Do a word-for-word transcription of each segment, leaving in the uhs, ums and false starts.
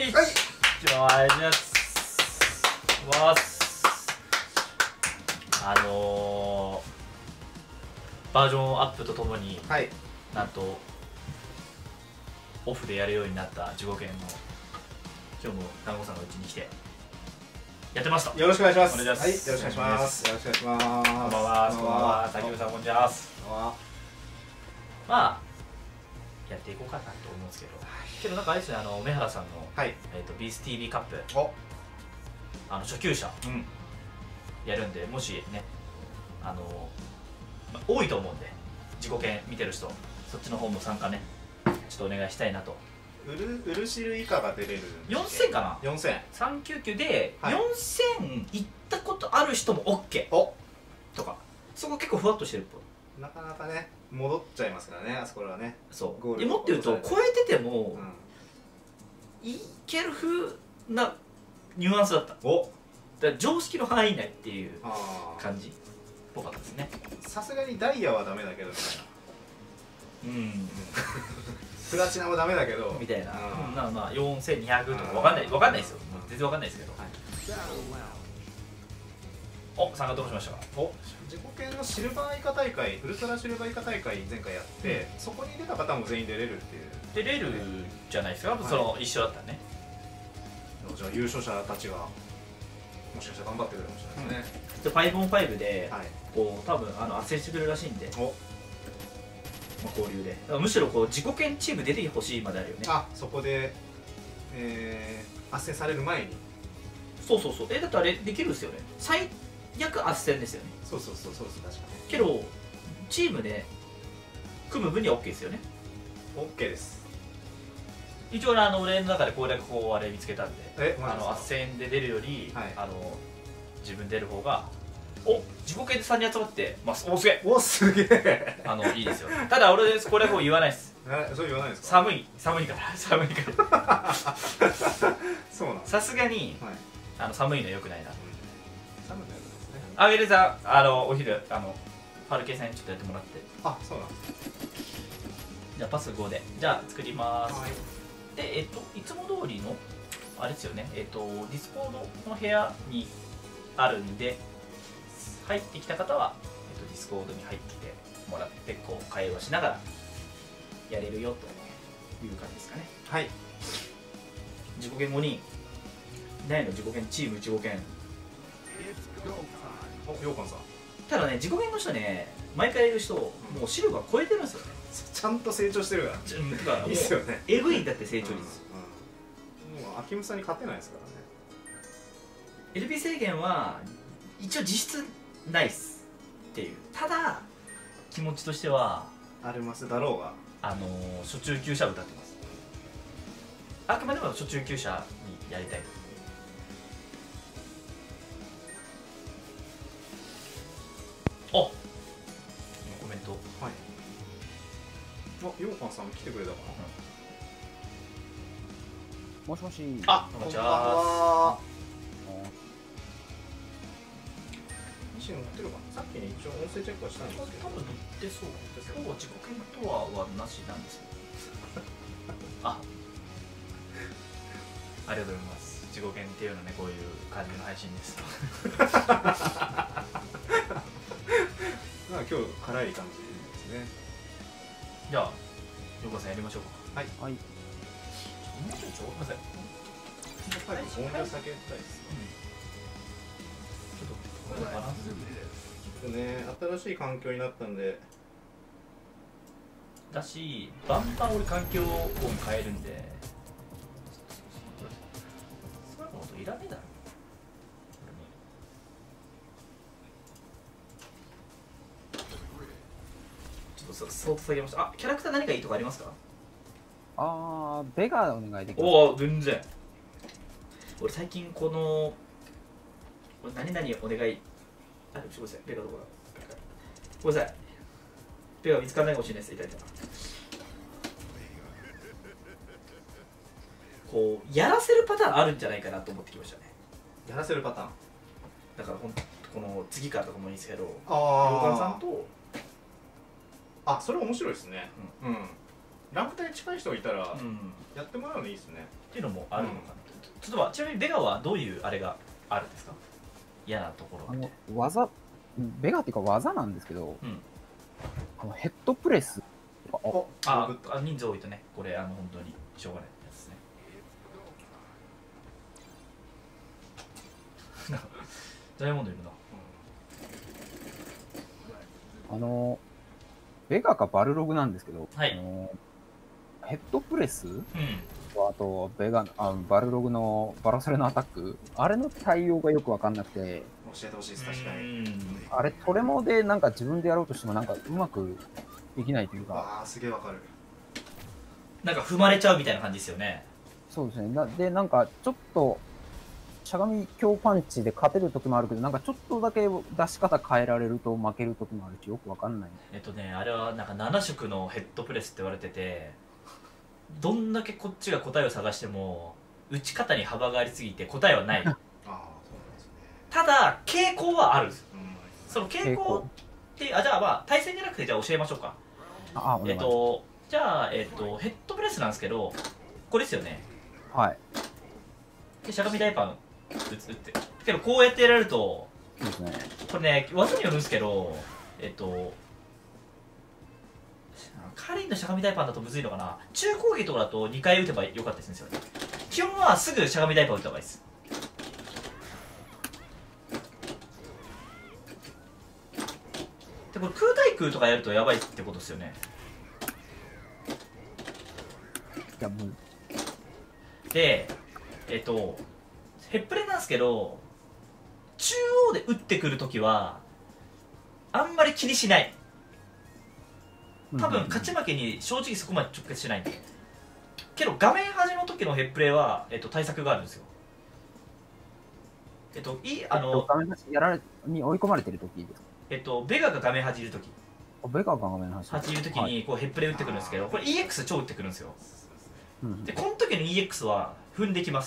はいじゃあありがとうございますあのー、バージョンアップとともに、はい、なんとオフでやるようになったじゅうごけんの今日も団子さんのうちに来てやってました。 よろしくお願いします。 お願いします。 はい、よろしくお願いします。よろしくお願いします。こんばんは。こんばんは。竹内さん、こんにちは。まあやっていこうかなと思うんですけど、けどなんかあれですね、あの梅原さんの、はい、えっとビースティービー カップ、あの初級者、うん、やるんで、もしね、あの、まあ、多いと思うんで、自己研見てる人、そっちの方も参加ね、ちょっとお願いしたいなと。 ウルウルシル以下が出れるよんせんかな。 よんせんさんきゅうきゅうで、はい、よんせん行ったことある人も OK おとか、そこ結構ふわっとしてるっぽい。 なかなかね戻っちゃいますからね、あそこらはね。 そうゴールもっと言うと超えてても、うん、いける風なニュアンスだった。おだから常識の範囲内っていう感じっぽかったですね。 さすがにダイヤはダメだけどみたいな、うんプラチナもダメだけどみたいな、まあまあよんせんにひゃくとかわかんないわかんないですよ、全然わかんないですけど。お、参加どうしましたか。 お、自己研のシルバー以下大会、ウルトラシルバー以下大会前回やって、そこに出た方も全員出れるっていう。 出れるじゃないですか、その一緒だったらね。 じゃあ優勝者たちがもしかしたら頑張ってくれるかもしれないですね。 ファイブオンファイブでこう多分あの斡旋してくれるらしいんで。交流でむしろこう自己研チーム出てほしいまであるよね。 あ、そこで、えー、斡旋される前に。 そうそうそう。えだってあれできるんですよね。最悪斡旋ですよね。 そうそうそうそうです。確かにけどチームで組む分には OK ですよね。 OK です。 一応あの俺の中で攻略法をあれ見つけたんで、あの斡旋で出るより、はい、あの自分出る方がお自己研でさんにん集まってます。おすげえおすげえあのいいですよ。ただ俺これもう言わないです。 えそう言わないですか。 寒い寒いから寒いからそうなんさすがに、はい、あの寒いのよくないな。 寒いのよくないですね。 あげるさんあのお昼あのファルケさんにちょっとやってもらって。 あ、そうなんです。 じゃあパスごでじゃあ作ります。はい、でえっといつも通りのあれですよね、えっとディスコードの部屋にあるんで。入ってきた方は、えっと、ディスコードに入ってきてもらってこう会話しながらやれるよという感じですかね。はい。自己研ごにんいないの。自己研チーム自己研。 お、ようかんさん。 ただね自己研の人ね毎回いる人、うん、もうシルバー超えてるんですよね。 ちゃんと成長してるから。うん、からいいっすよね。 エグいんだって成長率。 うんうん、もうアキムさんに勝てないですからね。 エルピー 制限は一応実質ないっすっていう。ただ気持ちとしてはありますだろうが、 あのー、初中級者歌ってます。あくまでも初中級者にやりたい。おっコメント。はい。 あ、ようかんさん来てくれたかな、 うん、もしもし。 あ、こんにちは。 乗ってるかな。さっきね一応音声チェックはしたんですけど。 多分乗ってそう。今日は自己研とははなしなんですよ。あ、ありがとうございます。自己研っていうのね、こういう感じの配信です。 まあ今日辛い感じですね。 じゃあ、ようかさんやりましょうか。はい。はい。もうちょいちょうごめんなさい。 やっぱり音量下げたいです。バランスね、新しい環境になったんでだし、バンバン俺環境音変えるんでそういうこといらねえだろ。ちょっとそ相当下げました。あ、キャラクター何かいいとかありますか。 ああ、ベガお願いできます。 おお、全然。俺最近この何々お願い。あ、ごめんなさい、ベガどこだ。ごめんなさい。ベガ見つからないかもしれないです。いただいた。こうやらせるパターンあるんじゃないかなと思ってきましたね。 やらせるパターン。 だからほんこの次からとかもいいですけど、 あ洋館さんと、 あ、それ面白いですね。うん。うん、ランク帯に近い人がいたらうんやってもらうのいいですね、 っていうのもあるのかなと、ちょっとちなみにベガはどういうあれがあるんですか、嫌なところあの技、ベガっていうか技なんですけど、 うん、 あのヘッドプレスとか、 おあグッとあ人数多いとね、これあの本当にしょうがないやつですね。ダイヤモンドいるな。 あのベガかバルログなんですけど、 はいあのヘッドプレスうんとあとベガあバルログのバラソレのアタック、あれの対応がよく分かんなくて、 教えてほしいです。確かうに。 んあれトレモでなんか自分でやろうとしてもなんかうまくできないというか、 ああすげえわかる。 なんか踏まれちゃうみたいな感じですよね。 そうですね。なでなんかちょっとしゃがみ強パンチで勝てる時もあるけど、なんかちょっとだけ出し方変えられると負ける時もあるし、よく分かんない。 えっとねあれはなんかなな色のヘッドプレスって言われてて、どんだけこっちが答えを探しても打ち方に幅がありすぎて答えはないああそうなんですね。 ただ傾向はあるんですよ。 うんその傾向ってあじゃあまあ対戦じゃなくてじゃあ教えましょうか。 ああ、お願いえっとじゃあ、えっと、ヘッドプレスなんですけど、これですよね。 はい。 でしゃがみ大パン打つ打ってけどこうやってやられるとそうですね。 これね技によるんですけど、えっとカリンのしゃがみ大パンだとむずいのかな。中攻撃とかだとにかい打てばよかったりするんですよね。基本はすぐしゃがみ大パン打った方がいいです。でこれ空対空とかやるとやばいってことですよね。 いやもうでえっとヘップレなんですけど、中央で打ってくるときはあんまり気にしない。多分勝ち負けに正直そこまで直結しないんで。けど画面端の時のヘップレは、えっと、対策があるんですよ。えっといいあの、 画面端やられに追い込まれてる時ですか？ えっと、ベガが画面端いる時あベガが画面端。 端いる時にこうヘップレ打ってくるんですけど、これ イーエックス 超打ってくるんですよ。 うんでこの時の イーエックス は踏んできます。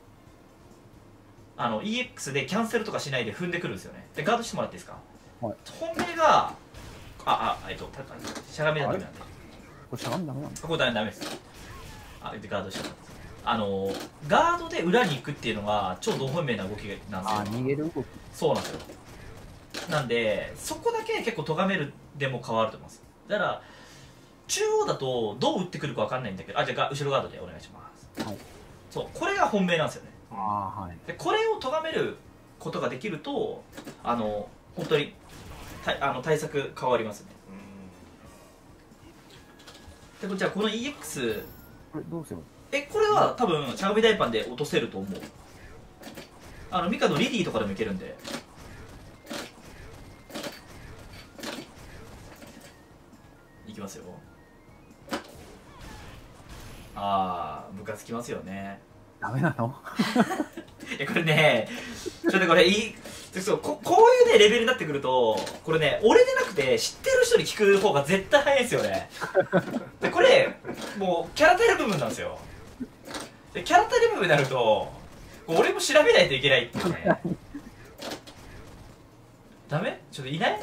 あの イーエックス でキャンセルとかしないで踏んでくるんですよね。でガードしてもらっていいですか。 はい。 本命がああえっとたしゃがみだとダメなんで、 これしゃがみダメなんだ。 ここダメダメです。あでガードしてもらってあのガードで裏に行くっていうのが超同本命な動きなんですよ。 あ逃げる動き。 そうなんですよ。なんでそこだけ結構咎めるでも変わると思います。だから中央だとどう打ってくるか分かんないんだけど、あじゃあ後ろガードでお願いします。 はい。 そうこれが本命なんですよね。 ああはい。 でこれを咎めることができるとあの本当にたあの対策変わりますね。でこちらこの イーエックスこれどうすれば。 えこれは多分しゃがみ大パンで落とせると思う。あのミカのリディとかでもいけるんで。いきますよ。ああムカつきますよね。 ダメなの？ えこれねちょっとこれいいそうここういうねレベルになってくるとこれね俺でなくて知ってる人に聞く方が絶対早いんですよね。でこれもうキャラタイル部分なんですよ。でキャラタイル部分になると俺も調べないといけないっていうね。ダメ？ちょっといない？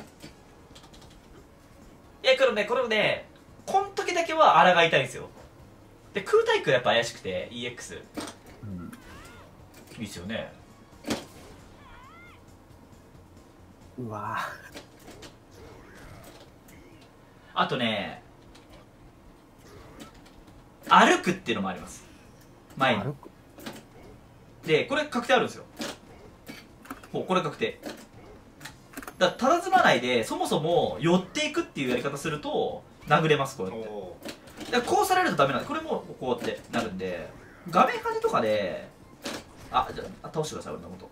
いやこれねこれねこの時だけは抗いたいんですよ。で空対空やっぱ怪しくて イーエックスうん。 いいっすよね。 うわあとね歩くっていうのもあります。前に歩く。 でこれ確定あるんですよ。ほうこれ確定だから佇まないでそもそも寄っていくっていうやり方すると殴れます。こうやっておだからこうされるとダメなんで、これもこうやってなるんで画面端とかであじゃあ倒してください俺のこと。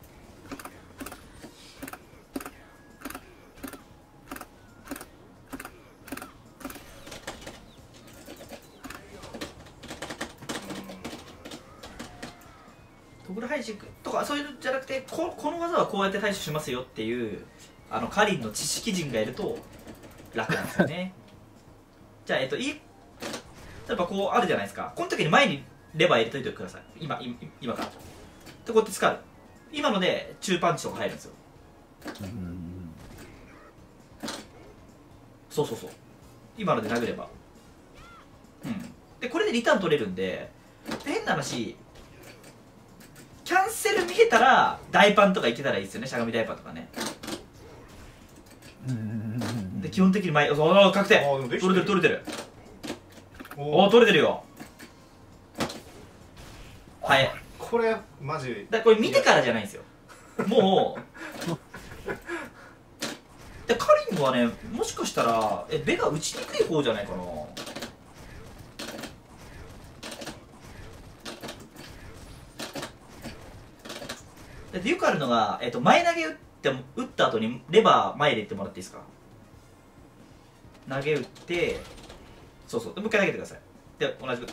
トグル配信とかそういうのじゃなくて こ, この技はこうやって対処しますよっていうあのカリンの知識人がいると楽なんですよね。じゃあえっとい例えばこうあるじゃないですか。この時に前にレバー入れといてください。今今今からでこうやって使う。今ので中パンチとか入るんですよ。 うん。 そうそうそう今ので殴ればうんでリターン取れるんで、変な話キャンセル見えたら大パンとかいけたらいいですよね、しゃがみ大パンとかね。で基本的に前、おお確定、取れてる取れてる、おお取れてるよ。はい、 これマジだこれ見てからじゃないんですよ、もうでカリンはね、もしかしたらえベガ打ちにくい方じゃないかな。でよくあるのが、えっと、前投げ打っても打った後にレバー前でいってもらっていいですか。投げ打って、そうそう、もう一回投げてください。で同じく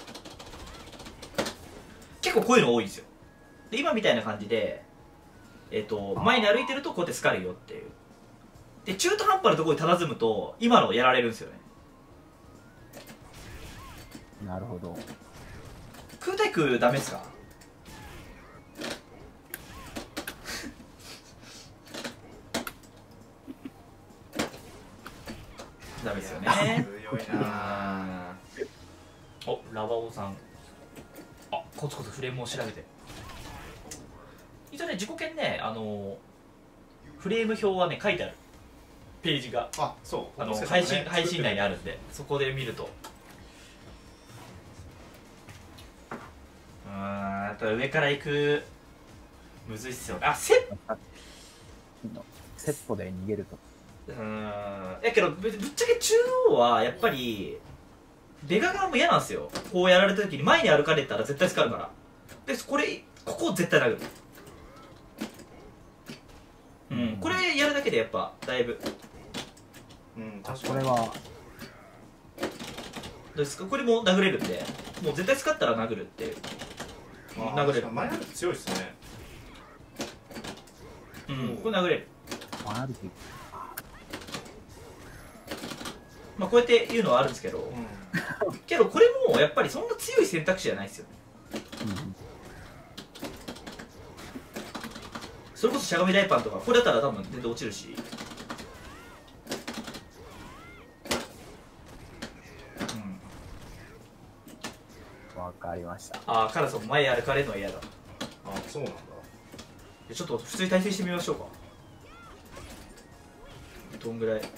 結構こういうの多いんですよ。で今みたいな感じで、えっと、前に歩いてるとこうやってスカるよっていう。で中途半端なところに佇むと今のやられるんですよね。 なるほど。 空対空ダメですか。ダメですよね。 強いな。 お、ラバオさん、あ、コツコツフレームを調べて。一応ね、自己研ね、あのフレーム表はね書いてあるページが、 あ、そう、 あの配信配信内にあるんで、そこで見ると。うーん、やっぱ上から行くむずいっすよ。あ、セッセットで逃げると。 うーん、やけどぶぶっちゃけ中央はやっぱりベガ側も嫌なんですよ。こうやられた時に前に歩かれたら絶対使うから。でこれここ絶対殴る。うん、うん、これやるだけでやっぱだいぶ、 うん、確かに。 これはどうですか。これも殴れるんで、もう絶対使ったら殴るっていう。殴れる。 前歩き強いっすね。 うん、これ殴れる。 前歩き、 まあこうやって言うのはあるんですけど、うん、けどこれもやっぱりそんな強い選択肢じゃないですよね。うん、それこそしゃがみ大パンとかこれだったら多分全然落ちるし、 うん、わかりました。 ああ、カラスも前歩かれるのは嫌だ。 あ、そうなんだ。 ちょっと普通に対戦してみましょうか。どんぐらい。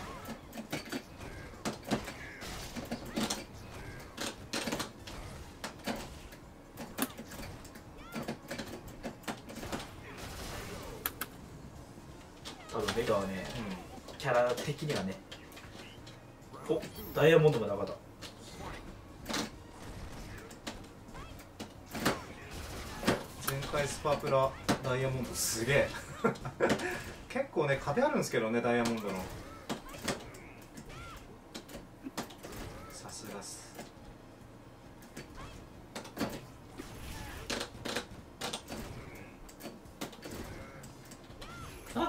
多分ベガはね、うん、キャラ的にはね。お、ダイヤモンドがなかった。 前回スパープラダイヤモンドすげえ結構ね壁あるんですけどね、ダイヤモンドの。さすがっす。 あ、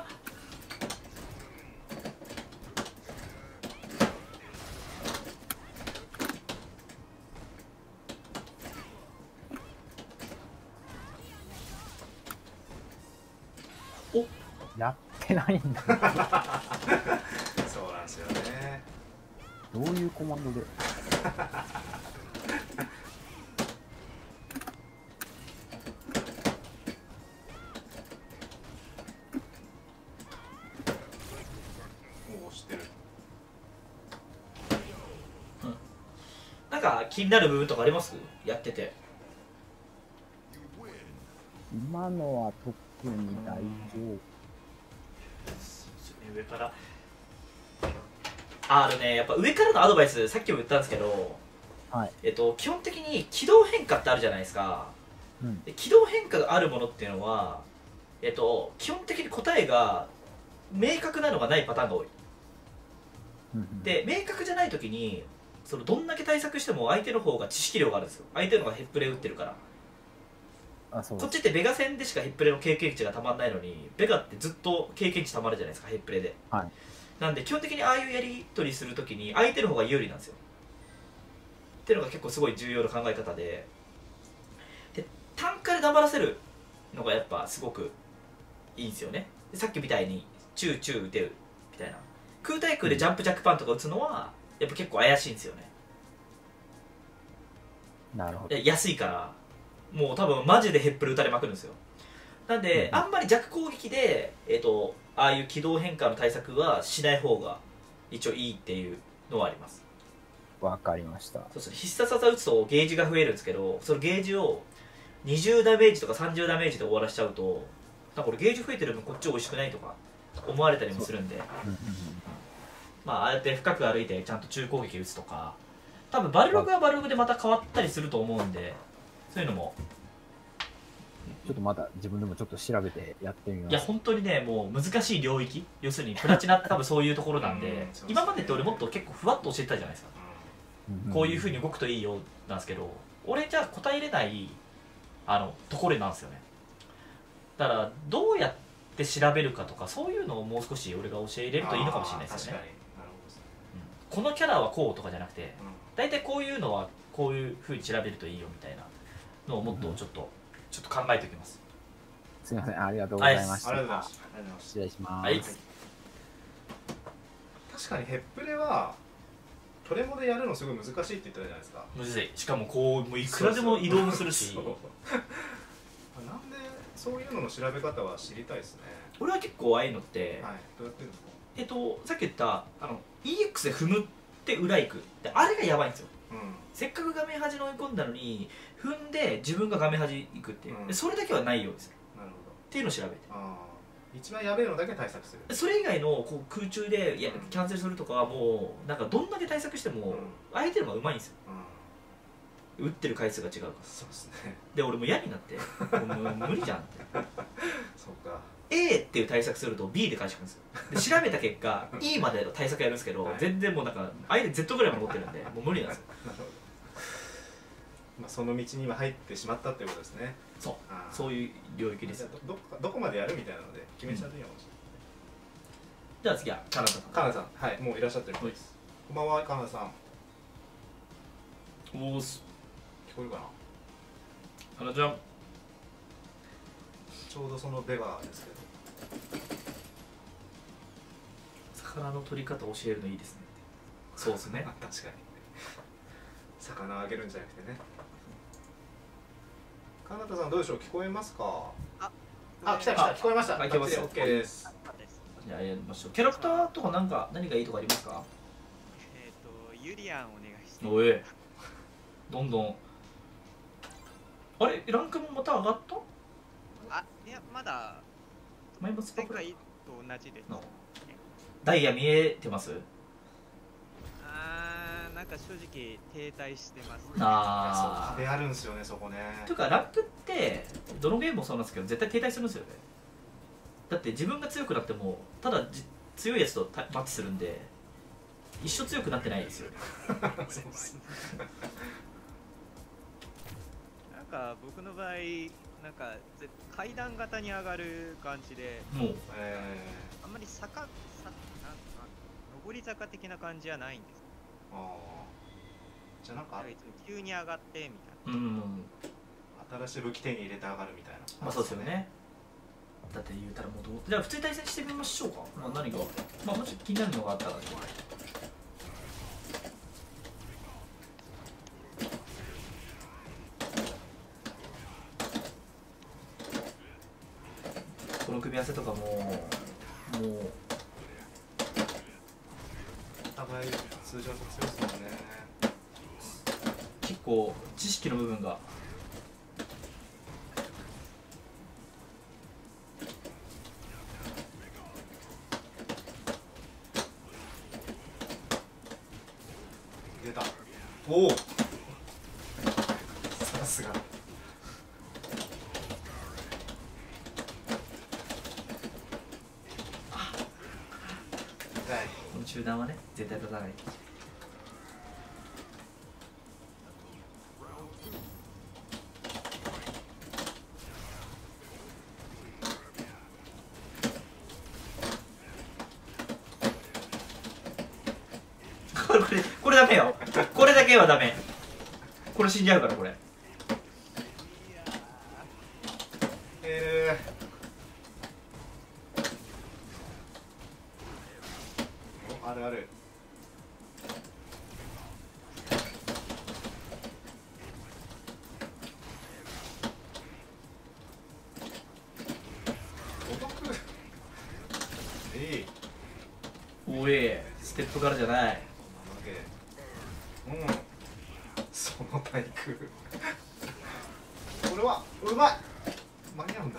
お、 やってないんだそうなんですよね。 どういうコマンドでもう知ってる。 うん、なんか気になる部分とかあります？やってて。 今のは特に大丈夫。 上からあるね、やっぱ上からのアドバイスさっきも言ったんですけど、はい、えっと、基本的に軌道変化ってあるじゃないですか、うん、で軌道変化があるものっていうのは、えっと、基本的に答えが明確なのがないパターンが多い、うん、で明確じゃない時にそのどんだけ対策しても相手の方が知識量があるんですよ。相手の方がヘップレ打ってるから。あ、そうこっちってベガ戦でしかヘップレの経験値がたまんないのに、ベガってずっと経験値たまるじゃないですか、ヘップレで、はい、なんで基本的にああいうやり取りするときに相手の方が有利なんですよっていうのが結構すごい重要な考え方で、で単価で黙らせるのがやっぱすごくいいんですよね。でさっきみたいにチューチュー打てるみたいな空対空でジャンプジャックパンとか打つのはやっぱ結構怪しいんですよね。 なるほど。 で安いから、もう多分マジでヘップル打たれまくるんですよ。なんで、 うんあんまり弱攻撃で、えっとああいう軌道変化の対策はしない方が一応いいっていうのはあります。 わかりました。 そうですね、必殺技打つとゲージが増えるんですけど、そのゲージをにじゅうダメージとかさんじゅうダメージで終わらしちゃうと、なんかこれゲージ増えてる分こっち美味しくないとか思われたりもするんで、 うんうんまあああやって深く歩いてちゃんと中攻撃打つとか、多分バルログはバルログでまた変わったりすると思うんで、そういうのもちょっとまだ自分でもちょっと調べてやってみます。 いや本当にね、もう難しい領域、要するにプラチナって多分そういうところなんで、 うん今までって俺もっと結構ふわっと教えてたじゃないですか、 うんんこういうふうに動くといいよなんですけど、俺じゃあ答えれないあのところなんですよね。だからどうやって調べるかとか、そういうのをもう少し俺が教えれるといいのかもしれないですよね。 確かになるほどですね。 うんこのキャラはこうとかじゃなくて、 うん大体こういうのはこういうふうに調べるといいよみたいなのをもっとちょっと、ちょっと考えておきます。 すみません、ありがとうございました。 ありがとうございます。ありがとうございます。 失礼します。 はい、 確かにヘップレはトレモでやるのすごい難しいって言ってたじゃないですか。 むずい。しかもこうもういくらでも移動もするしそうなんでそういうのの調べ方は知りたいですね。 俺は結構ああいうのって、 はい。どうやってるんですか。 えっとさっき言ったあの イーエックス で踏むって裏行くで、あれがやばいんですよ。 うん。 せっかく画面端に追い込んだのに踏んで自分が画面端行くっていう、 うんでそれだけはないようですっなるほど。 ていうのを調べて、 ああ。一番やべえのだけ対策する。 それ以外のこう空中でいやうんキャンセルするとかはもうなんかどんだけ対策してもうん相手の方がうまいんですよ。 うん。 打ってる回数が違うから。 そうですね。 で俺も嫌になってもう無理じゃんってそうか。 A っていう対策すると B で返してくるんですよ。で調べた結果 E までの対策やるんですけど、 はい全然もうなんか相手 Z ぐらいまで持ってるんでもう無理なんですよ。 なるほど。まあその道には入ってしまったってことですね。 そうあーそういう領域ですじゃ。あどどこかどこまでやるみたいなので決めちゃっていいかもしじゃあ次はカナダさん。 れない。カナダさん、はい、もういらっしゃってるみたいです。こんばんは、カナダさん。 おーす聞こえるかな。 カナちゃん。 ちょうどそのベガーですけど。 魚の取り方教えるのいいですね。そうですね。 確かに。魚をあげるんじゃなくてね。カナダさんどうでしょう、聞こえますか。 あ、 あ、来た来た、 あ聞こえました。 あ聞こえますよオッケーです。 じゃあやりましょう。キャラクターとかなんか何がいいとかありますか。 えっ、とユリアンお願いして。 おいどんどんあれランクもまた上がった。 あ、いやまだマイバスパ前プラ回と同じです。 のダイヤ見えてます。 あー、なんか正直停滞してます。 あ壁あるんですよね、そこね。 というかランクってどのゲームもそうなんですけど絶対停滞するんですよね。だって自分が強くなってもただじ強いやつとマッチするんで一生強くなってないですよ。 そうですね。 なんか僕の場合なんかぜ階段型に上がる感じで、 もうえあんまり坂さなんか上り坂的な感じはないんです。 ー、ああ。じゃあなんかなんかいつも急に上がってみたいな。 うん新しい武器手に入れて上がるみたいな。 まあそうですよね。だって言うたらもうどうじゃあ普通に対戦してみましょうか。まあ何かまあもし気になるのがあったらこの組み合わせとかももうお互い通常と強いですもんね。 結構知識の部分が出た。おお。さすが。痛い。 この中段はね絶対立たない。これこれこれダメよ。これだけはダメ。これ死んじゃうからこれ。 えー、おあるある。 プ柄じゃない。 うん、その対空これはうまい、間に合うんだ。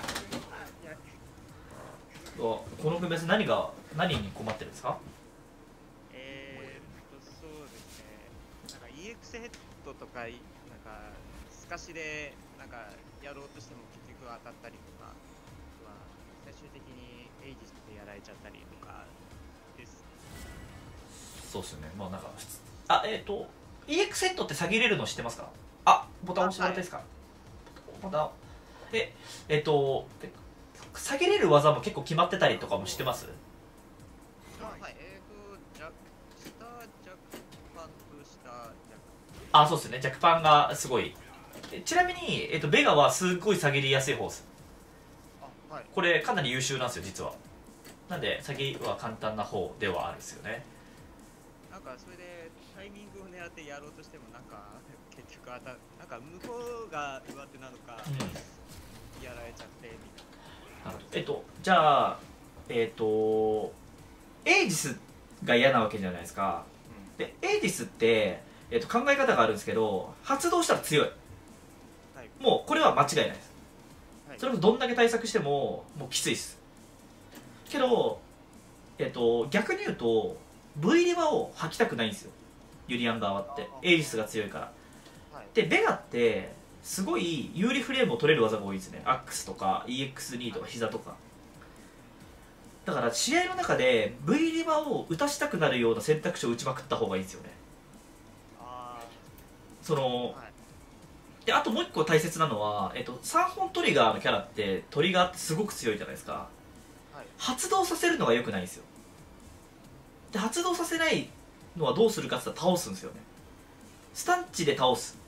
この組み合わせ何が何に困ってるんですか？ えーっとそうですね、なんか イーエックス ヘッドとかなんか透かしでなんかやろうとしても結局当たったりとか、まあ最終的にエイジスでやられちゃったりとかです。 そうですよね。まあなんかあえっ、ー、と イーエックス ヘッドって下げれるの知ってますか？あ、ボタン押してもらっていいですか？ボタンでえっ、ー、と下げれる技も結構決まってたりとかも知ってます？ あ、はい、えーと、弱、下、弱パンと下、弱。 あ、そうですね、弱パンがすごい。ちなみに、えっと、ベガはすっごい下げりやすい方です。 あ、はい。 これかなり優秀なんですよ、実は。なんで、下げは簡単な方ではあるんですよね。 なんか、それでタイミングを狙ってやろうとしても、なんか、結局当た、なんか、向こうが上手なのか、うん、やられちゃって、みたいな。 えっと、じゃあ、えっと、エイジスが嫌なわけじゃないですか。で、エイジスって、えっと、考え方があるんですけど、発動したら強い。はい、もう、これは間違いないです。はい、それこそどんだけ対策しても、もうきついです。けど、えっと、逆に言うと、V リバを吐きたくないんですよ。ユリアン側って。エイジスが強いから。はい、で、ベガって、すごい有利フレームを取れる技が多いですね。アックスとか イーエックスに とか膝とか。だから試合の中で V リバを打たしたくなるような選択肢を打ちまくった方がいいんですよね。その、はい、であともう一個大切なのは、えっと、さんぼんトリガーのキャラってトリガーってすごく強いじゃないですか。はい、発動させるのが良くないんですよ。で発動させないのはどうするかって言ったら倒すんですよね。スタンチで倒す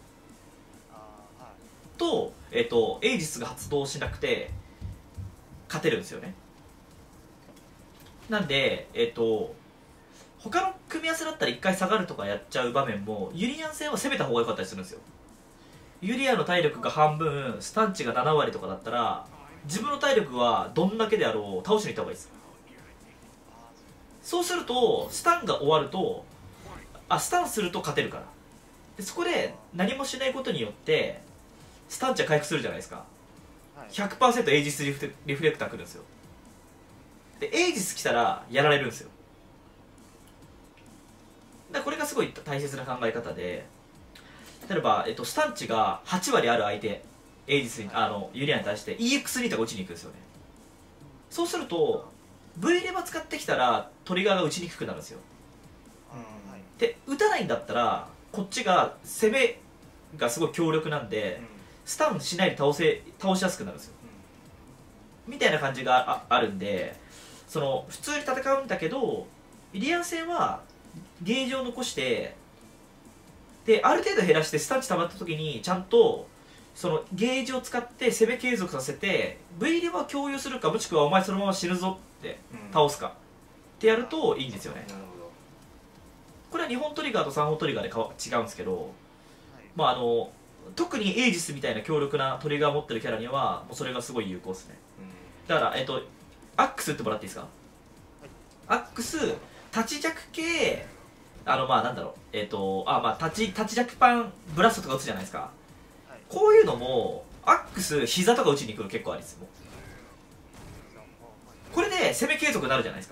と、えっと、エイジスが発動しなくて勝てるんですよね。なんで、えっと、他の組み合わせだったらいっかい下がるとかやっちゃう場面もユリアン戦は攻めた方が良かったりするんですよ。ユリアンの体力が半分、スタンチがななわりとかだったら自分の体力はどんだけであろう倒しに行った方がいいです。そうするとスタンが終わるとあスタンすると勝てるから。でそこで何もしないことによってスタンチは回復するじゃないですか。 ひゃくパーセント エイジスリフリフレクター来るんですよ。でエイジス来たらやられるんですよ。だこれがすごい大切な考え方で、例えば、えっと、スタンチがはちわりある相手エイジスにあのユリアンに対して イーエックスに とか打ちに行くんですよね。そうすると V レバ使ってきたらトリガーが打ちにくくなるんですよ。で打たないんだったらこっちが攻めがすごい強力なんでスタンしないで倒せ倒しやすくなるんですよ、みたいな感じが あ, あるんで、その普通に戦うんだけどイリアン戦はゲージを残してである程度減らしてスタンチ溜まった時にちゃんとそのゲージを使って攻め継続させて V レバーを共有するか、もしくはお前そのまま死ぬぞって倒すか、うん、ってやるといいんですよね。これはにほんトリガーとさんぼんトリガーでか違うんですけど、はい、まああの特にエイジスみたいな強力なトリガーを持ってるキャラにはもうそれがすごい有効ですね、うん、だから、えっと、アックス打ってもらっていいですか、はい、アックス立ち弱系あのまあなんだろうえっとあまあ立ち立ち弱パンブラストとか打つじゃないですか、はい、こういうのもアックス膝とか打ちに行くの結構ありですもうこれで攻め継続になるじゃないですか。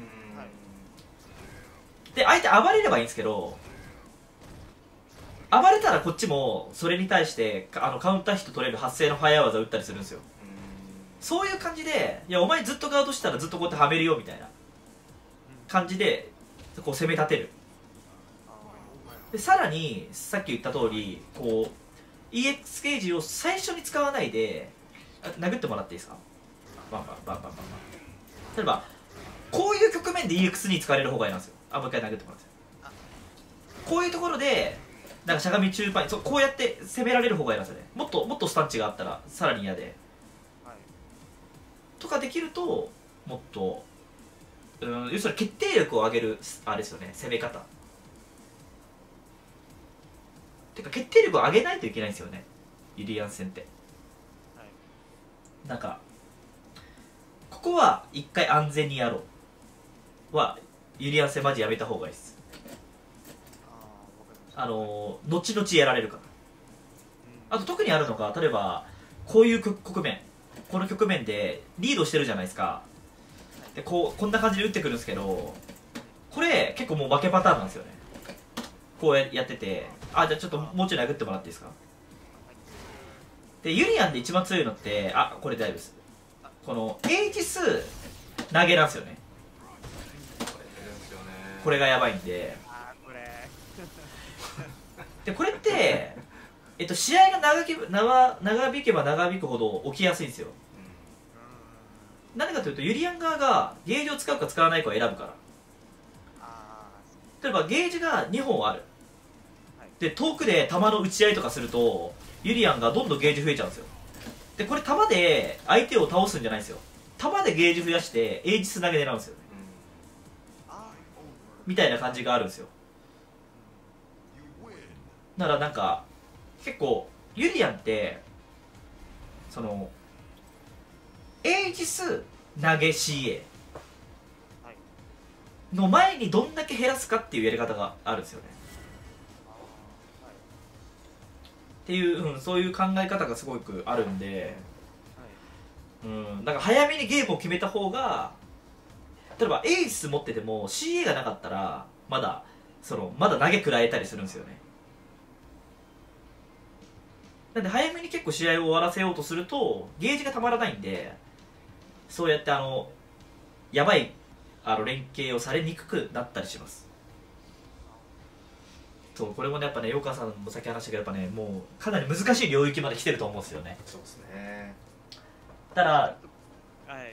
で相手暴れればいいんですけど、暴れたらこっちもそれに対してあのカウンターヒット取れる発生の早い技打ったりするんですよ。そういう感じでいやお前ずっとガードしたらずっとこうやってはめるよみたいな感じでこう攻め立てる。でさらにさっき言った通りこう イーエックス ゲージを最初に使わないで殴ってもらっていいですか。バンバンバンバンバンバン。例えばこういう局面で イーエックス に使われる方がいいんですよ。あ、もう一回殴ってもらって。こういうところでなんかしゃがみ中盤にそうこうやって攻められる方がいいんですよね。もっともっとスタンチがあったらさらに嫌で、はい、とかできるともっとうん要するに決定力を上げるあれですよね、攻め方てか決定力を上げないといけないんですよね、ユリアン戦って、はい、なんかここは一回安全にやろうはユリアン戦マジやめた方がいいです。あのー、後々やられるから。あと特にあるのが、例えばこういう局面、この局面でリードしてるじゃないですか。でこうこんな感じで打ってくるんですけど、これ結構もう負けパターンなんですよね。こうやってて、あ、じゃあちょっともうちょい殴ってもらっていいですか。でユリアンで一番強いのって、あ、これ大丈夫です、このエイジス投げなんですよね。これがやばいんで、でこれってえっと試合が長き長長引けば長引くほど起きやすいんですよ。なぜかというとユリアン側がゲージを使うか使わないかを選ぶから。例えばゲージがにほんある、で遠くで弾の打ち合いとかするとユリアンがどんどんゲージ増えちゃうんですよ。でこれ弾で相手を倒すんじゃないんですよ。弾でゲージ増やしてエイジス投げ狙うんですよね、みたいな感じがあるんですよ。だからなんか結構ユリアンってそのエイジス投げ シーエー の前にどんだけ減らすかっていうやり方があるんですよね。っていう、うん、そういう考え方がすごくあるんで、うん、だから早めにゲームを決めた方が、例えばエイジス持ってても シーエー がなかったらまだそのまだ投げ食らえたりするんですよね。なんで早めに結構試合を終わらせようとするとゲージがたまらないんで、そうやってあのやばいあの連携をされにくくなったりします。そう、これもねやっぱね、ヨカさんもさっき話したけど、やっぱねもうかなり難しい領域まで来てると思うんですよね。 そうですね。 ただ、はい、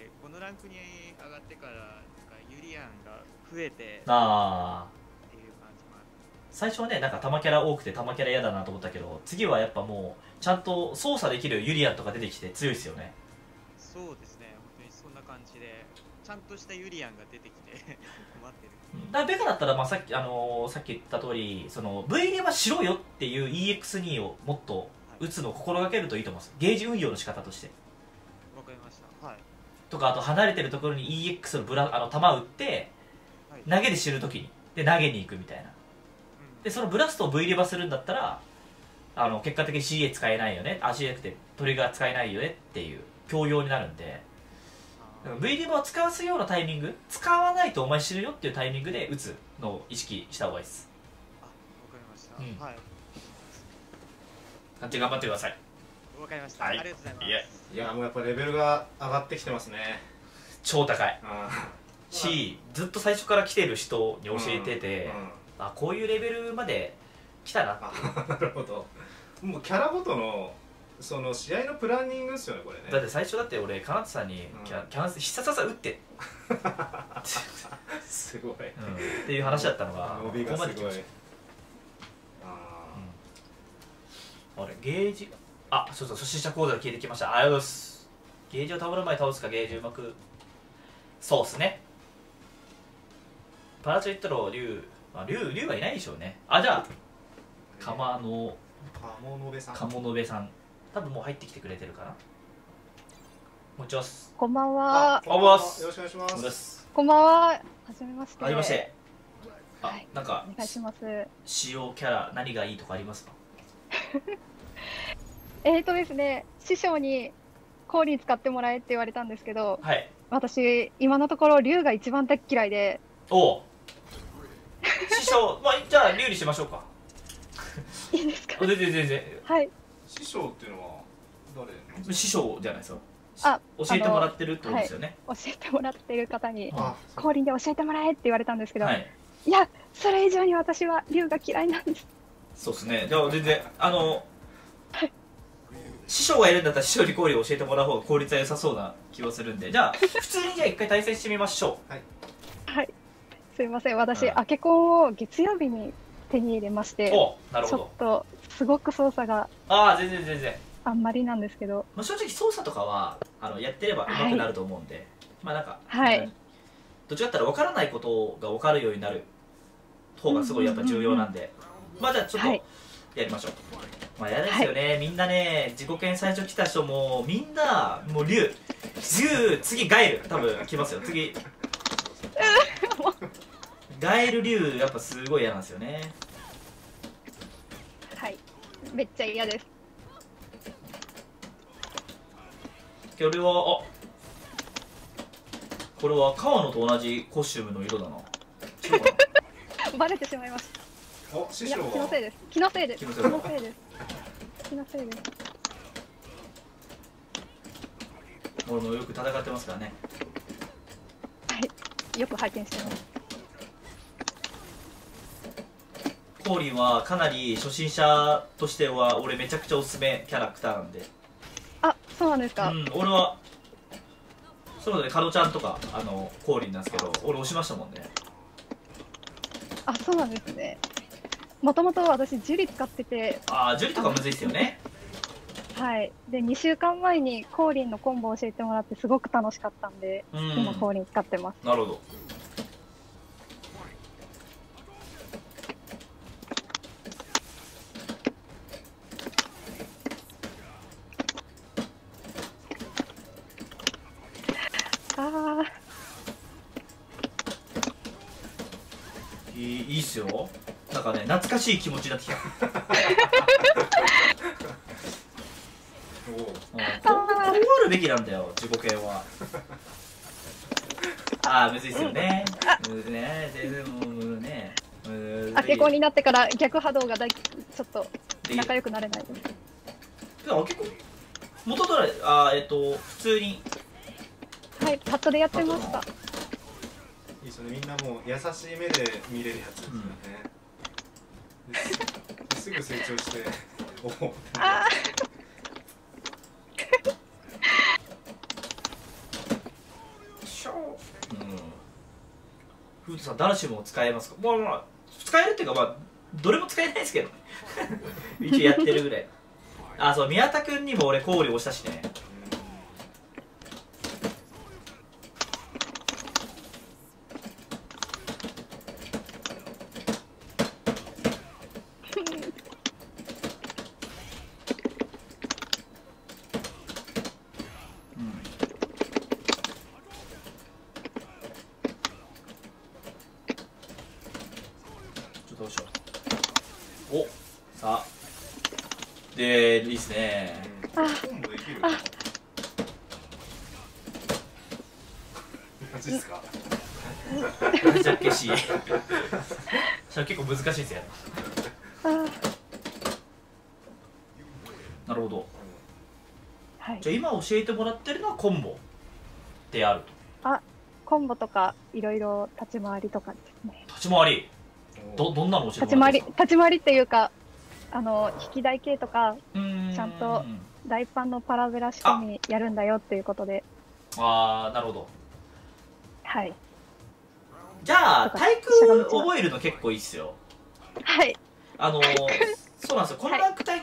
このランクに上がってからなんかユリアンが増えて、ああっていう感じもある。 最初はねなんか玉キャラ多くて玉キャラ嫌だなと思ったけど、次はやっぱもうちゃんと操作できるユリアンとか出てきて強いですよね。 そうですね、本当にそんな感じでちゃんとしたユリアンが出てきて困ってる。 だからベカだったら、まあ、さっき、あのー、さっき言った通りその ブイリー はしろよっていう イーエックスツー をもっと打つのを心がけるといいと思います。ゲージ運用の仕方として。 わかりました。はい。 とか、あと離れてるところに イーエックス のブラあの弾を打って、はい、投げで知るときにで投げに行くみたいな、うん、でそのブラストを ブイリバするんだったらあの結果的に シーエー 使えないよね、あ シーエー じゃなくてトリガー使えないよねっていう強要になるんで、ブイリバを使わすようなタイミング、使わないとお前死ぬよっていうタイミングで打つのを意識した方がいいです。 あ、わかりました。うん、はい。 勝手に頑張ってください。 わかりました。はい、ありがとうございます。 いや、もうやっぱレベルが上がってきてますね。 超高い。し、ずっと最初から来てる人に教えてて、うんうん、あ、こういうレベルまで来たなって。 なるほど。もうキャラごとのその試合のプランニングですよね、これね。 だって最初だって俺カナッツさんにキャ、うん、キャナッツ必殺技打ってすごい、うん、 っていう話だったのが伸びがすごい。 ここまで来ました。あ、うん、あれゲージ、あ、そうそう、初心者講座が消えてきました。ありがとうございます。ゲージを倒る前に倒すか、ゲージうまく、そうっすね。パラチョイットロ竜、まあ、竜竜はいないでしょうね。あ、じゃあ鎌の鴨のべさん鴨のべさん多分もう入ってきてくれてるかな。こんにちは。 こんばんは。 こんばんは。よろしくお願いします。 こんばんは。はじめまして。 はじめまして。あ、 はい、 なんかお願いします。 使用キャラ何がいいとかありますか？ えっとですね、師匠に氷使ってもらえって言われたんですけど、 はい。 私今のところ竜が一番大嫌いで。 おう。師匠、まあじゃあ竜にしましょうか。 いいですか？ 全然全然。 はい。 師匠っていうのは誰？ 師匠じゃないですか。 あ、 教えてもらってるってことですよね。 はい、教えてもらってる方に降臨で教えてもらえって言われたんですけど、はい、いや、それ以上に私は竜が嫌いなんです。 そうですね。じゃあ全然あの、はい、師匠がいるんだったら師匠に氷を教えてもらう方が効率は良さそうな気はするんで、じゃあ普通にじゃあ一回対戦してみましょう。はい。 はい。すいません、私、うん、アケコンを月曜日に手に入れまして、 お、なるほど。 ちょっとすごく操作がああ全然全然あんまりなんですけど、 まあ、正直操作とかはあのやってれば上手くなると思うんで、はい、まあなんか、 はい、 どっちかって言ったら分からないことが分かるようになる方がすごいやっぱ重要なんで、まあじゃあちょっとやりましょう。はい、まあやるんですよね、はい、みんなね自己研最初来た人もみんなもう竜竜次ガエル多分来ますよ次ガエル竜やっぱすごい嫌なんですよね。 はい、めっちゃ嫌です。 これはあこれは川野と同じコスチュームの色だな。違うかなバレてしまいました。 お、師いや、 匠は気のせいです。気のせいです。 気の気せいだのせいです。気のせいです。 俺もよく戦ってますからね。 はい、よく拝見してます。 コーリンはかなり初心者としては俺めちゃくちゃおすすめキャラクターなんで。 あ、そうなんですか。 うん、俺はそうだね、カロちゃんとかあのコーリンなんですけど、俺押しましたもんね。 あ、そうなんですね。もともと私ジュリ使ってて、 ああ、ジュリとかむずいっすよね。 はい。で、にしゅうかんまえにコーリンのコンボを教えてもらってすごく楽しかったんで、 うん、 今コーリン使ってます。 なるほど。 ああ、 いいいいっすよ。なんかね、懐かしい気持ちになってきた。 おお。 うん、こうこうあるべきなんだよ、自己系は。ああ、むずいっすよね。むずいね、全然もうね。むずい。 あけこになってから逆波動がだいちょっと仲良くなれないです。 あけこ元ドラ、あーえっと普通に。 はい、パッドでやってました。 いいですよね、みんなもう優しい目で見れるやつですよね。うん、すぐ成長して、おお。 あうん、フードさん、ダルシムも使えますか。まあまあ使えるっていうか、まあどれも使えないですけどね。一応やってるぐらい。あ、そう、宮田君にも俺コーリ押したしね。どうしよう。お、さあで、いいっすね。 コンボできる。マジっすか。 めちゃけしい。それ結構難しいですよね。なるほど。 はい、 じゃあ今教えてもらってるのはコンボであると。 あ、コンボとかいろいろ立ち回りとかですね。 立ち回り。どどんなの教え立ち回りてもらってますか。 立ち回りっていうか、あの引き台系とかうーん、 ちゃんと大パンのパラベラ仕込みやるんだよっていうことで。 ああ、なるほど。 はい。 じゃあ対空覚えるの結構いいっすよ。 はい。 あのー、そうなんですよ。このランク帯って、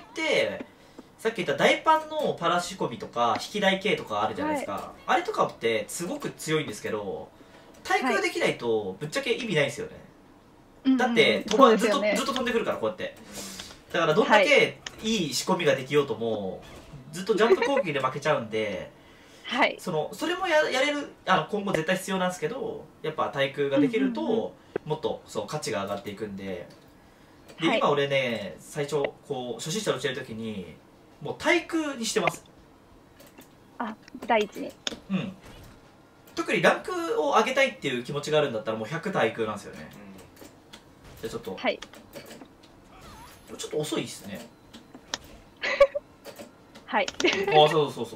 はい、さっき言った大パンのパラ仕込みとか引き台系とかあるじゃないですか、はい、あれとかってすごく強いんですけど、対空できないとぶっちゃけ意味ないですよね。はい、だって飛ば、うんうん、ずっと、ずっと飛んでくるから、こうやって。だからどんだけいい仕込みができようとも、ずっとジャンプ攻撃で負けちゃうんで、はい、そのそれも や, やれるあの今後絶対必要なんですけど、やっぱ対空ができると、うんうんうん、もっとそう価値が上がっていくんで、で、はい、今俺ね、最初こう初心者を教えるときにもう対空にしてます。 あ、第一に。 うん。特にランクを上げたいっていう気持ちがあるんだったらもうひゃく対空なんですよね。うん、じゃあちょっと、はい、ちょっと遅いですね。 はい。 あ、そうそうそう。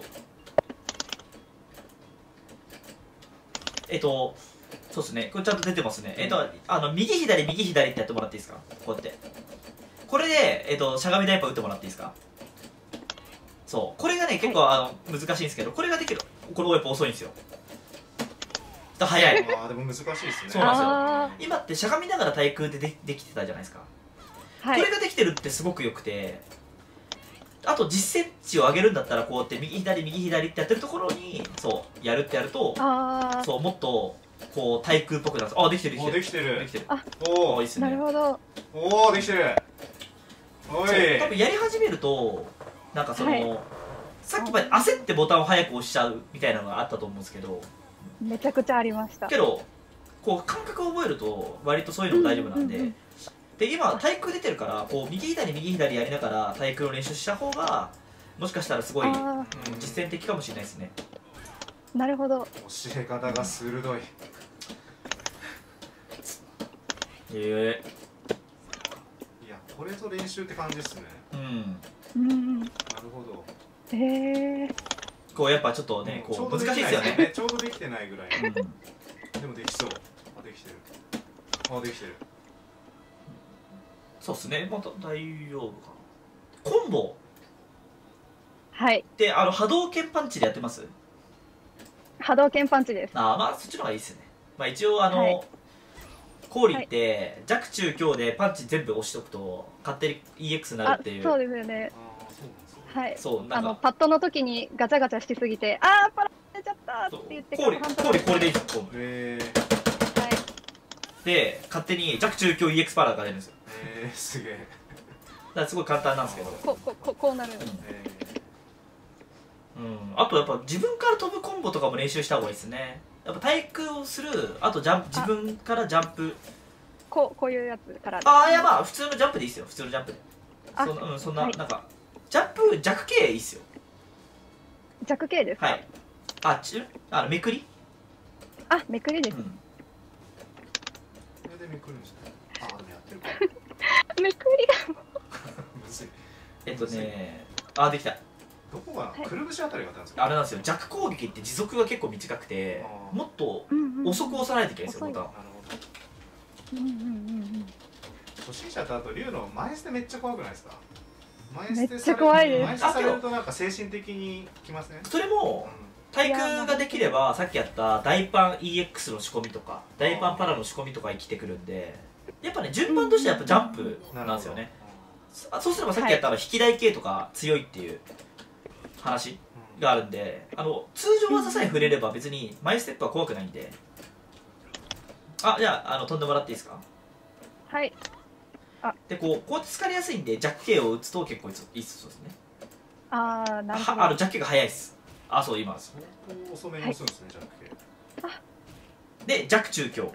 えっと、そうですね。これちゃんと出てますね。えっと、あの右左右左ってやってもらっていいですか。こうやって。これで、えっと、しゃがみダイパー打ってもらっていいですか。そう。これがね、結構、はい、あの難しいんですけど、これができる。これもやっぱ遅いんですよ。だ早い。 ああ、でも難しいですね。 そうなんですよ。今ってしゃがみながら対空で で, できてたじゃないですか。はい、これができてるってすごくよくて、あと実践値を上げるんだったらこうやって右左右左ってやってるところにそうやるってやると、そうもっとこう対空っぽくなるんです。あ、できてるできてるできてる。 あ、 おお、いいっすね。 なるほど。 おお、できてる。おい。 多分やり始めるとなんかその、はい、さっきまで焦ってボタンを早く押しちゃうみたいなのがあったと思うんですけど、 めちゃくちゃありました。 けどこう感覚を覚えると割とそういうのも大丈夫なんで、 うんうんうんで今対空出てるからこう右左右左やりながら対空を練習した方がもしかしたらすごいあ実践的かもしれないですね。 ーなるほど。 教え方が鋭い。 えいや、これぞ練習って感じですね。 えうんうんうん。 なるほど。 えー、 こうやっぱちょっとねこう難しいですよね。 ちょうどできてないぐらい。 うんでもできそう。あ、できてる。あ、できてる。 そうっすね、また大丈夫かな。コンボはい。 であの波動拳パンチでやってます？ 波動拳パンチです。 あまあそっちの方がいいっすね。まあ一応あの、 はい氷って弱中強でパンチ全部押しとくと勝手に イーエックス になあるっていう。 そうですよね。 あ、そうなんですね。 はい。 そうなんかあのパッドの時にガチャガチャしすぎて、あーパラれちゃったって言って氷半端氷これでいいですよ。 えはい。 で勝手に弱中強 イーエックス パラーが出るんですよ。 ー、えー、すげえ。 だからすごい簡単なんですけど、 ここここうなる。 えうん、あとやっぱ自分から飛ぶコンボとかも練習した方がいいですね。やっぱ対空をする、あとジャンプ自分からジャンプ、 こうこういうやつから。 ああいやまあ普通のジャンプでいいですよ。普通のジャンプであそんな、うん、そんな、 はいなんかジャンプ弱系いいっすよ。 弱系ですか。 はい。あちあのめくり、 あめくりです。 うん、 ー、これでめくるんですね。あ、でもやってるか。 めくりがむずい。 えっとねあできた。 どこが、 はいくるぶしあたりがあったんですか。 あれなんですよ、弱攻撃って持続が結構短くてあーもっとうんうん遅く押さないといけないんですよ、 遅いボタン。 なるほど。 うんうんうんうん。 初心者とあと竜の前捨てめっちゃ怖くないですか。前めっちゃ怖いです前捨てされるとなんか精神的にきますね。 それもう対空ができればさっきやった大パン イーエックス の仕込みとか大パンパラの仕込みとか生きてくるんで、やっぱね順番としてはやっぱジャンプん、 なんですよね。あそうすればさっきやったら引き台系とか強いっていう話があるんで、あの通常技さえ触れれば別にマイステップは怖くないんで。あじゃあ、あの飛んでもらっていいですか。 はい。 でこうこうやって疲れやすいんでジャック系を打つと結構いいっすそうですね。 ああなるほど。 はあのジャック系が早いっす。あそう今相当遅めに押すんですね、ジャック系。 で弱中強、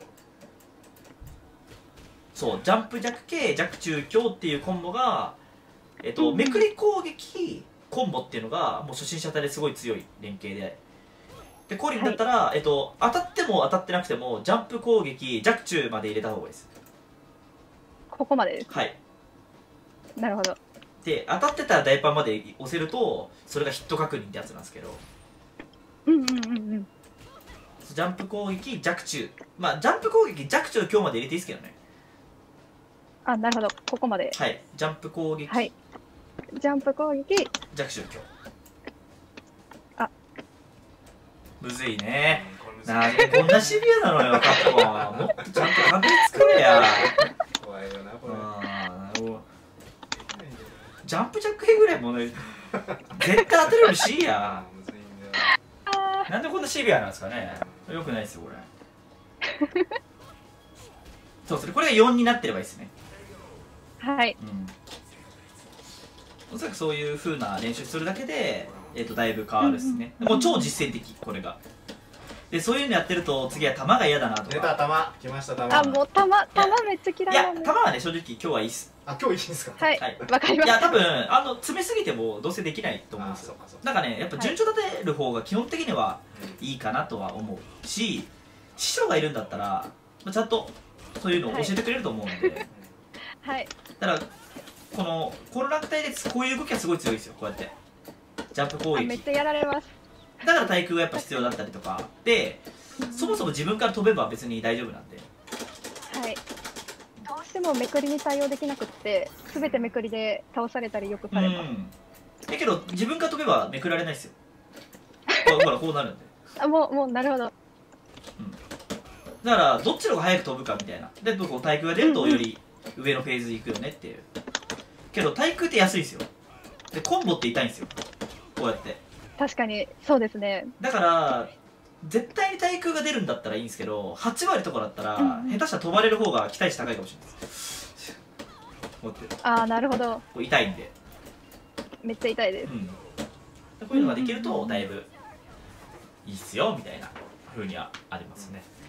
そうジャンプ弱系弱中強っていうコンボが、えっとうんめくり攻撃コンボっていうのがもう初心者隊ですごい強い連携で、でコリンだったら、えっと、当たっても当たってなくてもジャンプ攻撃弱中まで入れた方がいいです。 ここまでです。 はい。 なるほど。 で当たってたら大パンまで押せるとそれがヒット確認ってやつなんですけど、 うんうんうんうん。 ジャンプ攻撃弱中、まあジャンプ攻撃弱中強まで入れていいですけどね。 あなるほど。ここまで。 はい。ジャンプ攻撃、 はい。ジャンプ攻撃。 弱中強。 あむずいね。 これむずいなんでこんなシビアなのよ、カッコン。もっとちゃんと完璧作れや。 怖いよな、これ。 あーなるほど。ジャンプジャック兵ぐらいもね、絶対当てるようにしいや。 むずいんだよ。 あなんでこんなシビアなんですかね。よくないですよ、これ。そうそれ、これがよんになってればいいですね。 あはい。 うん。おそらくそういう風な練習するだけで、えっと、だいぶ変わるですね。もう超実践的、これが。で、そういうのやってると、次は弾が嫌だなと出か。 た弾、来ました弾。 あもう玉玉めっちゃ嫌いやいなん、で。 弾はね、正直今日はいいっす。 あ、今日いいんですか。 はいはい。 わかりました。 いや、多分、あの、詰めすぎてもどうせできないと思うんあ、 ですよ。 そうかそうか。 なんかね、やっぱ順調立てる方が基本的にはいいかなとは思うし、師匠がいるんだったら、まあちゃんとそういうのを教えてくれると思うんで、 はい。 だから、この、コロナ隊でこういう動きはすごい強いですよ、こうやって。ジャンプ攻撃。 あめっちゃやられます。 だから対空がやっぱ必要だったりとか、で、そもそも自分から飛べば別に大丈夫なんで。 はい。どうしてもめくりに対応できなくって、すべてめくりで倒されたりよくうされます。 ん。だけど、自分から飛べばめくられないですよ。ほほら、こうなるんで。 あもうもうなるほど。 だからどっちの方が早く飛ぶかみたいなでこう対空が出るとより上のフェーズ行くよねっていう。けど対空って安いんですよ。でコンボって痛いんですよ、こうやって。 確かにそうですね。 だから絶対に対空が出るんだったらいいんですけど、はち割とかだったら、 うんうん下手したら飛ばれる方が期待値高いかもしれないです思ってる。 ああなるほど。 こう痛いんで、 めっちゃ痛いです。 うん、こういうのができるとだいぶいいっすよみたいな風にはありますね。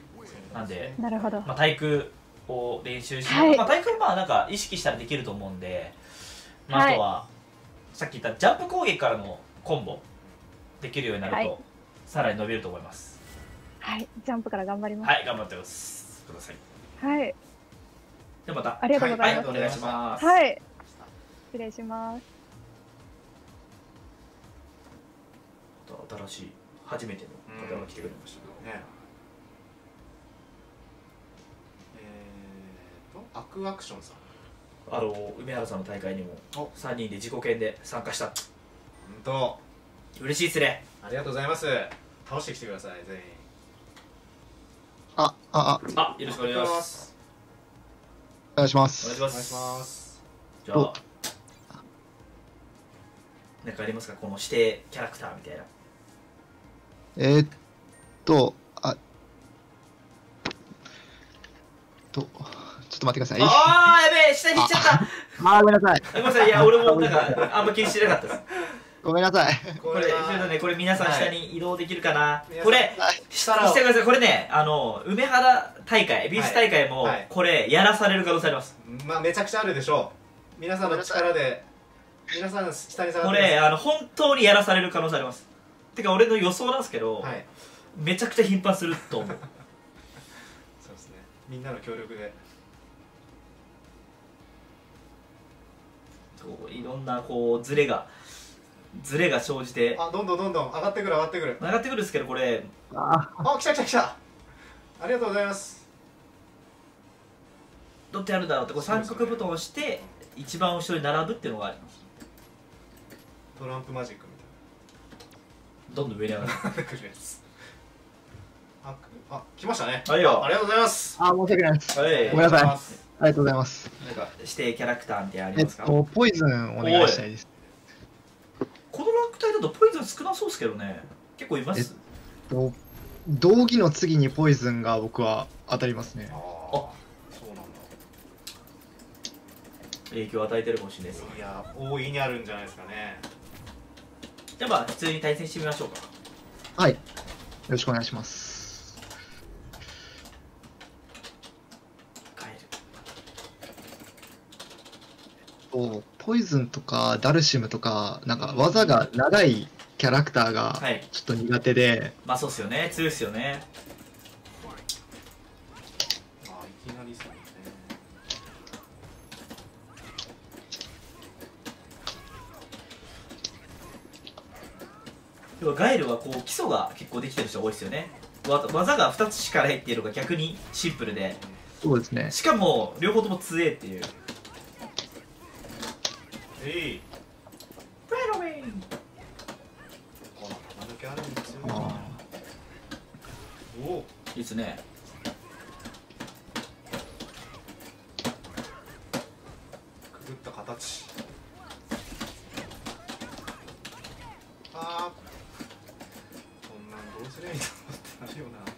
なんで、 なるほど。 まあ、対空を練習し、 はいまあ、対空まあなんか意識したらできると思うんで、まあ、あとは、さっき言ったジャンプ攻撃からのコンボできるようになると、 はいさらに伸びると思います。 はい、ジャンプから頑張ります。 はい、頑張ってください。 はい。 ではまた。 ありがとうございます。 はい、お願いします。 はい。失礼します。 新しい初めての方が来てくれましたね。 えーとアクアクションさん、 あの梅原さんの大会にもさんにんで自己研で参加した。 本当嬉しいですね。 ありがとうございます。倒してきてください全員。 あ、あ、あ、 あ、よろしくお願いします。 お願いします。 お願いしお願いします。 ますじゃあなんかありますか、この指定キャラクターみたいな。 えー、っと、あ、と、ちょっと待ってください。 ああ、やべえ、下に行っちゃった。 あー、ごめんなさい。 ごめんなさい、いや、俺もなんか、あんま気にしてなかったです。 ごめんなさい。 これ、それとね、これ皆さん下に移動できるかな。 皆さんこれ、 下らしてください。これね、あの、梅原大会、ビーチ大会もはいはい、 これ、やらされる可能性あります。 まあめちゃくちゃあるでしょう。皆さんの力で皆さん下に下がってこれ、あの、本当にやらされる可能性あります。てか、俺の予想なんですけど、 はい、 めちゃくちゃ頻繁すると思う。 そうですね、みんなの協力で。 こういろんな、こう、ズレが、ズレが生じて、 あ、どんどんどんどん上がってくる上がってくる。 上がってくるんですけど、これ、 ああ、来た来た来た。ありがとうございます。 どうやってやるんだろうって、こう三角ボタンを押して、一番後ろに並ぶっていうのがあります。 トランプマジックみどんどん上に上がる。 たいな来るやつ。あ、あ、来ましたね。 はいよありがとうございます。 あ、申し訳ないです。 はいごめんなさい。 い。 ありがとうございます。 なんか指定キャラクターみたいなのあえっりますか？ と、ポイズンお願いしたいです。 このランク帯だとポイズン少なそうですけどね。結構います。 と道義の次にポイズンが僕は当たりますねあ。あ、そうなんだ。 影響を与えてるかもしれないです。 いや、大いにあるんじゃないですかね。 じゃあまあ普通に対戦してみましょうか。 はい。よろしくお願いします。とポイズンとかダルシムとか、なんか技が長いキャラクターがはい。 ちょっと苦手で、 まあそうっすよね。強いっすよね。 あ、いきなりそうね。 要はガイルはこう基礎が結構できてる人多いですよね。わ技がふたつしかないっていうのが逆にシンプルで、 そうですね。 しかも両方とも強えっていう。 えい。 ブレロウェイ。 この玉抜けあるんですよ。 あおお。 いいっすね。 くぐった形。ああ。こんなんどうすりゃいいのってなるよな。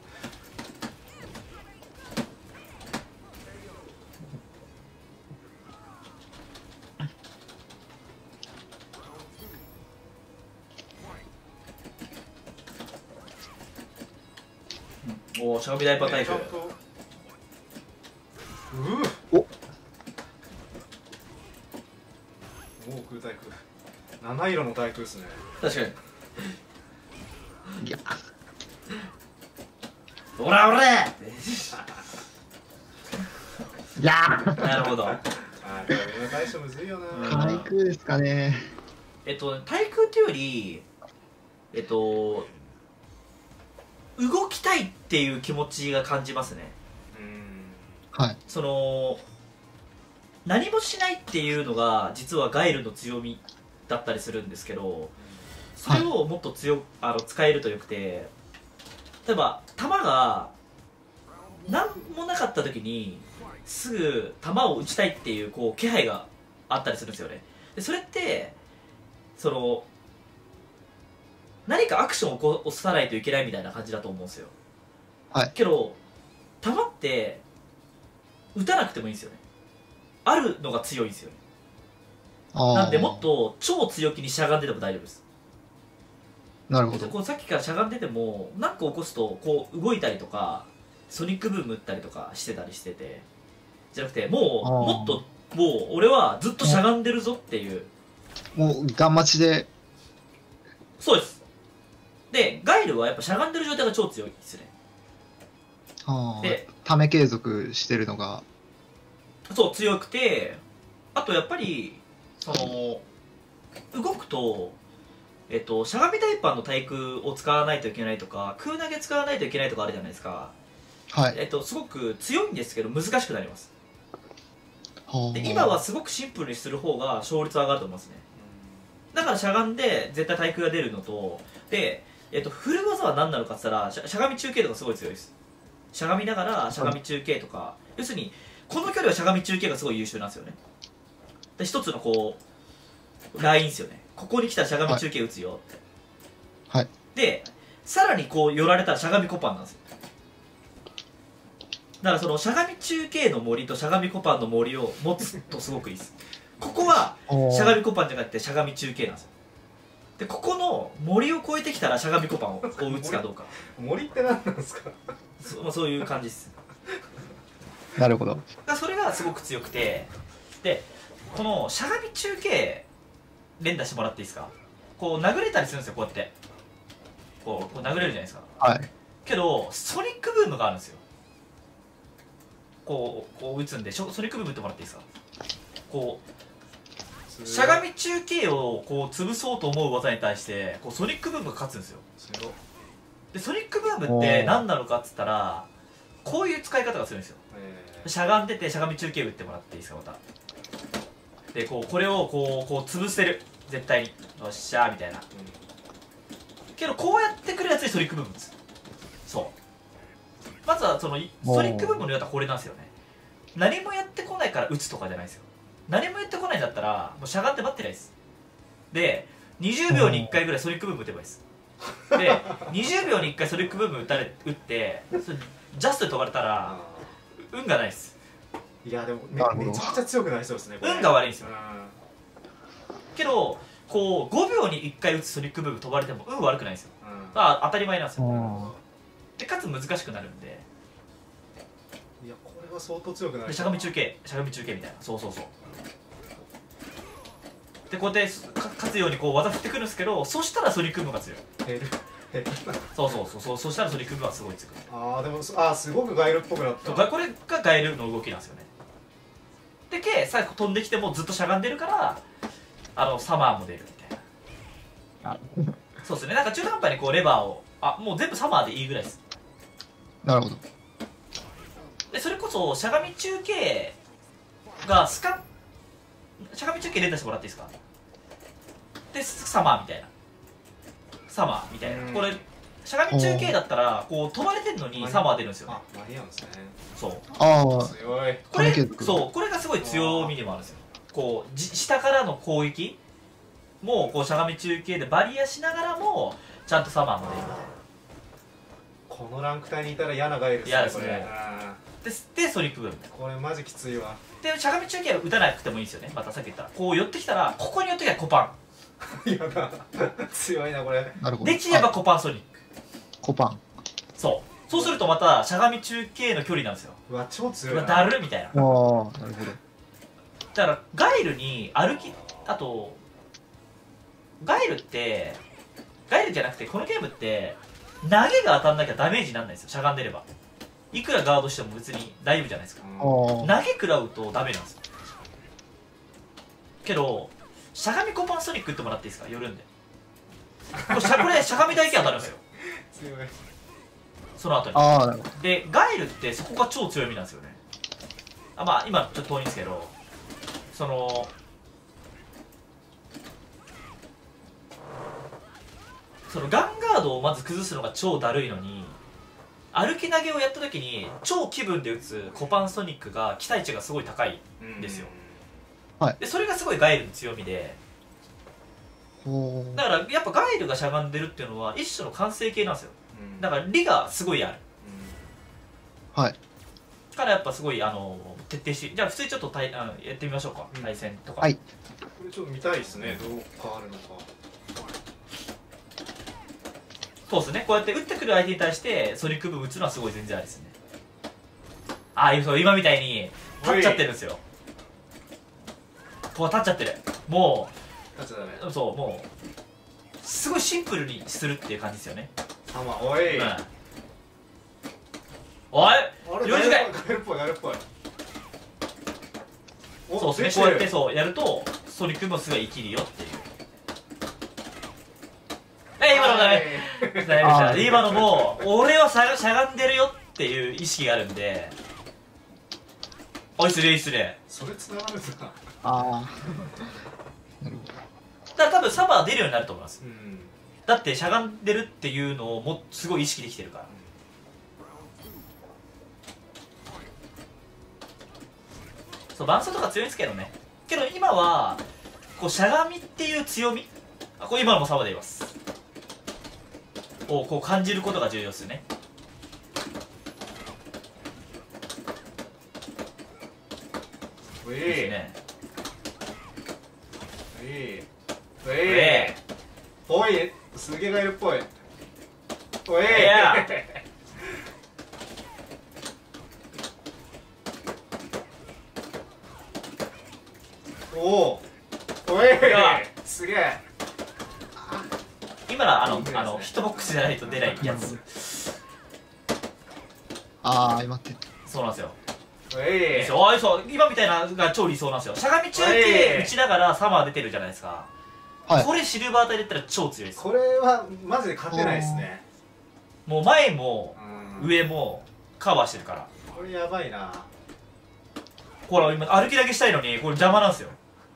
おお、しゃがみダイパータイプ。 ちゃんとうおおお、空対空。七色の対空ですね。 確かに。 いや、 オラオラ。 いやー、 なるほど。 ああ、これの対処むずいよな。 対空ですかね。 えっと対空っていうより、えっと動きたいっていう気持ちが感じますね。 うん。 はい。 その何もしないっていうのが実はガイルの強みだったりするんですけど、それをもっと強くあの使えるとよくて、例えば弾が何もなかった時にすぐ弾を撃ちたいっていうこう気配があったりするんですよね。でそれってその何かアクションを起こさないといけないみたいな感じだと思うんですよ。 はいけど弾って撃たなくてもいいんですよね。あるのが強いんですよね。 あーなんでもっと超強気にしゃがんでても大丈夫です。 なるほど。 こうさっきからしゃがんでても何か起こすとこう動いたりとかソニックブーム打ったりとかしてたりしてて、じゃなくてもうもっともう俺はずっとしゃがんでるぞっていう、 もうガン待ちで。 そうです。でガイルはやっぱしゃがんでる状態が超強いですね。 でため継続してるのがそう強くて、あとやっぱりその動くと、えっと、しゃがみタイパーの対空を使わないといけないとか空投げ使わないといけないとかあるじゃないですか。 はい、 えっと、すごく強いんですけど難しくなります。で今はすごくシンプルにする方が勝率上がると思いますね。だからしゃがんで絶対対空が出るのとで、えっと、振る技は何なのかって言ったらしゃしゃがみ中継とかすごい強いです。しゃがみながらしゃがみ中継とか、はい、要するにこの距離はしゃがみ中継がすごい優秀なんですよね。で一つのこうラインですよね。ここに来たらしゃがみ中継打つよって、 はい、 でさらにこう寄られたらしゃがみコパンなんですよ。だからそのしゃがみ中継の森としゃがみコパンの森を持つとすごくいいです。ここはしゃがみコパンじゃなくてしゃがみ中継なんですよ。でここの森を越えてきたらしゃがみコパンをこう打つかどうか。 森って何なんですか？ そ, そういう感じです。 なるほど。 それがすごく強くて、でこのしゃがみ中継連打してもらっていいですか。こう殴れたりするんですよ。こうやってこうこう殴れるじゃないですか。 はい。 けどソニックブームがあるんですよ。こうこう打つんでソニックブーム打ってもらっていいですか。こうしゃがみ中継をこう潰そうと思う技に対してこうソニックブームが勝つんですよ。でソニックブームって何なのかっつったらこういう使い方がするんですよ。しゃがんでてしゃがみ中継打ってもらっていいですか。またでこうこれをこうこう潰せる絶対によっしゃーみたいな、うん、けどこうやってくるやつにソニックブームです。そうまずはそのソニックブームのやったらこれなんですよね。何もやってこないから打つとかじゃないですよ。何もやってこないんだったらもうしゃがんで待ってないです。でにじゅうびょうにいっかいぐらいソニックブーム打てばいいです。でにじゅうびょうにいっかいソニックブーム打たれ打ってそれジャストで飛ばれたら運がないです。 いやでも め, めちゃくちゃ強くなりそうですね。 運が悪いんですよ。けどこうごびょうにいっかい打つソニックブーム飛ばれても運悪くないんですよ。あ当たり前なんですよ。でかつ難しくなるんで、 いやこれは相当強くなる。 しゃがみ中継しゃがみ中継みたいな、そうそうそうでこうやって勝つようにこう技振ってくるんですけど、そしたらソニックブームが強い。 減る減るそうそうそうそう、そしたらソニックブームはすごい強い。 ああでもあすごくガエルっぽくなった。 これがガエルの動きなんですよね。でけ最後飛んできてもずっとしゃがんでるからあのサマーも出るみたいな。そうですね、なんか中途半端にこうレバーをあもう全部サマーでいいぐらいです。 なるほど。 でそれこそしゃがみ中継がスカしゃがみ中継連打してもらっていいですか。でサマーみたいなサマーみたいな、これしゃがみ中継だったらこう飛ばれてるのにサマー出るんですよね。 あ間に合うんですね。 そうああ強い。 これそうこれがすごい強みでもあるんですよ。こうじ下からの攻撃もうこうしゃがみ中継でバリアしながらもちゃんとサマーも出るみたいな。 このランク帯にいたら嫌なガエルですね。 嫌ですね。でソニックブーム。 これマジきついわ。 でしゃがみ中継は打たなくてもいいんですよね。またさっき言ったこう寄ってきたらここに寄ってきたらコパンやだ強いなこれ。 なるほど。 できればコパンソニック。 コパン。 そうそうするとまたしゃがみ中継の距離なんですよ。 うわ超強いな。 だるみたいな。 ああなるほど。 だからガイルに歩きあとガイルってガイルじゃなくてこのゲームって投げが当たんなきゃダメージにならないんですよ。しゃがんでればいくらガードしても別に大丈夫じゃないですか。投げ食らうとダメなんですよ。けどしゃがみコパンソニック打ってもらっていいですか。寄るんでこれしゃこれしゃがみだけ当たるんですよ。 強い。 その後にああなるほど。 でガイルってそこが超強みなんですよね。あまあ今ちょっと遠いんですけどそのそのガンガードをまず崩すのが超だるいのに歩き投げをやった時に超気分で打つコパンソニックが期待値がすごい高いんですよ。 はい、 でそれがすごいガイルの強みで、だからやっぱガイルがしゃがんでるっていうのは一種の完成形なんですよ。だから利がすごいある。 はい。 からやっぱすごいあの徹底し、じゃあ普通にちょっと対あのやってみましょうか、うん、対戦とか。 はい。 これちょっと見たいですね。どう変わるのか。 そうですね。こうやって打ってくる相手に対してソニックブーム打つのはすごい全然ありですね。 ああいうそう今みたいに立っちゃってるんですよ。こう立っちゃってる。もう立っちゃダメ。 そうもうすごいシンプルにするっていう感じですよね。 あまおい、うん、 おいよじかいガエルっぽいガエルっぽい。 そうですね、こうやってそうやるとソニックもすぐ生きるよっていう。え今のだね今のも俺はしゃがんでるよっていう意識があるんで。おい失礼失礼。 それつながるんですか。 ああだから多分サバー出るようになると思います、うん、だってしゃがんでるっていうのをもすごい意識できてるから、うん、そうバンスとか強いんですけどね。けど今はこうしゃがみっていう強み、あこれ今のもサバで言いますをこう感じることが重要ですよね。 いいですね。 いい。いい。おい、すげえガエルっぽい。おい。おお。おい。すげえ。 今のあのあのヒットボックスじゃないと出ないやつ。 ああ、今って。 そうなんですよ。 えいそうそう今みたいなのが超理想なんですよ。しゃがみ中継打ちながらサマー出てるじゃないですか、はい、これシルバー帯で言ったら超強いです。 これはマジで勝てないですね。 もう前も上もカバーしてるから。 これやばいな。 ほら今歩きだけしたいのにこれ邪魔なんですよ。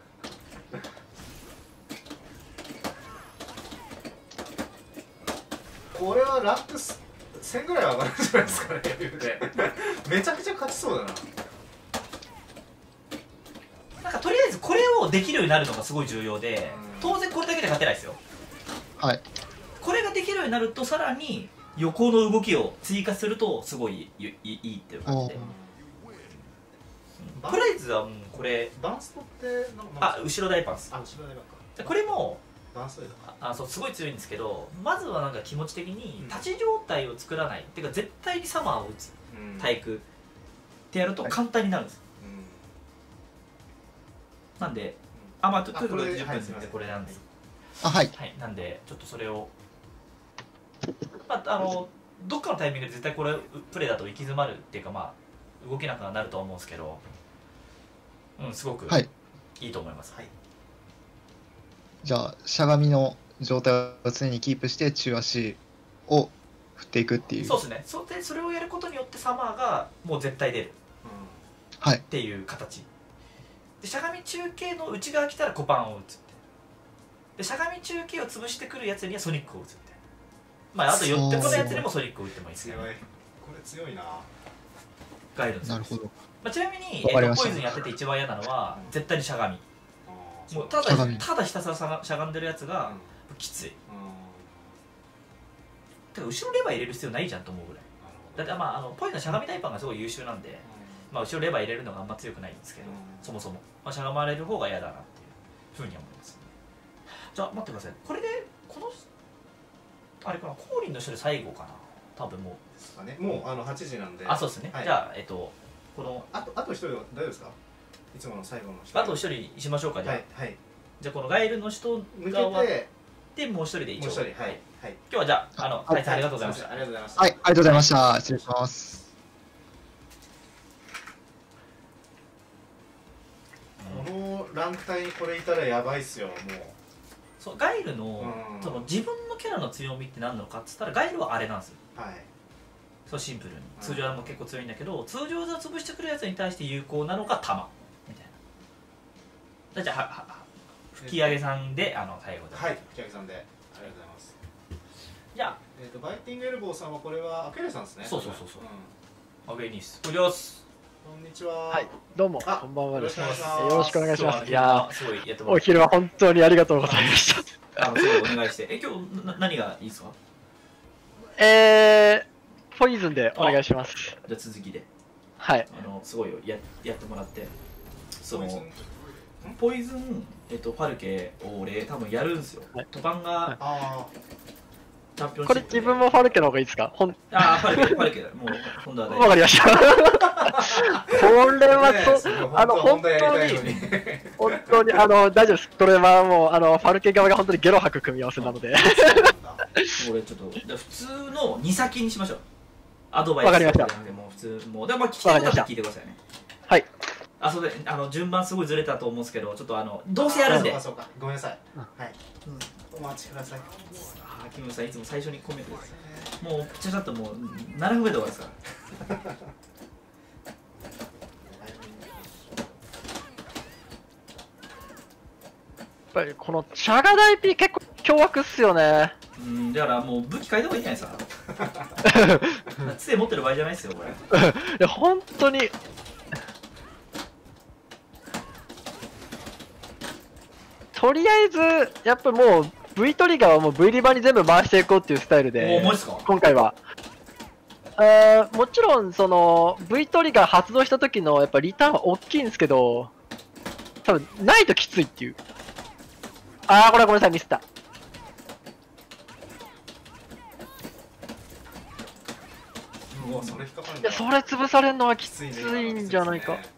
これはランクせんぐらいは上がるんじゃないですかねめちゃくちゃ勝ちそうだな。 なんかとりあえずこれをできるようになるのがすごい重要で、当然これだけで勝てないですよ。 はい。 これができるようになるとさらに横の動きを追加するとすごいいいいいっていう感じで、とりあえずはもうこれバンストってあ後ろ大パンス。 あ後ろ大パンスこれもバンストあそうすごい強いんですけど、まずはなんか気持ち的に立ち状態を作らない、うん、っていうか絶対にサマーを打つ、うん、対空ってやると簡単になるんです、はい、なんで、うん、あまあとにかくじゅっぷんでこれなんです。 あはい、 はい、なんでちょっとそれをまああのどっかのタイミングで絶対これプレーだと行き詰まるっていうか、まあ動けなくはなると思うんですけど、うんすごくいいと思います。はい。 じゃあしゃがみの状態を常にキープして中足を振っていくっていう。 そうですね。それでそれをやることによってサマーがもう絶対出る、 うん、はいっていう形で、しゃがみ中継の内側来たらコパンを打つって、でしゃがみ中継を潰してくるやつにはソニックを打つって、まああと寄ってこのやつにもソニックを打ってもいいですけど、ね、 これ強いなガイドンです。 なるほど。 まあ、ちなみに、えー、ポイズンやってて一番嫌なのは絶対にしゃがみ、もうただただひたすらしゃがんでるやつがきつい、うん、てか後ろレバー入れる必要ないじゃんと思うぐらい。だってまああのポイズンのしゃがみタイパーがすごい優秀なんで、うん、まあ後ろレバー入れるのがあんま強くないんですけど、うん、そもそも、まあ、しゃがまれる方が嫌だなっていうふうに思います。じゃあ待ってください。これでこのあれかな、コーリンの人で最後かな多分。もうですかね、もうあのはちじなんで。 あそうですね、はい、じゃあえっとこのあとあと一人は大丈夫ですか。いつもの最後の人。 あと一人しましょうか。じゃあ、はいはい、じゃあこのガイルの人が終わってもう一人で一応、もう一人、はい、はい、今日はじゃああの大変ありがとうございました。 ありがとうございました。 はい、ありがとうございました。失礼します。 このランク帯にこれいたらやばいっすよ。もうそうガイルの、うん、その自分のキャラの強みって何なのかっつったらガイルはあれなんですよ。はい。そうシンプルに通常はも結構強いんだけど、通常技を潰してくるやつに対して有効なのが弾みたいな。じゃあはは吹き上げさんであの最後で。 はい、吹き上げさんでありがとうございます。 じゃあ、 えー、とバイティングエルボーさんはこれはアクエレさんですね。 そうそうそうそう、うん、アクエニスおります。 こんにちは。 はい、どうもこんばんはです。よろしくお願いします。いやすごいやってもらお昼は本当にありがとうございました。 あのすごいお願いして。え今日な何がいいですか。 えー、ポイズンでお願いします。 じゃあ続きで。 はい。 あのすごいややってもらって、そのポイズンえっとファルケを俺多分やるんですよ。はい、トパンが、はい、 チャンピオンシップで。 これ自分もファルケの方がいいですか？ほんああ、ファルケ、ファルケだ。もう、今度はね。 わかりました。これはと、あの、本当に、本当に、あの、大丈夫です。これはもう、あの、ファルケ側が本当にゲロ吐く組み合わせなので。 これちょっと、普通のに先にしましょう。アドバイスわかりました。 もう普通、もう、でも聞きたいことは聞いてくださいね。 はい。 あ、そうで、あの、順番すごいずれたと思うんですけど、ちょっとあの、どうせやるんで。 そうか、そうか。ごめんなさい。はい。お待ちください。 ああ、キムさん、いつも最初にコメントです。もう、ちゃちゃっともう、ななふんめで終わりですから。 やっぱりこのチャガダイピー結構凶悪っすよね。 うん、だからもう武器変えた方がいいんじゃないですか。杖持ってる場合じゃないですよ、これ。 いや、本当に。とりあえず、やっぱもう V トリガーはもう V リバーに全部回していこうっていうスタイルで、 お、マジっすか？ 今回は。あもちろん、その V トリガー発動した時のやっぱリターンは大きいんですけど、多分ないときついっていう。あー、これはごめんなさい、ミスった。 うわ、それ引っかかるんいや、 だ。 それ潰されるのはきついんじゃないか。 こ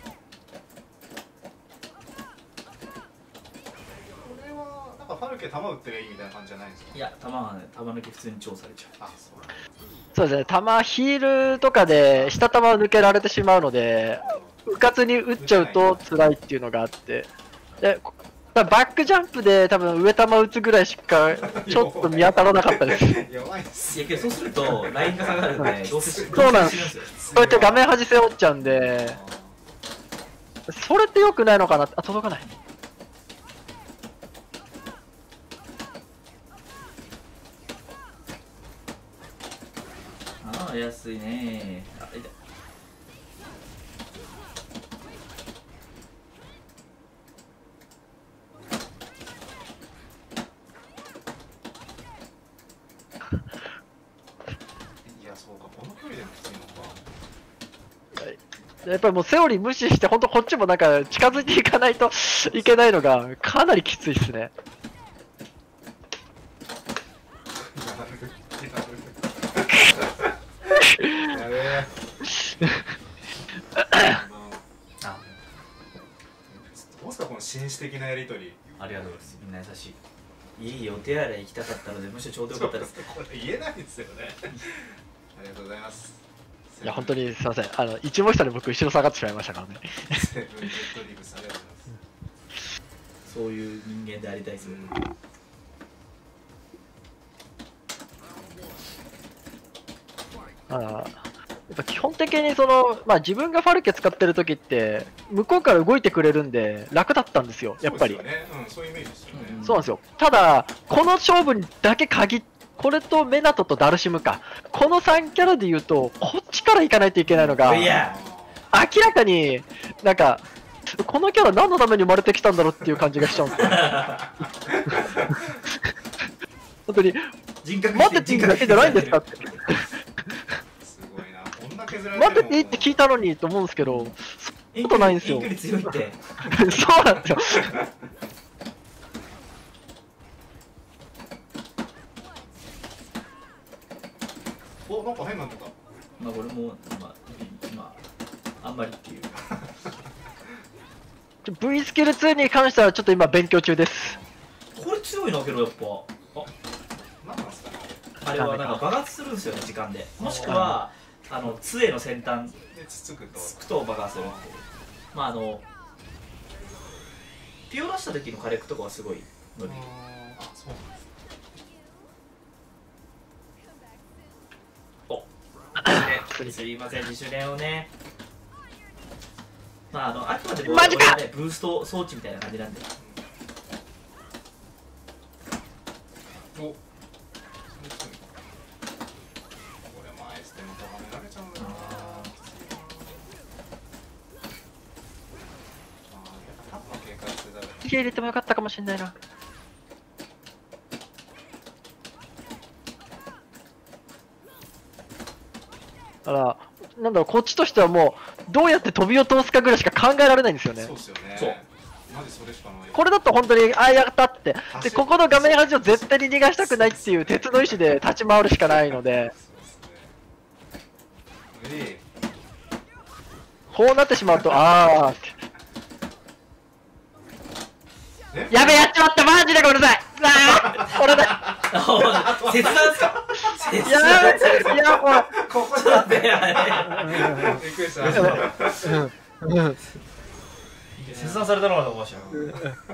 れはなんかファルケ弾打ってりゃいいみたいな感じじゃないんですか？ いや、弾はね、弾抜き普通に超されちゃう。 あ、そうだ。 そうですね、弾ヒールとかで下弾を抜けられてしまうので、うかつに打っちゃうと辛いっていうのがあって、でバックジャンプで多分上弾打つぐらいしかちょっと見当たらなかったです。 弱いっす。 いやけどそうするとラインが下がるんで、どうせそうなんです。こうやって画面端背負っちゃうんで、それって良くないのかなって。あ、届かない。 ああ、安いね。あ、痛い。 いや、そうか、この距離でもきついのか。 やっぱりもうセオリー無視して、本当こっちもなんか近づいていかないといけないのがかなりきついっすね。 やべえ。 あ、 どうすかこの紳士的なやりとり。 ありがとうございます。みんな優しい。いいお手洗い行きたかったので、むしろちょうどよかったです。 これ言えないですよね。ありがとうございます。 いや、本当にすみません。あの、一文字差で僕後ろ下がってしまいましたからね。 セブンジェットリブスありがとうございます。 そういう人間でありたいです。 あやっぱ基本的にその、まあ、自分がファルケ使ってる時って向こうから動いてくれるんで楽だったんですよ、やっぱり。 そうですよね。うん、そういうイメージですよね。 そうなんですよ。ただ、この勝負にだけ限っこれとメナトとダルシムか、このさんキャラで言うと、こっちから行かないといけないのが、 いや明らかになんか、このキャラ何のために生まれてきたんだろうっていう感じがしちゃうんですよ。本当に、待ってていいだけじゃないんですかって。 すごいな。こんな削られても待ってていいって聞いたのにと思うんですけど、そんなことないんですよ。 遠距離強いって。 そうなんですよ。 お、なんか変なんとか。 まあこれも、まあ、まあ、あんまりっていう。 V スキルツーに関してはちょっと今勉強中です。 これ強いなけどやっぱ。あ、 なんなんすかね。 あれはなんか爆発するんですよね、時間で。もしくは、あの杖の先端でつつくと。 つくと爆発するっていう。まああのピオ出した時の火力とかはすごい伸びる。 あ、そうなんです。 お、すいません、自主練をね。まああのあくまでもマジか俺はねブースト装置みたいな感じなんで。 お。これ前ステムとかめられちゃうんだな。 入れてもよかったかもしれないな。だからなんだろう、こっちとしてはもうどうやって飛びを通すかぐらいしか考えられないんですよね。 そうですよね。 そう。 マジそれしかない。 これだと本当にあや当たってってでここの画面端を絶対に逃がしたくないっていう鉄の意志で立ち回るしかないので、こうなってしまうとああやべやっちまったマジでごめんなさい。ああ俺だ切断すかいやいやもうここだってびっくりした切断されたのかと思いましたよ。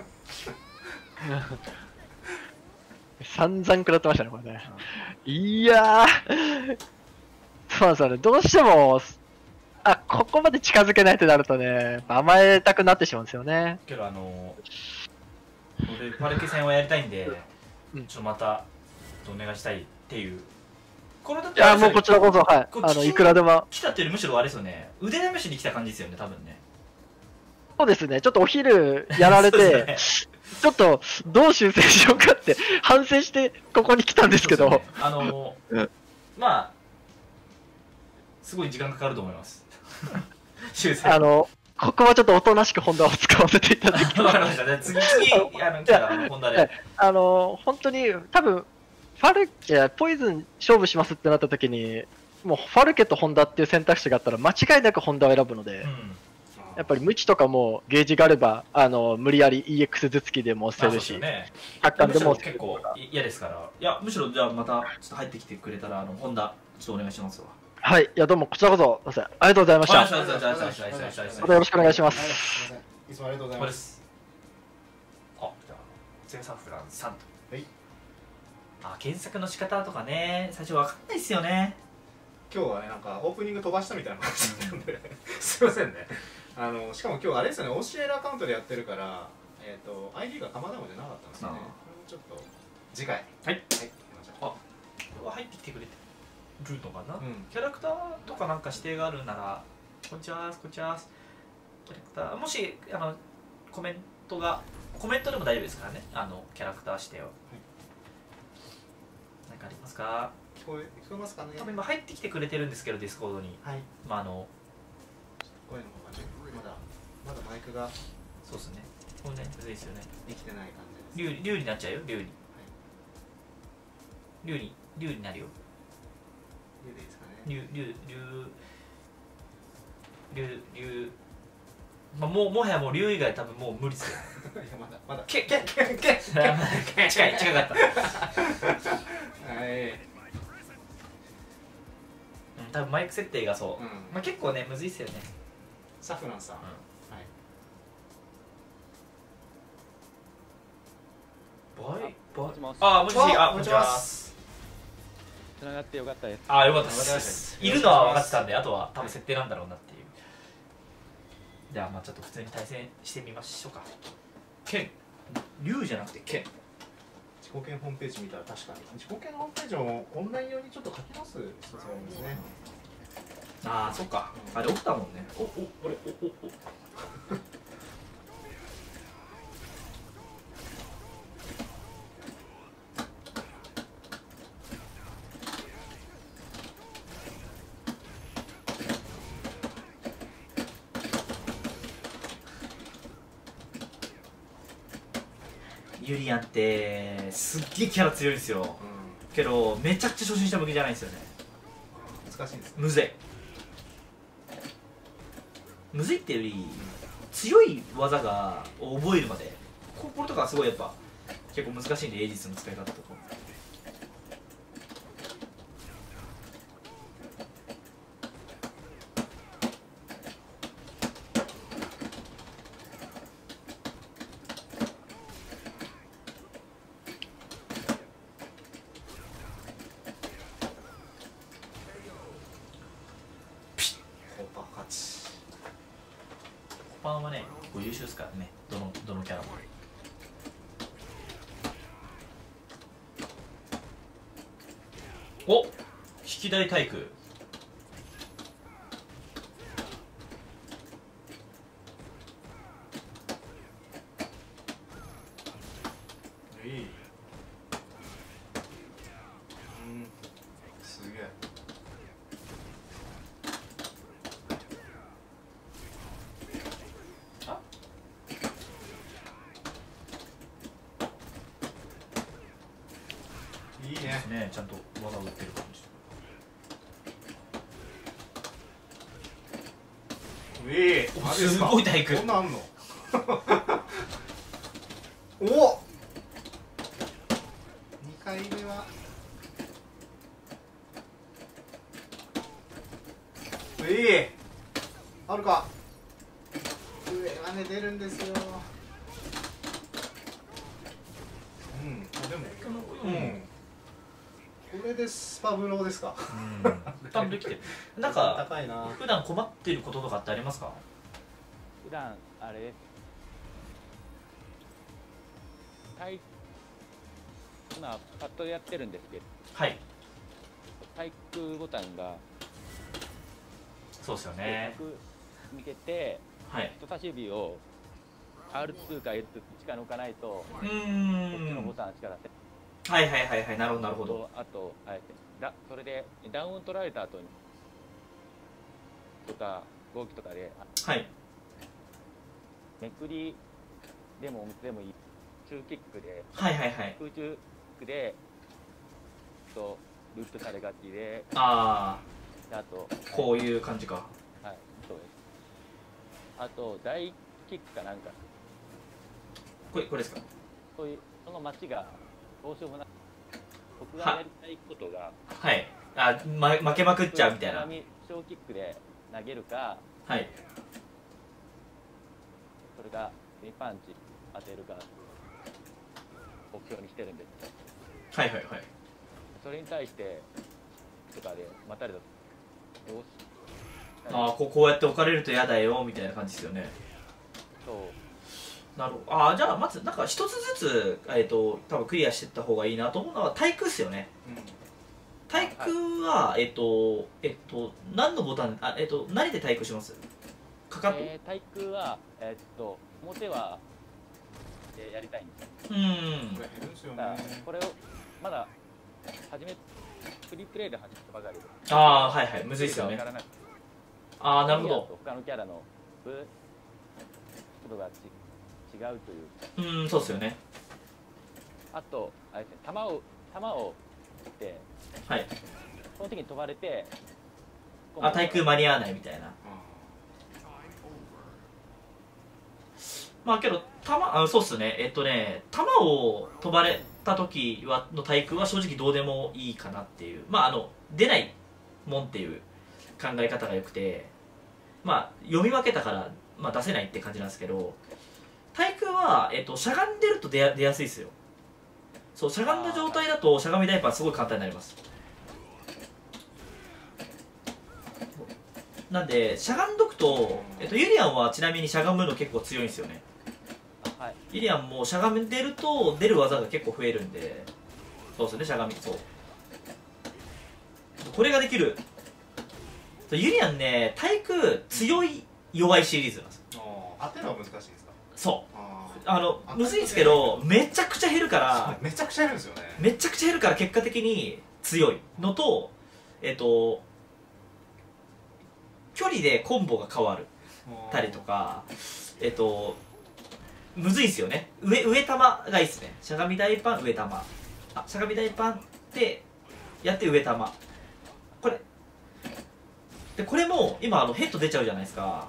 散々食らってましたねこれね。いやーそうなんですよね、どうしてもあここまで近づけないってなるとね甘えたくなってしまうんですよね。 けどあの俺パルケ戦をやりたいんで、うん、ちょっとまたお願いしたいっていう。これだっていやもうこちらこそはいあのいくらでも来たっていうよりむしろあれですよね、腕試しに来た感じですよね多分ね。 そうですね、ちょっとお昼やられて、ね、ちょっとどう修正しようかって反省してここに来たんですけど、ね、 あのー、まあすごい時間かかると思います修正。 あのここはちょっとおとなしくホンダを使わせていただきます。わかりましたね。次次あの来たらホンダで。 あの本当に多分ファルケポイズン勝負しますってなった時にもうファルケとホンダっていう選択肢があったら間違いなくホンダを選ぶので。うん、やっぱり無知とかもゲージがあればあの無理やり イーエックス 頭突きでも押せるし、発汗、ね、でも結構嫌ですから、いやむしろじゃあまたちょっと入ってきてくれたらあのホンダちょっとお願いしますわ。 はい、いやどうもこちらこそありがとうございました。またよろしくお願いします。 いつもありがとうございます。 あ、じゃあゼサフランさんと。はい。あ、検索の仕方とかね、最初わかんないですよね。 今日はねなんかオープニング飛ばしたみたいな感じだったんで、すいませんね。あのしかも今日あれですよね、教えるアカウントでやってるから、えっ、ー、と アイディー が玉玉じゃなかったんですよね。これもちょっと次回。はい。はい。 あ、これは入ってきてくれてるのかな。うん、キャラクターとかなんか指定があるなら、こんにちは、こんにちは。キャラクターもしあのコメントがコメントでも大丈夫ですからね。あのキャラクター指定を。はい、なんかありますか。 聞こえ聞こえますかね。 多分今入ってきてくれてるんですけどディスコードに。はい。まああの声の方がねまだまだマイクがそうですね。これねむずいですよね。 できてない感じです。 竜竜になっちゃうよ竜に。竜に竜になるよ。 竜でいいですかね。 竜竜竜竜竜まあもうもはやもう竜以外多分もう無理ですよ。 いやまだまだけけけけ近い近かった。はい。多分マイク設定がそう、うん、まあ結構ねむずいっすよね。 サフランさん、うん、 はい。バイバイあもしもしあこんにちは。つながってよかったです。 あよかったです。いるのは分かってたんであとは多分設定なんだろうなっていう。じゃあまあちょっと普通に対戦してみましょうか。剣竜じゃなくて剣。 自己研ホームページ見たら確かに自己研ホームページもオンライン用にちょっと書き直す必要があるんですね。 ああそっか、うん、あれ起きたもんね。おおあれおおおユリアンってすっげえキャラ強いんですよ、うん、けどめちゃくちゃ初心者向けじゃないんですよね。 難しいですね。 むずいむずいっていうより強い技が覚えるまでこれとかすごいやっぱ結構難しいんでエイジスの使い方とかパンはね、結構優秀ですからね、どのどのキャラも。お、引き台対空。 いい。うん、すげえ。 いいねですね。ちゃんと技を打ってる感じ。 うえー、マジですか。 すごい体育。 こんなんあんの。おっ。二回目は。うえー、あるか。上はね出るんですよ。うん、でも、うん。これでスパブローですか。 うん。多分できてる。なんか高いな。 普段困っていることとかってありますか？ 普段あれです。対今パッドでやってるんですけど。 はい。 対空ボタンが。 そうですよね。 向けて。 はい。 人差し指を アールツー か エルツー しか抜かないと、 うーん、 こっちのボタンしか出せはいはいはいはい、なるほどなるほど。 あと、あえてだそれでダウンを取られた後にとか動きとかで、 はい、 めくりでもお水でもいい中キックで、 はいはいはい、 空中キックでとループされがちで、 ああとこういう感じか。 はい、そうです。あと大キックかなんかこれこれですか。 そういうその街がどうしようもない僕がやりたいことがはい、あ、ま、負けまくっちゃうみたいな。 小キックで投げるか、 はい、 それがスリーパンチ当てるか目標にしてるんです。 はいはいはい。 それに対してとかで待たれたどうしああ、こうこうやって置かれると嫌だよみたいな感じですよね。 そうなるほど。ああ、じゃあまずなんか一つずつ、えっと多分クリアしていった方がいいなと思うのは対空っすよね。うん、対空は、えっとえっと何のボタン、あ、えっと何で対空します？かかと？ えー、対空はえー、っと表は、えー、やりたいんです。 うん。 これ減るんですよね。 これをまだ初めフリープレイで始めたばかりで。 ああ、はいはい、むずいっすよね。ああ、なるほど。 他のキャラのことがち違うという。うん、そうですよね。 あとあれですね、弾を弾を撃って、 はい。 その時に飛ばれて、 あ、対空間に合わないみたいな。まあけど弾、あ、そうっすね。えっとね、弾を飛ばれた時はの対空は正直どうでもいいかなっていう。まああの出ないもんっていう考え方が良くて、まあ読み分けたから、まあ、出せないって感じなんですけど、対空は、えっと、しゃがんでると出や出やすいですよ。そう、しゃがんだ状態だとしゃがみダイパーすごい簡単になります。なんでしゃがんどくと、えっと、ユリアンはちなみにしゃがむの結構強いんですよね。 はい、 ユリアンもしゃがんでると出る技が結構増えるんで、そうですね、しゃがみ、そう、これができる。ユリアンね、対空強い弱いシリーズなんですよ。 当てるのは難しいですか？ そう、あのむずいんですけど、めちゃくちゃ減るから、 めちゃくちゃ減るんですよね。 めちゃくちゃ減るから結果的に強いのと、えっと距離でコンボが変わるたりとか、えっとむずいんですよね。上上玉がいいですね。しゃがみ大パン上玉、あ、しゃがみ大パンってやって上玉、これで、これも今あのヘッド出ちゃうじゃないですか。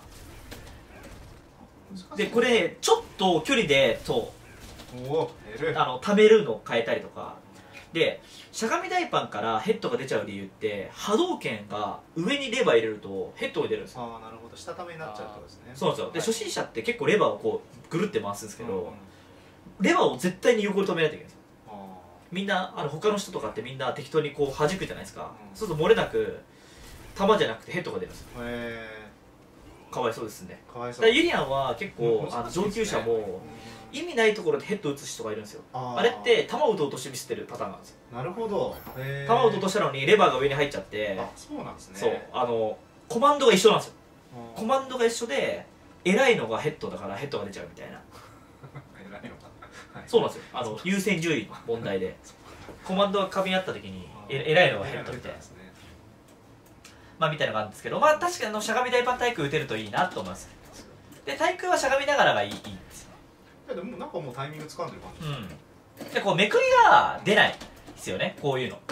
でこれちょっと距離でそうあの溜めるのを変えたりとかで、しゃがみ大パンからヘッドが出ちゃう理由って、波動拳が上にレバー入れるとヘッドが出るんですよ。 ああ、なるほど、下ためになっちゃうってことですね。 そうなんですよ。で、初心者って結構レバーをこうぐるって回すんですけど、レバーを絶対に横で止めないといけないんですよ。みんなあの他の人とかってみんな適当にこう弾くじゃないですか。そうすると漏れなく弾じゃなくてヘッドが出るんですよ。へー、かわいそうですね。かわいそう。だからユリアンは結構、あの上級者も意味ないところでヘッド打つ人がいるんですよ。 あ, あれって弾を打とうとしてミスってるパターンなんですよ。 なるほど。 弾を打とうとしたのにレバーが上に入っちゃって、 あ、そうなんですね。そう、 あのコマンドが一緒なんですよ。コマンドが一緒で偉いのがヘッドだからヘッドが出ちゃうみたいな偉いのか、はい、そうなんですよ。あの優先順位の問題でコマンドが噛み合った時にえ偉いのがヘッドみたいな、まあみたいなのがあるんですけど、まあ確かにのしゃがみ大パン対空打てるといいなと思います。で対空はしゃがみながらがいいいいです。 いやでもなんかもうタイミング掴んでる感じ、 うん、でこうめくりが出ないすよね、こういうの。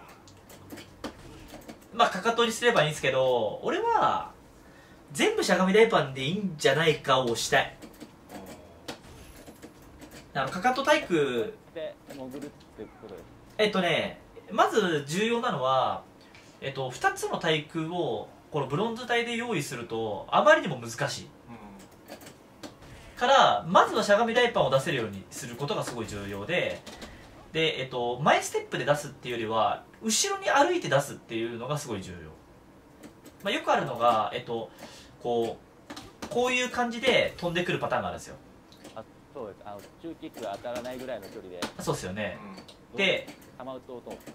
まあかかとにすればいいんですけど、俺は全部しゃがみ大パンでいいんじゃないかをしたい。あのかかと体育で潜るってことです。 えっとねまず重要なのは、えっと、ふたつの対空をこのブロンズ帯で用意するとあまりにも難しいからまずはしゃがみ大パンを出せるようにすることがすごい重要で、で、えっと、前ステップで出すっていうよりは後ろに歩いて出すっていうのがすごい重要、まあ、よくあるのが、えっと、こうこういう感じで飛んでくるパターンがあるんですよ。 あ、そうです。あの中キックが当たらないぐらいの距離で。 そうですよね、うん、で弾打つ音をよく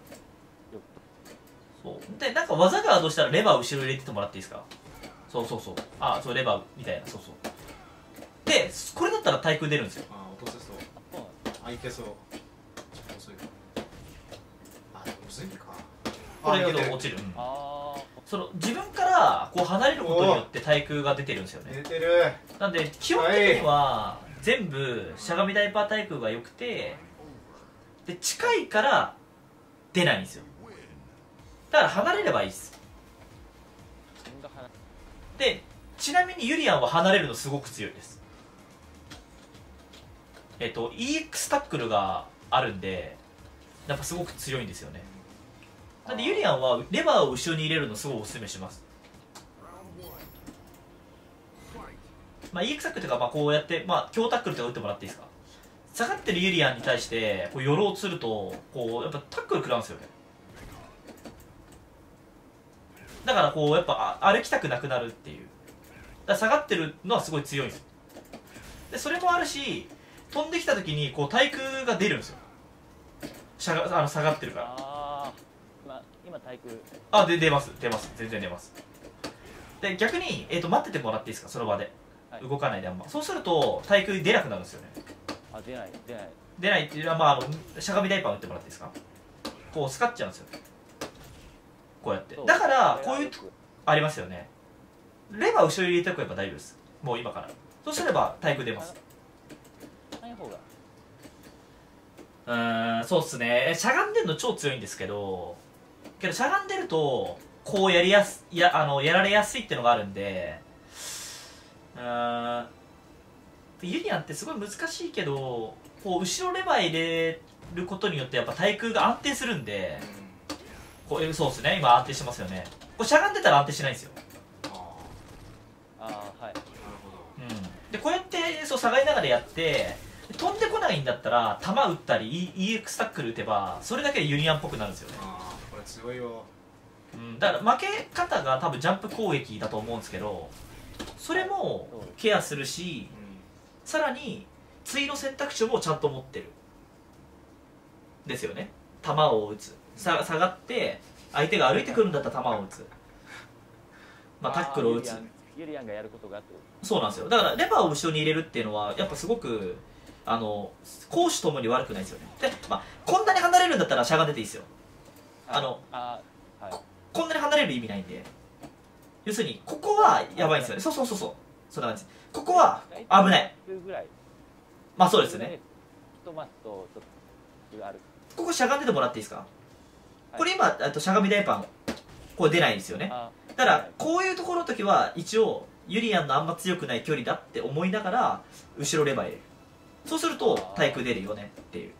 そうで、なんか技がどうしたらレバーを後ろに入れててもらっていいですか。そうそうそう、あそうレバーみたいな、そうそうでこれだったら対空出るんですよ。 あ落とせそう。あいけそう。遅いか。あでもむずいか。 これが落ちる、うん、あその自分からこう離れることによって対空が出てるんですよね。 出てる。 なんで基本的には全部しゃがみダイパー対空が良くて、で近いから出ないんですよ。だから離れればいいです。でちなみにユリアンは離れるのすごく強いです。えっと イーエックス タックルがあるんでやっぱすごく強いんですよね。なんでユリアンはレバーを後ろに入れるのすごいおすすめします。まあ イーエックス タックルというか、まあこうやってまあ強タックルとか打ってもらっていいですか。下がってるユリアンに対してこう寄ろうとするとこうやっぱタックル食らうんですよね。だからこうやっぱ歩きたくなくなるっていう。だから下がってるのはすごい強いんですよ。でそれもあるし飛んできた時にこう対空が出るんですよ。しゃがあの下がってるから。 ああ今今対空あで出ます出ます全然出ます。で逆に、えー、と待っててもらっていいですか、その場で、はい、動かないであんま。そうすると対空出なくなるんですよね。 あ出ない出ない出ないっていうのは、まあ、あのしゃがみダイパー打ってもらっていいですか。こうスカっちゃうんですよこうやって。だからこういうありますよね。レバー後ろに入れておけば大丈夫です、もう今から。そうすれば対空出ます。 ない方がうーんそうっすね。しゃがんでるの超強いんですけどけどしゃがんでるとこうやりやすやあのやられやすいっていうのがあるんで、うーんユリアンってすごい難しいけどこう後ろレバー入れることによってやっぱ対空が安定するんで、こうそうですね今安定してますよね。こうしゃがんでたら安定しないんですよ。 ああはいなるほど、うん、でこうやってそう下がりながらやって飛んでこないんだったら球打ったり イーエックス タックル打てばそれだけでユニアンっぽくなるんですよね。 ああこれ強いよ、 うん、だから負け方が多分ジャンプ攻撃だと思うんですけどそれもケアするし、うん、さらに次の選択肢もちゃんと持ってるですよね。球を打つさ下がって相手が歩いてくるんだったら球を打つ、まあ、タックルを打つ。 ユリアンがやることがあってそうなんですよ。だからレバーを後ろに入れるっていうのはやっぱすごくあの攻守ともに悪くないですよね。で、まあ、こんなに離れるんだったらしゃがんでていいですよ。あのあ、はい、 こ, こんなに離れる意味ないんで、要するにここはやばいんですよね。そうそうそうそうそんな感じ。ここは危ない。まあそうですよね。ここしゃがんでてもらっていいですか。これ今あとしゃがみ大パンこれ出ないんですよね。だからこういうところの時は一応ユリアンのあんま強くない距離だって思いながら後ろレバー入れる。そうすると対空出るよねっていう、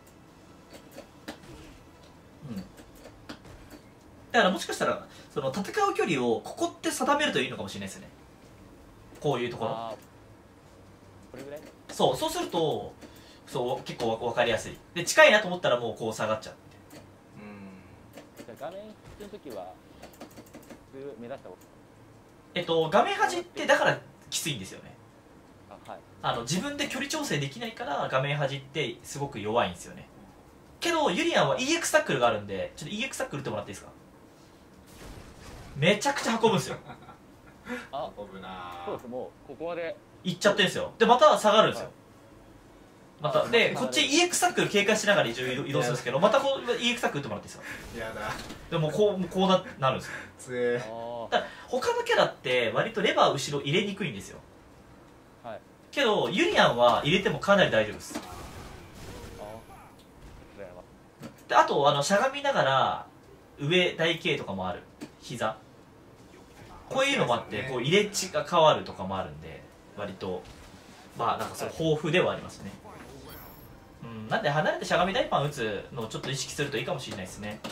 うん、だからもしかしたらその戦う距離をここって定めるといいのかもしれないですよね。こういうところこれぐらいそうそうするとそう結構分かりやすいで近いなと思ったらもうこう下がっちゃう。 うんじゃあ画面の時は目指した方がえっと画面端ってだからきついんですよね。 あ、はい、 あの自分で距離調整できないから画面端ってすごく弱いんですよね。けどユリアンは イーエックス タックルがあるんでちょっと イーエックス タックル打ってもらっていいですか。めちゃくちゃ運ぶんですよ。 あ運ぶな。 そうですもうここまで行っちゃってるんですよ。でまた下がるんですよ、またでこっち イーエックス タックル警戒しながら一応移動するんですけどまたこう イーエックス タックル打ってもらっていいですか。 やだ。 でもこうこう な, なるんですよ。 つえだから他のキャラって割とレバー後ろ入れにくいんですよ、 はい、 けどユリアンは入れてもかなり大丈夫です。 であとあのしゃがみながら上台形とかもある、膝こういうのもあってこう入れ地が変わるとかもあるんで、割とまあなんかそれ豊富ではありますね。うん、なんで離れてしゃがみ大パン打つのをちょっと意識するといいかもしれないですね。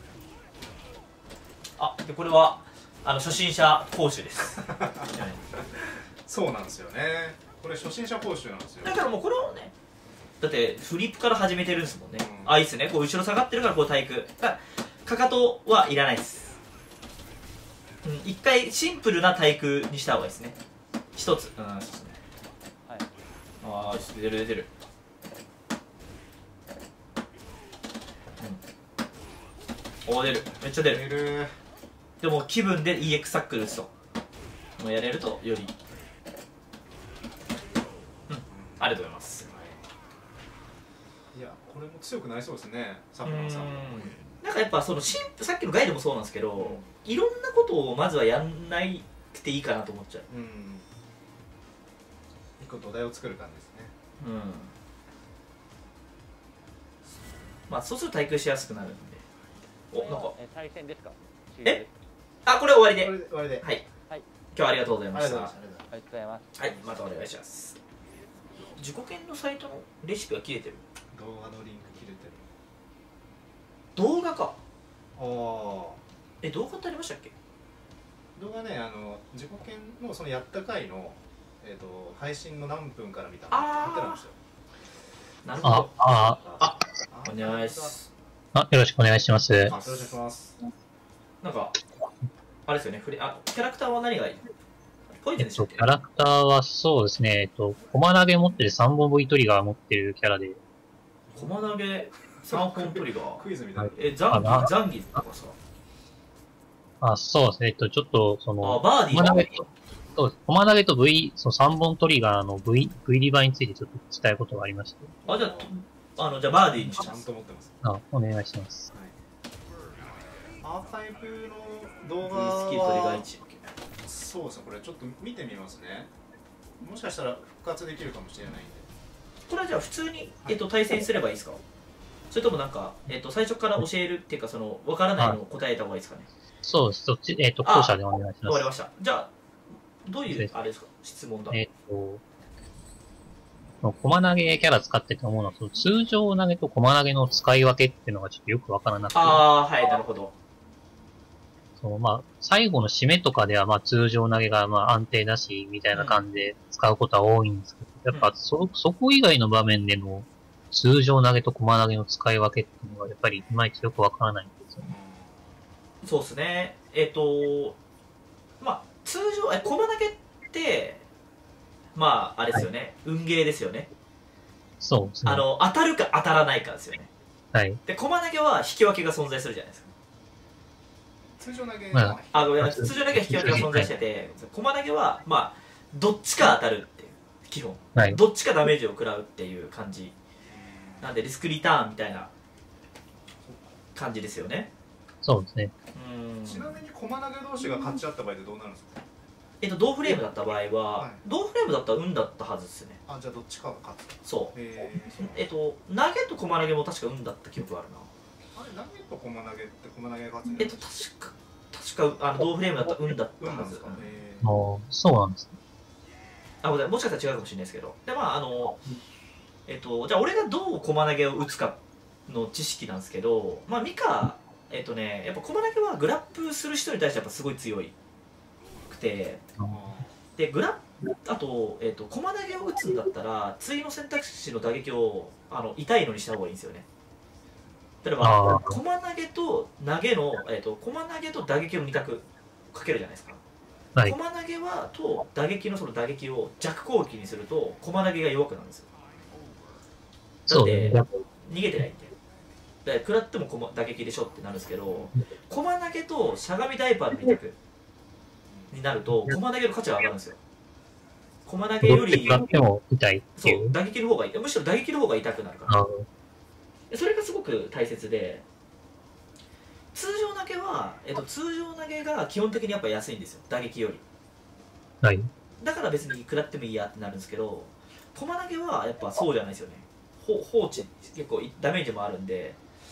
あ、でこれはあの初心者講習ですそうなんですよね、これ初心者講習なんですよ。 だからもうこれをね、だってフリップから始めてるんですもんね、うん、あ、いいっすね、こう後ろ下がってるからこう体育かかとはいらないです、うん、一回シンプルな体育にした方がいいですね、一つ、うん、そうですね、はい、ああ出てる出てる、うん、おー出る、めっちゃ出る、 出る。 でも気分で イーエックス タックル打つともうやれるとより、うん、ありがとうございます。 いや、これも強くなりそうですね、サプランさん。 なんかやっぱそのシンさっきのガイドもそうなんですけど、いろんなことをまずはやんないくていいかなと思っちゃう。うん。 一個土台を作る感じですね。うん。 まあそうすると対空しやすくなるんで。お、なんか。 え、対戦ですか？ え？あ、これ終わりで。 終わりで。 はい。はい。今日はありがとうございました。ありがとうございます。 はい、またお願いします。自己研のサイトのレシピが切れてる。 動画のリンク切れてる。 動画か。 ああ。 え、動画ってありましたっけ？ 動画ね、あの自己研のそのやった回のえっ、ー、と配信の何分から見たの貼ってるんですよ。 なるほど。 ああ、あ、お願いします。 あ、よろしくお願いします。 よろしくお願いします。 なんかあれですよね。フレあキャラクターは何がいい？ポイズンでしたっけ？ キャラクターはそうですね。えっと駒投げ持ってるさんぼん V トリガー持ってるキャラで。 駒投げさんぼんトリガー。 クイズみたいな。 え、ザンギザンギとかさ。 あ、そうですね。えっと、ちょっと、その、 あ、バーディー駒投げと、そうです。駒投げと V、そのさんぼんトリガーの V、V リバーについてちょっと聞きたいことがありまして。 あ、じゃあ、あの、じゃあバーディーにします。 ちゃんと持ってます。 あ、お願いします。 はい、アーカイブの動画は、 スキルトリガーいち。 そうですね、これちょっと見てみますね。もしかしたら復活できるかもしれないんで。 これはじゃあ普通に、えっと、対戦すればいいですか？それともなんか、えっと、最初から教えるっていうか、その、わからないのを答えた方がいいですかね？ そうです。そっち、えっ、ー、と、後者でお願いします。 わかりました。じゃあ、どういう、あれですか、質問だえっ、ー、と、駒投げキャラ使ってて思うのは、その通常投げと駒投げの使い分けっていうのがちょっとよくわからなくて。 ああ、はい、なるほど。 そう、まあ、最後の締めとかでは、まあ、通常投げが、まあ、安定だし、みたいな感じで使うことは多いんですけど、やっぱ、そ、そこ以外の場面での、通常投げと駒投げの使い分けっていうのが、やっぱり、いまいちよくわからないんですよね。 そうですね。えっ、ー、と、まあ、通常、え、駒投げって、まあ、あれですよね、はい、運ゲーですよね。 そうですね。 あの、当たるか当たらないかですよね。 はい。 で、駒投げは引き分けが存在するじゃないですか。 通常投げ、 まあ、あ、ごめんなさい。通常投げは引き分けが存在してて、駒投げは、まあ、どっちか当たるっていう、基本。はい。どっちかダメージを食らうっていう感じ。なんで、リスクリターンみたいな感じですよね。 そうですね。 ちなみに駒投げ同士が勝ち合った場合ってどうなるんですか？ えっと、同フレームだった場合は、はい、同フレームだったら運だったはずですね。 あ、じゃあどっちかが勝つ。 そう。ええっと、投げと駒投げも確か運だった記憶があるな。 あれ、投げと駒投げって駒投げが勝つんえっと、確か、確か、あの同フレームだったら運だったはず。 ああ、そうなんですね。 あ、ごめんなさい。もしかしたら違うかもしれないですけど。で、まあ、あの、えっと、じゃあ俺がどう駒投げを打つかの知識なんですけど、まあ、ミカ、えっとね、やっぱ駒投げはグラップする人に対してやっぱすごい強いくて、でグラッあと、えっと、駒投げを打つんだったら次の選択肢の打撃をあの痛いのにした方がいいんですよね。例えば駒投げと投げの、えっと、駒投げと打撃のに択かけるじゃないですか。はい、駒投げはと打撃のその打撃を弱攻撃にすると駒投げが弱くなるんですよ。だって逃げてないんで。で食らっても打撃でしょってなるんですけど、駒投げとしゃがみダイパーのに択になると駒投げの価値が上がるんですよ。駒投げよりそう打撃の方がいい、むしろ打撃の方が痛くなるから、それがすごく大切で、通常投げは、えっと、通常投げが基本的にやっぱ安いんですよ、打撃より。 はい、 だから別に食らってもいいやってなるんですけど、駒投げはやっぱそうじゃないですよね。放置結構ダメージもあるんで、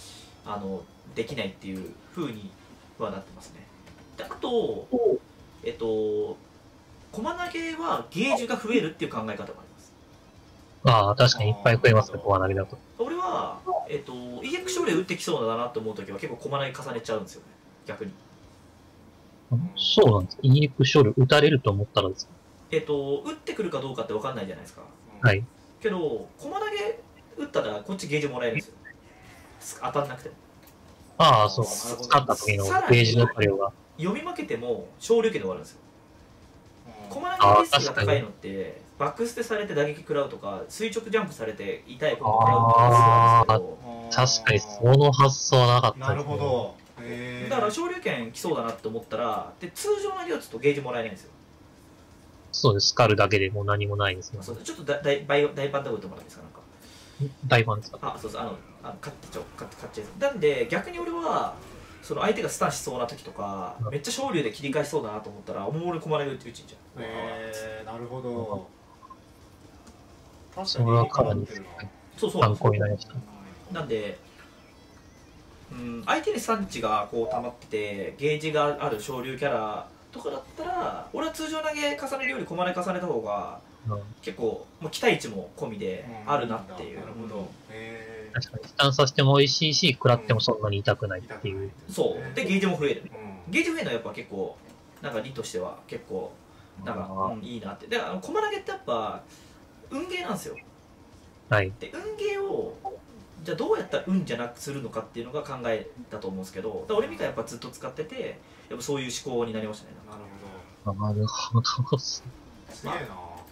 あのできないっていう風にはなってますね。であとえっと駒投げはゲージが増えるっていう考え方もあります。 ああ、確かにいっぱい増えますね、駒投げだと。 俺は、えっと、イーエックス 勝利打ってきそうだなと思うときは結構駒投げ重ねちゃうんですよね、逆に。 そうなんですか。イーエックス 勝利打たれると思ったらですか。 えっと、打ってくるかどうかって分かんないじゃないですか。 はい。 けど、駒投げ打ったらこっちゲージもらえるんですよ。当たんなくても。 ああ、そう。使った時のゲージの量が。 読み負けても昇竜拳で終わるんですよ。駒投げリスクが高いのって、バックステされて打撃食らうとか、垂直ジャンプされて痛いこと食らうとかなんですけど、確かにその発想はなかったですね。 なるほど。 だから昇竜拳来そうだなって思ったら、で通常投げ打つとゲージもらえないんですよ。 そうです、スカルだけでもう何もないですね。 そうちょっと大大大パンダ打ってもらっていいですか、なんか。 大パンですか。 あ、そうそう、あの、あの勝ってちょ、勝って勝っちゃう。なんで、逆に俺は、その相手がスタンしそうな時とか、めっちゃ昇竜で切り返しそうだなと思ったら、おもむろに駒投げ打って打ちんじゃん。 へえー、なるほど。確かに。 それはかなりそうそう参考になりました。 なんで、うん、相手に産地がこう溜まってて、ゲージがある昇竜キャラとかだったら、俺は通常投げ重ねるより駒投げ重ねた方が、うん、結構、もう期待値も込みであるなっていう。 なるほど。へ確かに、スタンさせても美味しいし、食らってもそんなに痛くないっていう。 うん、そう。で、ゲージも増える。うん、ゲージ増えるのはやっぱ結構、なんか利としては結構、なんか、うん、いいなって。で、あの駒投げってやっぱ、運ゲーなんですよ。 はい。 で、運ゲーを、じゃあどうやったら運じゃなくするのかっていうのが考えだと思うんですけど、俺みかやっぱずっと使ってて、やっぱそういう思考になりましたね。 なるほど。なるほど。 すげえな。そっ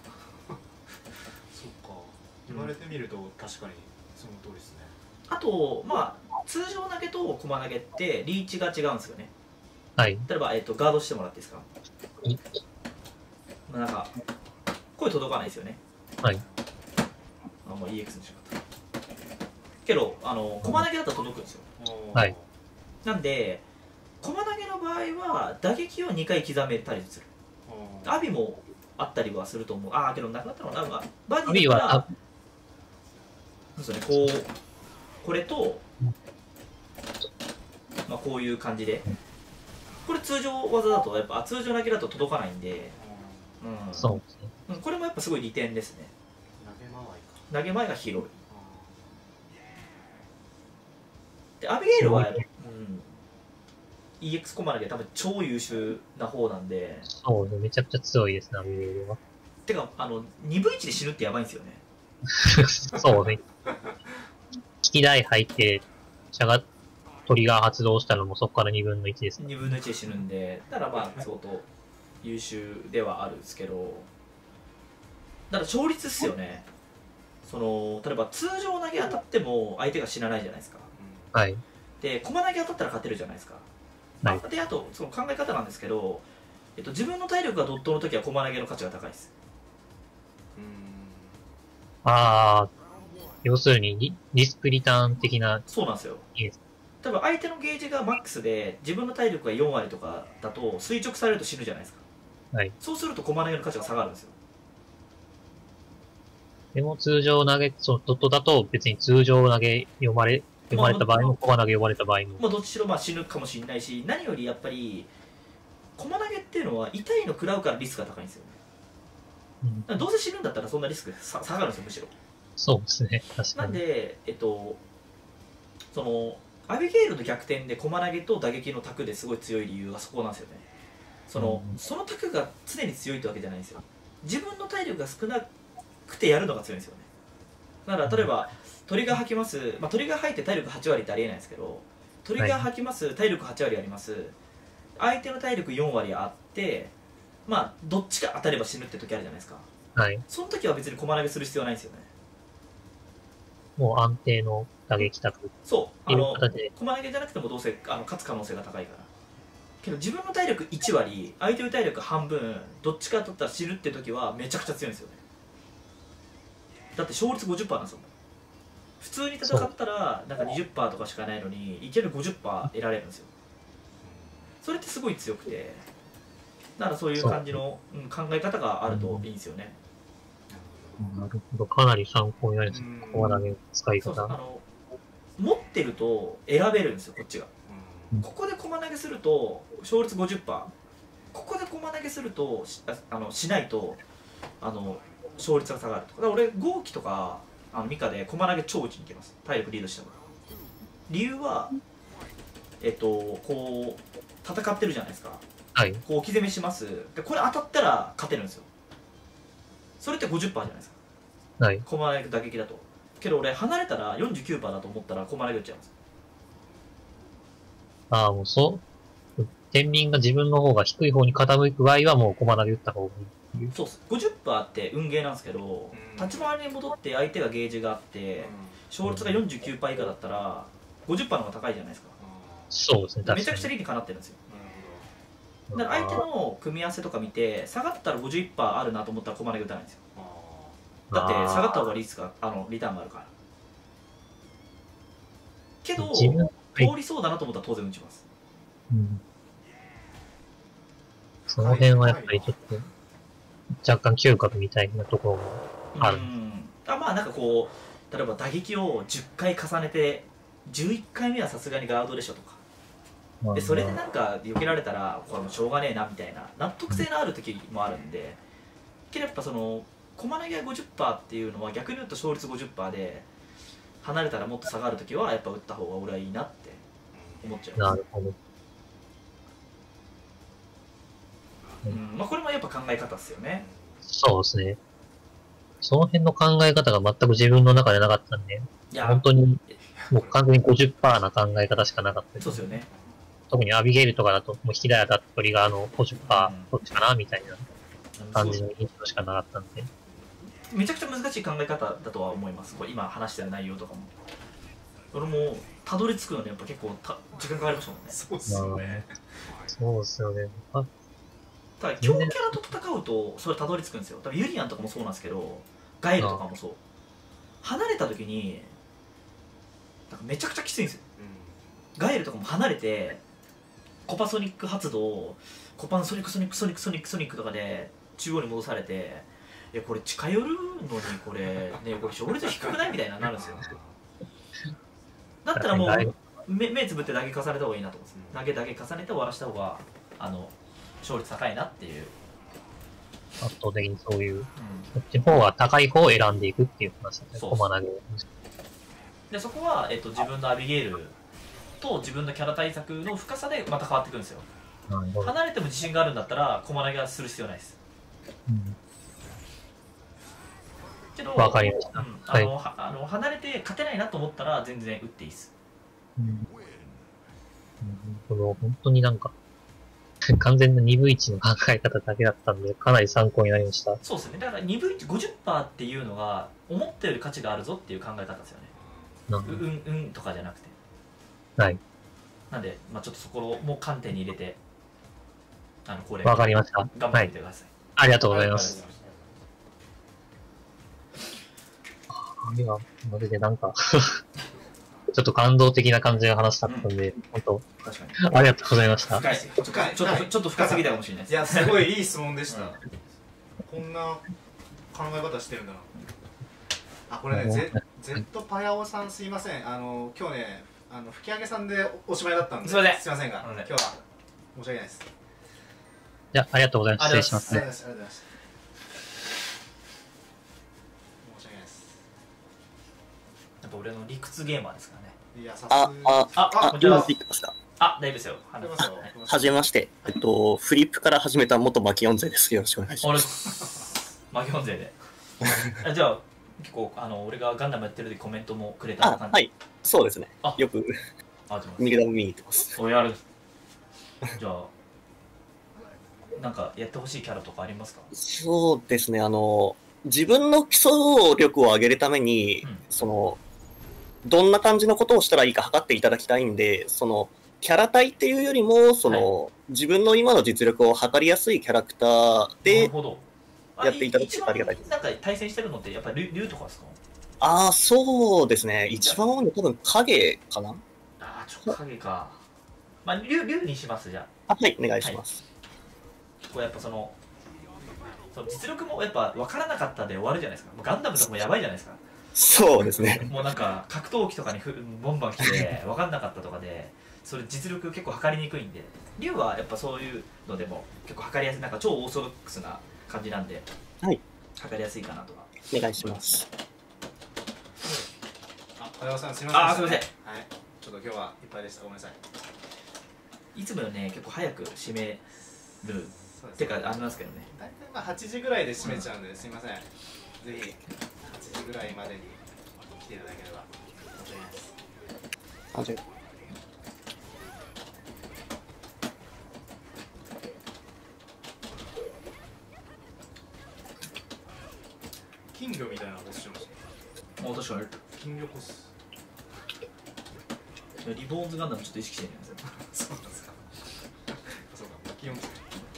か。言われてみると確かにその通りですね。 あと、まあ、通常投げと駒投げってリーチが違うんですよね。 はい。 例えば、えっと、ガードしてもらっていいですか。まあ、なんか、声届かないですよね。 はい。 あ、もう イーエックス にしまった。けど、あの、駒投げだったら届くんですよ。 はい。 なんで、駒投げの場合は、打撃をにかい刻めたりする。アビもあったりはすると思う。ああ、けどなくなったのかな。バディだったら、そうですね、こう、これと、まあ、こういう感じで。これ通常技だと、やっぱ通常投げだと届かないんで、 うん、そうですね。 これもやっぱすごい利点ですね。 投げ回りか。 投げ前が広い。で、アビゲイルは、うん、イーエックス コマ投げ多分超優秀な方なんで。 そうね、めちゃくちゃ強いですね、アビゲイルは。 てか、あの、にぶいちで死ぬってやばいんですよね。 そうね。引き台入って、シャガトリガー発動したのもそこからにぶんのいちです、ね。 にぶんのいちで死ぬんで、だからまあ、相当優秀ではあるんですけど、だから勝率っすよね。その、例えば通常投げ当たっても相手が死なないじゃないですか。 はい。 で、駒投げ当たったら勝てるじゃないですか。はい、で、あと、その考え方なんですけど、えっと、自分の体力がドットの時は駒投げの価値が高いです。 うん。 ああ、要するにリ、リスクリターン的な。 そうなんですよ。 いいです。 多分相手のゲージがマックスで、自分の体力がよんわりとかだと、垂直されると死ぬじゃないですか。 はい。 そうすると駒投げの価値が下がるんですよ。 でも通常投げ、そう、ドットだと別に通常投げ読まれ、読まれた場合も、駒投げ読まれた場合も。 まあ、どっちしろまあ死ぬかもしれないし、何よりやっぱり、駒投げっていうのは痛いの食らうからリスクが高いんですよね。うん、どうせ死ぬんだったらそんなリスク下がるんですよ、むしろ。 そうですね、確かに。 なんで、えっと、その、アビゲイルの逆転で駒投げと打撃のタクですごい強い理由はそこなんですよね。その、うん、そのタクが常に強いってわけじゃないんですよ。自分の体力が少なくてやるのが強いんですよね。だから例えば、トリガー吐きます、まあ、トリガー吐いて体力はちわりってありえないですけど、トリガー吐きます、はい、体力はちわりあります、相手の体力よんわりあって、まあ、どっちか当たれば死ぬって時あるじゃないですか。 はい。 その時は別に駒投げする必要はないんですよね。 もう安定の打撃タク。 そう、あの駒投げじゃなくてもどうせあの勝つ可能性が高いから。けど自分の体力いちわり、相手の体力半分、どっちか取ったら死ぬって時はめちゃくちゃ強いんですよね。だって勝率 ごじゅっパーセント なんですよ。普通に戦ったらなんか にじゅっパーセント とかしかないのに、いきなり ごじゅっパーセント 得られるんですよ。それってすごい強くて、だからそういう感じの、うん、考え方があるといいんですよね。 なるほど、かなり参考になります。駒投げの使い方。 そうそう、あの持ってると選べるんですよこっちが。ここで駒投げすると勝率 ごじゅっパーセント、 ここで駒投げすると し, あのしないとあの勝率が下がるとか。だから俺豪輝とかあのミカで駒投げ超打ちにいけます、体力リードしても。理由はえっとこう戦ってるじゃないですか、 はい、 こう置き攻めします。でこれ当たったら勝てるんですよ。それって ごじゅっパーセント じゃないですか、はい、駒投げ打撃だと。けど俺離れたら よんじゅうきゅうパーセント だと思ったら駒投げ打っちゃいます。 ああ、もうそう。天秤が自分の方が低い方に傾く場合はもう駒投げ打った方がいい。 そうっす。ごじゅっパーセント って運ゲーなんですけど、立ち回りに戻って相手がゲージがあって、勝率が よんじゅうきゅうパーセント 以下だったら ごじゅっパーセント の方が高いじゃないですか。 そうですね、確かに。 めちゃくちゃ理にかなってるんですよ。だから相手の組み合わせとか見て、下がったら ごじゅういちパーセント あるなと思ったら駒投げ打たないんですよ。だって下がった方がリスクが、あのリターンがあるから。けど、通りそうだなと思ったら当然打ちます。うん、 その辺はやっぱりちょっと若干嗅覚みたいなところもある。うん、 あまあなんかこう例えば打撃をじゅっかい重ねてじゅういっかいめはさすがにガードでしょとか、でそれでなんか避けられたらこれもしょうがねえなみたいな納得性のある時もあるんで、けどやっぱその駒投げが ごじゅっパーセント っていうのは逆に言うと勝率 ごじゅっパーセント で離れたらもっと下がる時はやっぱ打った方が俺はいいなって思っちゃいます。 なるほど。 うんまあ、これもやっぱ考え方ですよね。 そうですね。その辺の考え方が全く自分の中でなかったんで、本当にもう完全に ごじゅっパーセント な考え方しかなかったです。 そうですよね。 特にアビゲイルとかだと、もう引き台当たった鳥があの ごじゅっパーセント どっちかなみたいな感じの印象しかなかったんで。 めちゃくちゃ難しい考え方だとは思います。これ今話してる内容とかも。俺もたどり着くのにやっぱ結構た時間かかりましたもんね。 そうですよね。 そうですよね。 ただ強キャラと戦うとそれたどり着くんですよ。多分ユリアンとかもそうなんですけど、ガエルとかもそう。離れた時になんかめちゃくちゃきついんですよ。うん、ガエルとかも離れてコパソニック発動、コパンソニックソニックソニックソニックソニックとかで中央に戻されて、いやこれ近寄るのにこれねこれ勝率低くないみたいななるんですよ。だったらもう目目つぶって投げ重ねた方がいいなと思うんです。投げ投げ重ねて終わらした方があの勝率高いなっていう。 圧倒的にそういう、うん、こっちの方が高い方を選んでいくっていう話ですね。駒投げを。 でそこは、えっと、自分のアビゲイルと自分のキャラ対策の深さでまた変わってくるんですよ。離れても自信があるんだったら駒投げはする必要ないです。うん、けど、 わかりました。 うん、あの、はい、あの離れて勝てないなと思ったら全然打っていいです。うん、 この本当になんか完全なにぶいちの考え方だけだったんでかなり参考になりました。 そうですね。だからにぶいち ごじゅっパーセント っていうのが思ったより価値があるぞっていう考え方ですよね。うんうんうんとかじゃなくて。 はい。 なんで、まあ、ちょっとそこも観点に入れて、あのこれわかりました。 頑張ってみてください。 はい、ありがとうございます。いや、まるでなんかちょっと感動的な感じの話だったんで、うん、本当確かにありがとうございました。 深い、深い、ちょっとちょっと深すぎたかもしれないです。 いや、すごいいい質問でした。うん、こんな考え方してるんだな。あ、これね、ゼットパヤオさんすいません。あの今日ね、あの吹き上げさんでおしまいだったんで、 すいません。 すいませんが、今日は申し訳ないです。 じゃあありがとうございます。失礼しますね。 ありがとうございます。申し訳ないです。 やっぱ俺の理屈ゲーマーですからね。 いや、さすあ、あ、あ、今できますか。 あ、大丈夫ですよ。 はじめまして。えっと、フリップから始めた元マキオン勢です。よろしくお願いします。 マキオン勢で。じゃあ、結構、あの、俺がガンダムやってるでコメントもくれた感じ。 はい、そうですね。よく、右ダム見に行ってます。 おやる。じゃあ、なんかやってほしいキャラとかありますか？ そうですね、あの、自分の基礎力を上げるために、うん、その、どんな感じのことをしたらいいか測っていただきたいんで、その、キャラ体っていうよりも、その、はい、自分の今の実力を測りやすいキャラクターでやっていただけたらありがたいです。 なんか対戦してるのってやっぱり竜とかですか？ ああ、そうですね。一番多いの多分影かな？ああ、ちょっと影か。まあ、竜、竜にします、じゃあ。あ、はい、お願いします。 はい、これやっぱその、その実力もやっぱ分からなかったで終わるじゃないですか。ガンダムとかもやばいじゃないですか。 そうですね。 もうなんか格闘機とかにふボンバン来て分かんなかったとかで、それ実力結構測りにくいんで、龍はやっぱそういうのでも結構測りやすい、なんか超オーソドックスな感じなんで、 はい、 測りやすいかなとは。 お願いします。 あ、小山さんすみません。 あ、すみません。 はい、ちょっと今日はいっぱいでした。ごめんなさい。 いつもよね結構早く閉めるってかあれなんですけどね。 大体まあはちじぐらいで閉めちゃうんで、うん、すみません。ぜひはちじぐらいまでに来ていただければ申し訳ないです。 あ、じゃ金魚みたいなボスしてました。 あ、確かに金魚ボス。 リボーンズガンダムちょっと意識してるんですよ。 そうなんですか。そうか、基本ですね。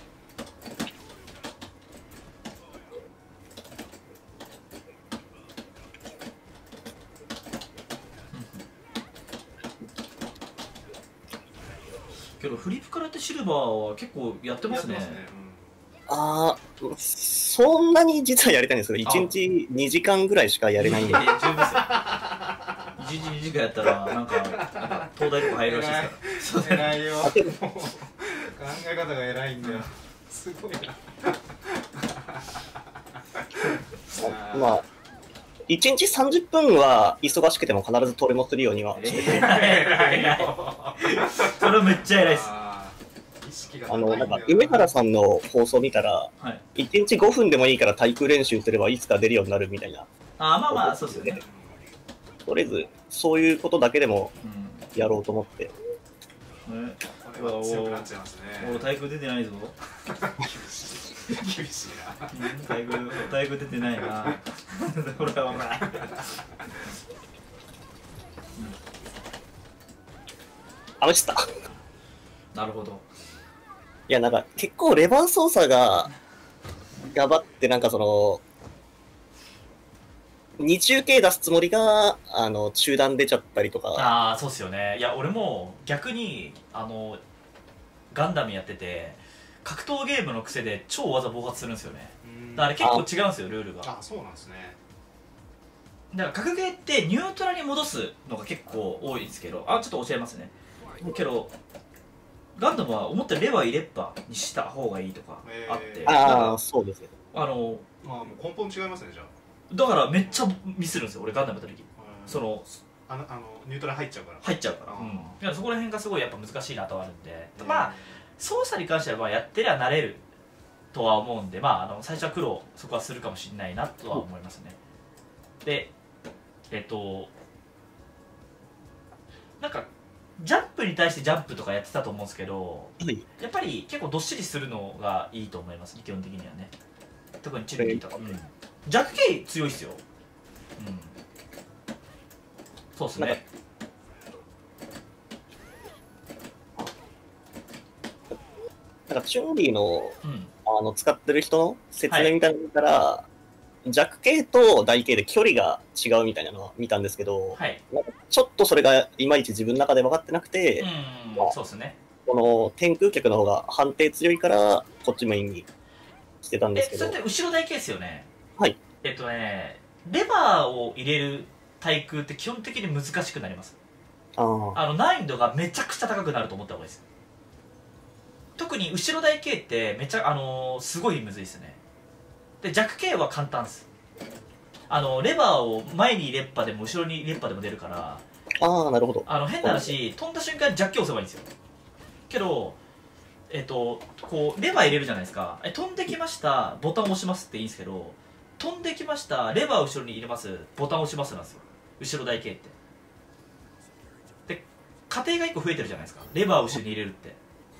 けどフリップからってシルバーは結構やってますね。 ああ、そんなに実はやりたいんですけど、いちにちにじかんぐらいしかやれないんで。 十分ですよ。いちにちにじかんやったら、なんか、なんか東大とか入るらしいですから。 偉いよ。考え方が偉いんだよ。すごいな。 まあ、いちにちさんじゅっぷんは忙しくても必ず取れ持ってるようにはしてて。 偉い偉い。それめっちゃ偉いです。 あの、なんか、梅原さんの放送見たら、はい、いちにちごふんでもいいから対空練習すればいつか出るようになるみたいな。 ああ、まあまあ、そうですよね。 とりあえず、そういうことだけでもやろうと思って。 うん、 ね、これは強くなっちゃいますね。 俺、対空出てないぞ。 厳しいな。 対空、対空出てないな。これはお前。 あ、落ちた。 なるほど。 いや、なんか、結構レバー操作が、頑張って、なんかその、に中継出すつもりが、あの、中断出ちゃったりとか。 ああ、そうっすよね。いや、俺も逆に、あの、ガンダムやってて、格闘ゲームの癖で超技暴発するんですよね。だから結構違うんですよ、ルールが。 あ、そうなんですね。 だから格ゲーってニュートラに戻すのが結構多いんですけど、あ、ちょっと教えますね。けど、ガンダムは思ったらレバー入れっぱにした方がいいとかあって、 ああ、そうですね。 あの、 まあ、もう根本違いますね、じゃあ。 だからめっちゃミスるんですよ、俺ガンダムやった時。そのあのあのニュートラル入っちゃうから入っちゃうから、うん、だからそこら辺がすごいやっぱ難しいなとはあるんで、まあ操作に関してはまあやってりゃ慣れるとは思うんで、まああの最初は苦労そこはするかもしれないなとは思いますね。でえっとなんかジャンプに対してジャンプとかやってたと思うんですけど、 はい、 やっぱり結構どっしりするのがいいと思いますね、基本的にはね。特にチルキーとか、うん、ジャック系強いっすよ。うん、そうっすね。 なんかチュンリーの、うん、あの使ってる人の説明みたいなの見たら、はい、弱系と大系で距離が違うみたいなのを見たんですけど、はい、なんかちょっとそれがいまいち自分の中で分かってなくて、 うん、まあ、そうですね。 この天空客の方が判定強いからこっちメインにしてたんですけど。 え、それって後ろ大系ですよね。 はい。 えっとね、レバーを入れる対空って基本的に難しくなります。 ああの難易度がめちゃくちゃ高くなると思った方がいいです。特に後ろ台系ってめちゃ、あのー、すごいむずいですね。で弱系は簡単です。あのレバーを前に入れっぱでも後ろに入れっぱでも出るから。 ああ、なるほど。 あの変な話、飛んだ瞬間に弱系押せばいいんですよ。けどえっとこうレバー入れるじゃないですか。え飛んできましたボタンを押しますっていいんですけど、飛んできましたレバーを後ろに入れますボタンを押しますなんですよ、後ろ台系って。で過程がいっこ増えてるじゃないですか、レバーを後ろに入れるって。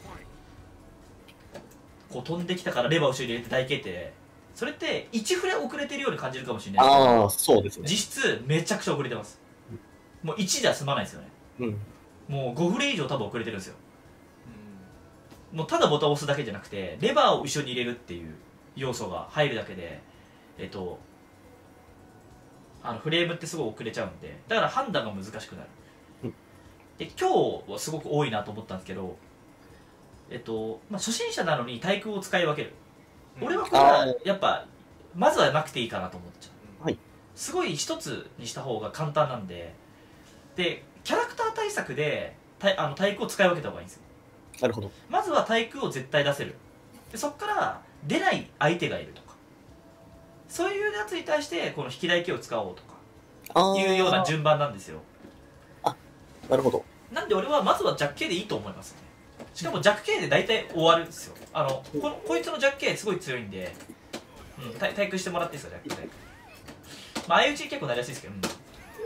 こう飛んできたからレバーを後ろに入れて台系って、それっていちフレ遅れてるように感じるかもしれないですけど、 ああそうですね、 実質めちゃくちゃ遅れてます。もういちじゃ済まないですよね、 うん、 もうごフレ以上多分遅れてるんですよ。もうただボタンを押すだけじゃなくてレバーを後ろに入れるっていう要素が入るだけで、えっとあのフレームってすごい遅れちゃうんで、だから判断が難しくなる、うん、で今日はすごく多いなと思ったんですけど、えっとまあ、初心者なのに対空を使い分ける、うん、俺はこれはやっぱまずはなくていいかなと思っちゃう、 はい、 すごい一つにした方が簡単なんで、でキャラクター対策で対あの対空を使い分けた方がいいんですよ。 なるほど。 まずは対空を絶対出せる。でそこから出ない相手がいるとか、そういうやつに対してこの引き台形を使おうとかいうような順番なんですよ。 あ、なるほど。 なんで俺はまずは弱形でいいと思いますね。しかも弱形で大体終わるんですよ。あのこのこいつの弱形すごい強いんで、うん、対空してもらっていいですか、弱形。まあ相打ちに結構なりやすいですけど、うん、で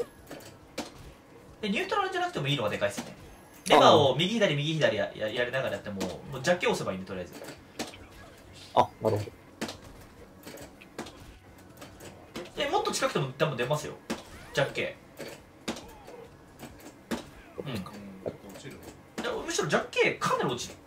ニュートラルじゃなくてもいいのがでかいですね。レバーを右左右左やややりながらやっても、もう弱形押せばいいんで、とりあえず。 あ、なるほど。 でもっと近くても多分出ますよ、弱形。うん、うん、むしろ弱形かなり落ちる。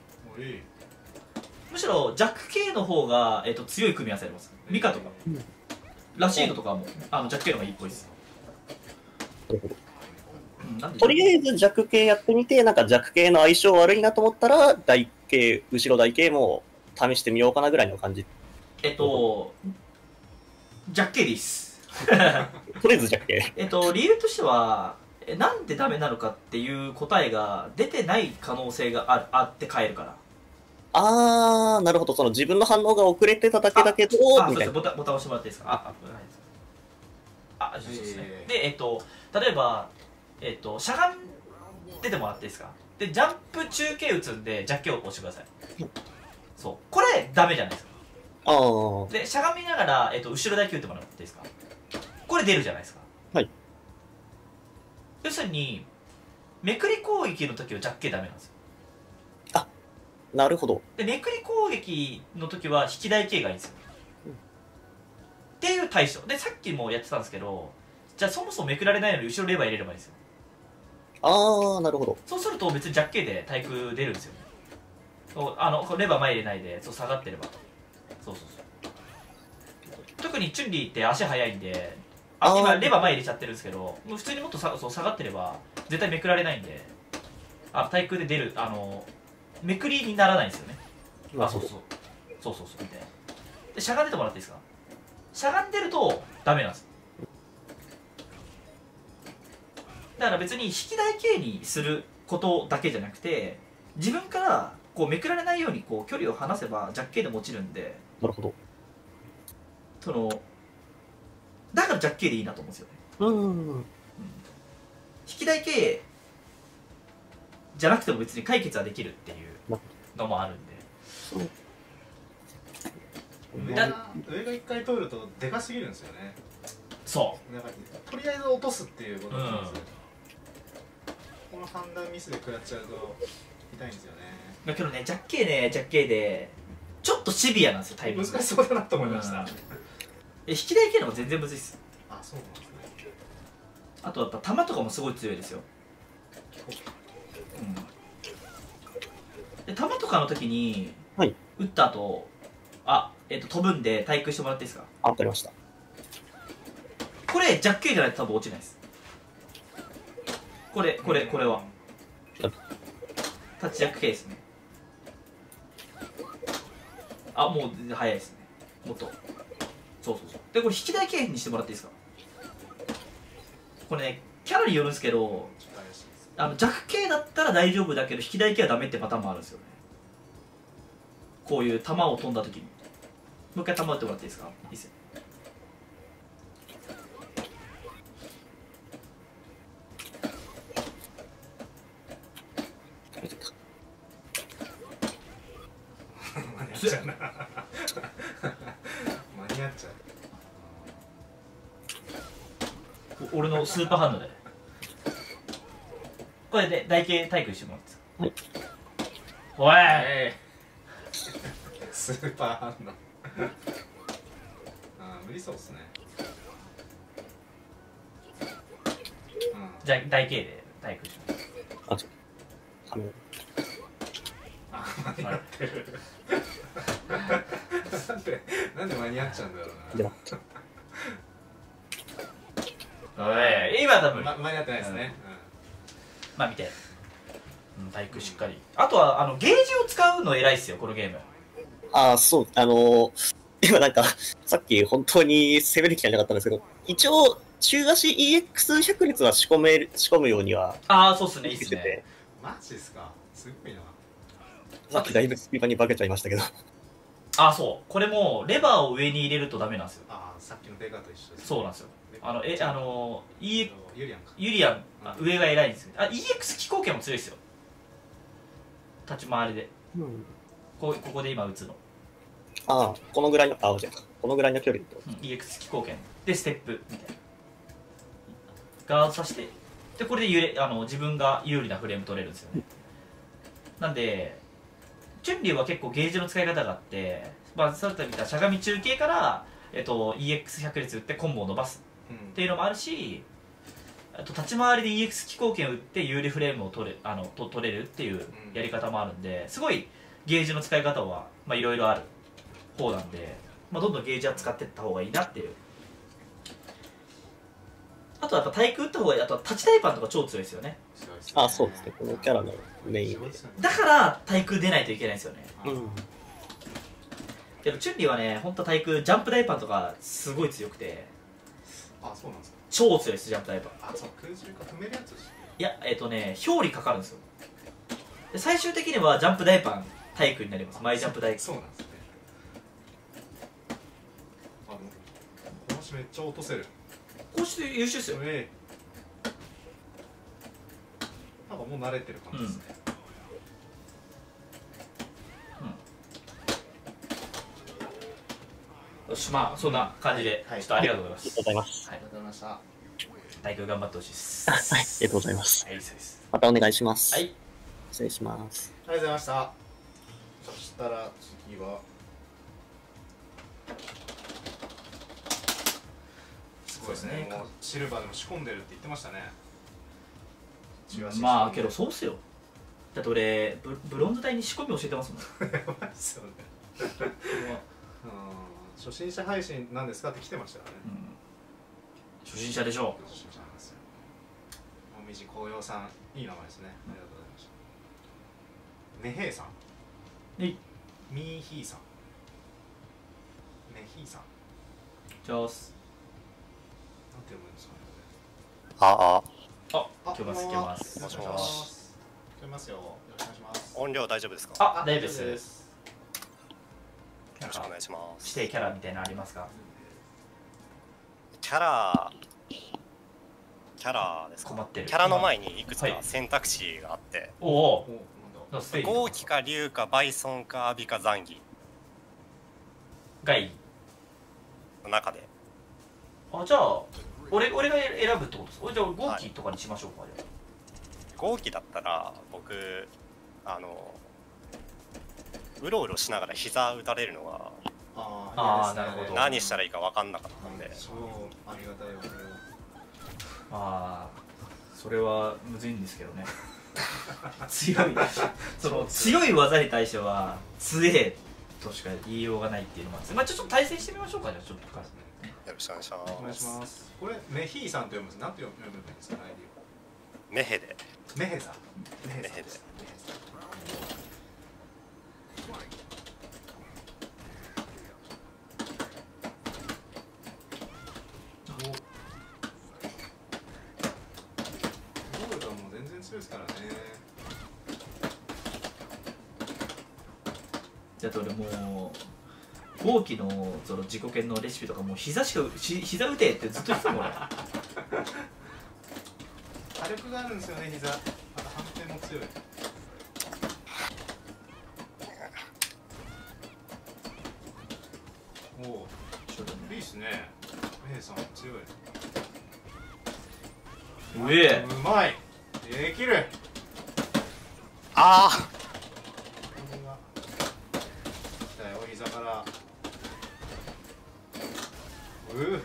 むしろ弱形の方が、えー、と強い組み合わせあります。ミカとか、うん、ラシードとかもあの弱形の方がいいっぽいです。 なるほど。とりあえず弱形やってみて、なんか弱形の相性悪いなと思ったら、台形、後ろ台形も試してみようかなぐらいの感じ。 えっと、弱形です。 とりあえず弱形。 えっと、理由としては、なんでダメなのかっていう答えが出てない可能性があるあって変えるから。 あー、なるほど。その自分の反応が遅れてただけだけど、 あ、そうです。ボタン、ボタン押してもらっていいですか。あ、あ、あ、そうですね。で、えっと、例えば、えっと、しゃがんでてもらっていいですか。で、ジャンプ中継打つんで、弱形を押してください。そう。これ、ダメじゃないですか。 あー。 で、しゃがみながら、えっと、後ろだけ打ってもらっていいですか。これ出るじゃないですか。 はい。 要するに、めくり攻撃の時は弱形ダメなんですよ。 あ、なるほど。 で、めくり攻撃の時は引き台形がいいんですよ。うん、っていう対処。で、さっきもやってたんですけど、じゃあそもそもめくられないのに後ろレバー入れればいいんですよ。 あー、なるほど。 そうすると別に弱形で対空出るんですよ。そう、あのレバー前入れないで、そう下がってれば。そうそうそう。特にチュンリーって足速いんで、あ今レバー前入れちゃってるんですけど、もう普通にもっとさそう下がってれば絶対めくられないんで、あ対空で出る、あのめくりにならないんですよね。あ、そうそうそうそうそうみたいな。でしゃがんでてもらっていいですか。しゃがんでるとダメなんです。だから別に引き台形にすることだけじゃなくて、自分からこうめくられないようにこう距離を離せば弱形でも落ちるんで。 なるほど。 そのだから弱形でいいなと思うんですよね。 うんうんうん、 引き台形じゃなくても別に解決はできるっていうのもあるんで。 上が上が一回通るとでかすぎるんですよね。 そうなんかとりあえず落とすっていうことなんですよ、うん、この判断ミスで食らっちゃうと痛いんですよね。 だけどね、弱形ね、弱形でちょっとシビアなんですよ、タイミング難しそうだなと思いました、うん、 え引き台形の方が全然むずいっす。 あ、そうなんですね。 あとやっぱ弾とかもすごい強いですよ、うん、で弾とかの時に、はい、撃った後あ、えっと飛ぶんで対空してもらっていいですか。 あ、わかりました。 これ弱形じゃないと多分落ちないです。これこれこれはタッチ弱形ですね。あ、もう早いですね。もっとそうそうそう。でこれ引き台形にしてもらっていいですか。これねキャラによるんですけど、あの弱形だったら大丈夫だけど引き台形はダメってパターンもあるんですよね。こういう球を飛んだ時にもう一回球打ってもらっていいですか。いいですよ。 間に合っちゃうな間に合っちゃう。俺のスーパーハンドでこれで台形対空してもらっていいですか。おい、えー、スーパーハンドあ、無理そうっすね、 うん、じゃあ台形で対空します。 あ、ちょっとあ、間に合ってるなんで、なんで間に合っちゃうんだろうな。 おい、今多分、 ま、間に合ってないですね、うん、 まあ見て、うん、対空しっかり。あとはあのゲージを使うの偉いっすよこのゲーム。 ああ、そう、あのー、 今なんか、さっき本当に攻める気がなかったんですけど、一応、中足 イーエックスひゃく 列は仕込める、仕込むようには。 ああ、そうっすね、いいっすね。 マジですか、すごいな。 さっきだいぶスピーバーに化けちゃいましたけど。 あ、そう。これも、レバーを上に入れるとダメなんですよ。 ああ、さっきのベガと一緒です。 そうなんですよ。あの、え、あの、E、 ユリアンか。 ユリアン、上が偉いんですよ。あ、イーエックス 機構権も強いですよ。立ち回りで。うん、こここで今打つの。 ああ、このぐらいの、あ、じゃこのぐらいの距離と。 うん、イーエックス 機構権。で、ステップ、みたいな。ガードさせて、で、これで揺れ、あの、自分が有利なフレーム取れるんですよね。なんで、チュンリュウは結構ゲージの使い方があって、まあ、さっき見たしゃがみ中継から、えっと、イーエックスひゃく 列打ってコンボを伸ばすっていうのもあるし、あと立ち回りで イーエックス 機構権を打って有利フレームを取れ、あのと取れるっていうやり方もあるんで、すごいゲージの使い方は、まあ、いろいろある方なんで、まあ、どんどんゲージは使っていった方がいいなっていう。あとはやっぱ対空打った方がいい。あとは立ちタイパンとか超強いですよね。 あ、そうですね。このキャラのメインで。 だから対空出ないといけないんですよね。 うん。 けどチュンリーはね、本当対空ジャンプダイパンとかすごい強くて。 あ、そうなんですか。 超強いです、ジャンプダイパン。 あ、そう空中か踏めるやつですね。 いや、えっ、ー、とね、表裏かかるんですよ。で最終的にはジャンプダイパン対空になります。マイジャンプダイパン。 そうなんですね。あのこのしめっちゃ落とせる。 こうして優秀ですよ。 えー、なんかもう慣れてる感じですね。 うん、よし、まあそんな感じで、はい、ちょっとありがとうございます。 ありがとうございます。 はい、ありがとうございました。 対空頑張ってほしいです。 はい、ありがとうございます。 はい、そうです。 またお願いします。 はい。 失礼します。 ありがとうございました。そしたら次は。すごいですね。もうシルバーでも仕込んでるって言ってましたね。 まあけどそうっすよ。だって俺 ブ, ブロンズ隊に仕込み教えてますもん。 ですよね。初心者配信なんですかって来てましたからね。 うん、初心者でしょう。 初心者なんですよ。もみじ紅葉さん、いい名前ですね。ありがとうございました。メヘイさん。 はい。 ミーヒーさん。メヒーさん。 じゃあす。 なんて読むんですかね。 ああ。あ、聞こえます。聞こえます。 もしもし。聞こえますよ。よろしくお願いします。 音量大丈夫ですか。 あ、大丈夫です。 よろしくお願いします。 指定キャラみたいなのありますか。 キャラ。キャラですか。 困ってる。 キャラの前にいくつか選択肢があって。はい、 おお。 豪輝か竜かバイソンかアビかザンギ。 がいい。 の中で。 あ、じゃあ。俺, 俺が選ぶってことですか。じゃあ豪輝とかにしましょうか。はい、 豪輝だったら僕あのうろうろしながら膝打たれるのがああ、なるほど。 何したらいいか分かんなかったんで。 そうありがたいわけよ。 ああ、それはむずいんですけどね。強いその強い技に対しては強えとしか言いようがないっていうのもあるんです。まあちょっと対戦してみましょうか。じゃあちょっとから。 よろしくお願いします。 お願いします。これメヒーさんと読むんです。なんて読むんですか。 メヘで。 メヘさん。 メヘで。 ゴールドはもう全然強いですからね。 じゃあ俺もう。豪輝のその自己剣のレシピとかもう膝しかし膝打てってずっと言ってたもん俺。 火力があるんですよね、膝。また反転も強い。おお、いいっすね。メイさん強い。 うえ、 うまい。できる。 ああ。 来たよ、膝から。うう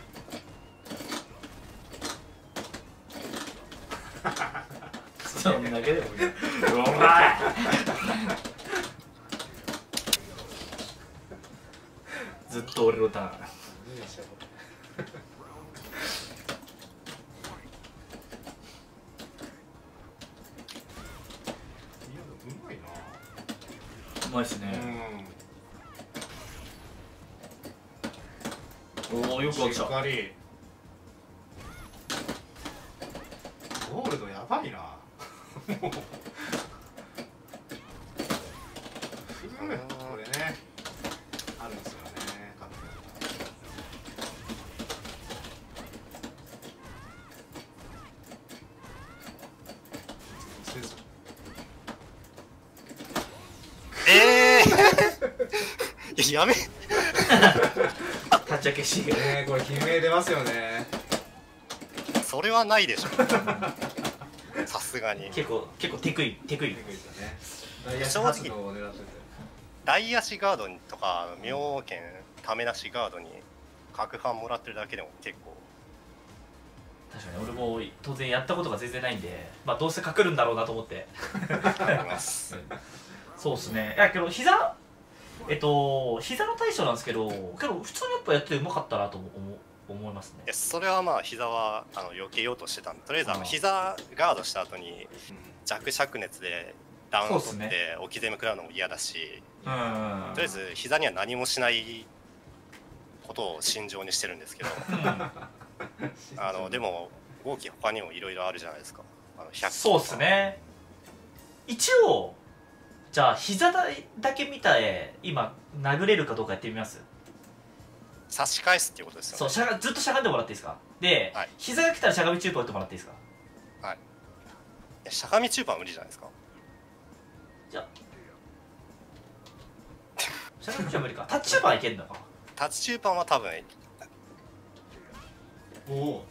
そんだけでもいい。うまい。ずっと俺のターン。 うまいな。 うまいですね。 おおよく落ちた。 しっかりゴールドやばいな。もうこれねあるんですよね。 ええー、いややめ立ち上げしいね、これ悲鳴出ますよね。 それはないでしょさすがに結構結構テクイテクイ正直大足ガードとか妙剣ためなしガードに角半もらってるだけでも結構確かに俺も当然やったことが全然ないんで、まあどうせ隠るんだろうなと思ってそうですね。いやけど膝えっと膝の対処なんですけど、けど普通にやっぱやってうまかったなと思思いますね。 いやそれはまあ膝はあの避けようとしてたんで、とりあえずあの膝ガードした後に弱灼熱でダウンを取って置き攻め食らうのも嫌だし、とりあえず膝には何もしないことを心情にしてるんですけどあのでも豪輝他にもいろいろあるじゃないですか。あのひゃくそうっすね。一応じゃあ膝だけ見た絵今殴れるかどうかやってみます。 差し返すっていうことですよね。 そうしゃがずっとしゃがんでもらっていいですか。で、はい、膝が来たらしゃがみチューブ打ってもらっていいですか。 はい。いやしゃがみチューブは無理じゃないですか。 じゃあしゃがみチューブは無理か。タッチチューブはいけるのか。 タッチチューパンは多分おお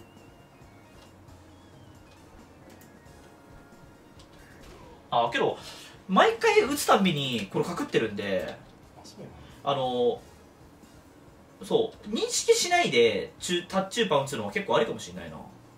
あけど毎回打つたんびにこれかくってるんで、あのそう認識しないでタッチチューパン打つのは結構ありかもしれないな。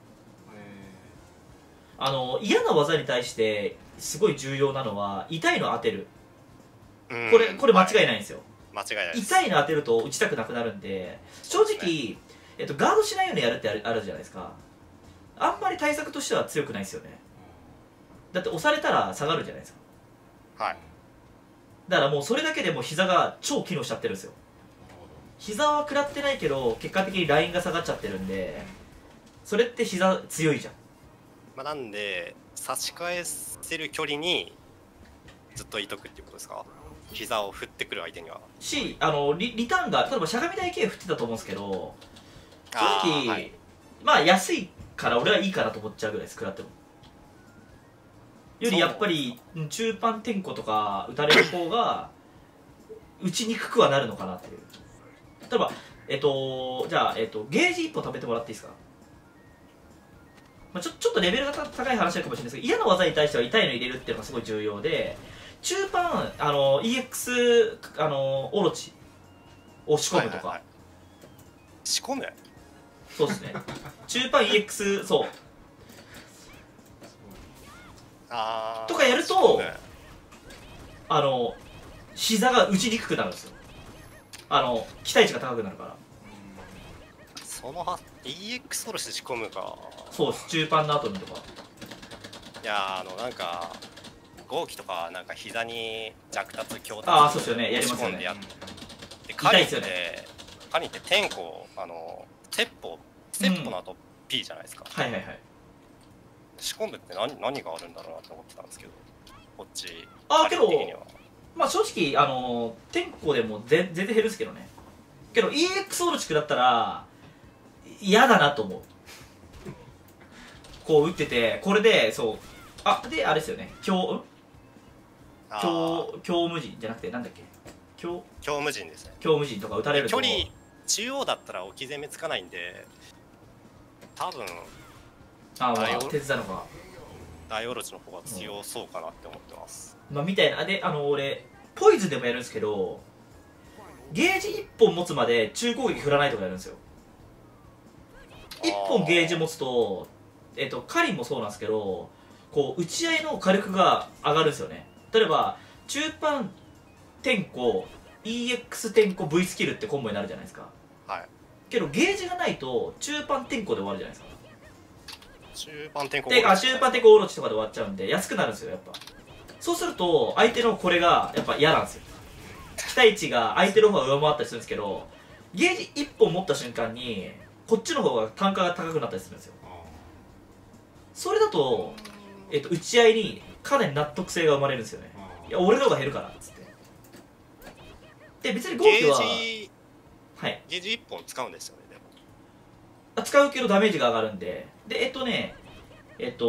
あの嫌な技に対してすごい重要なのは痛いの当てる。これこれ間違いないんですよ。 間違いないです。 痛いの当てると打ちたくなくなるんで、正直、えっと、ガードしないようにやるってある、あるじゃないですか。あんまり対策としては強くないですよね。だって押されたら下がるじゃないですか。 はい。 だからもうそれだけでもう膝が超機能しちゃってるんですよ。膝は食らってないけど結果的にラインが下がっちゃってるんで、それって膝強いじゃん。 まあなんで差し返せる距離にずっといとくっていうことですか。膝を振ってくる相手にはし、あの リ, リターンが例えばしゃがみ台形振ってたと思うんですけど、正直、はい、まあ安いから俺はいいかなと思っちゃうぐらいです。食らってもよりやっぱり中パン点呼とか打たれる方が打ちにくくはなるのかなっていう。例えばえっとじゃあ、えっと、ゲージいっぽん食べてもらっていいですか。まあ、ちょ, ちょっとレベルが高い話かもしれないですけど、嫌な技に対しては痛いの入れるっていうのがすごい重要で、中パンあの イーエックス あのオロチを仕込むとか、はいはいはい、 仕込むそうですね中パン イーエックス そうあとかやるとあの膝が打ちにくくなるんですよ。あの期待値が高くなるから。 そのは イーエックス オロチで仕込むか。 そうです中パンの後にとか。 いやあのなんか豪輝とかなんか膝に弱達強達ああそうですよね、やりますよね。 でカニってカニって天候あの鉄砲鉄砲の後 P じゃないですか。 はいはいはい。 仕込むって何何があるんだろうなと思ってたんですけど、こっちああけどまあ正直あの天候でも全然減るんですけどね。けど イーエックス オロチ食らったら嫌だなと思う。こう打っててこれでそうあであれですよね強強強無人じゃなくてなんだっけ強強無人ですね。 強無人とか打たれると距離中央だったら置き攻めつかないんで多分ああ手伝うのか大オロチの方が強そうかなって思ってます、 うん、まあみたいなであの俺ポイズンでもやるんですけどゲージいっぽん持つまで中攻撃振らないとかやるんですよ。いっぽんゲージ持つとえっとカリンもそうなんですけどこう打ち合いの火力が上がるんですよね。例えば中パン点呼 イーエックス 点呼 V スキルってコンボになるじゃないですか。 はいけどゲージがないと中パン点呼で終わるじゃないですか。 中パン点呼てか中パン点呼オロチとかで終わっちゃうんで安くなるんですよやっぱ。そうすると相手のこれがやっぱ嫌なんですよ。期待値が相手の方が上回ったりするんですけどゲージいっぽん持った瞬間にこっちの方が単価が高くなったりするんですよ。それだと、えっと、打ち合いにかなり納得性が生まれるんですよね。いや俺の方が減るからっつって。で別にゴーキはゲージ、 はい、 ゲージいっぽん使うんですよね。でもあ使うけどダメージが上がるんで、でえっとねえっと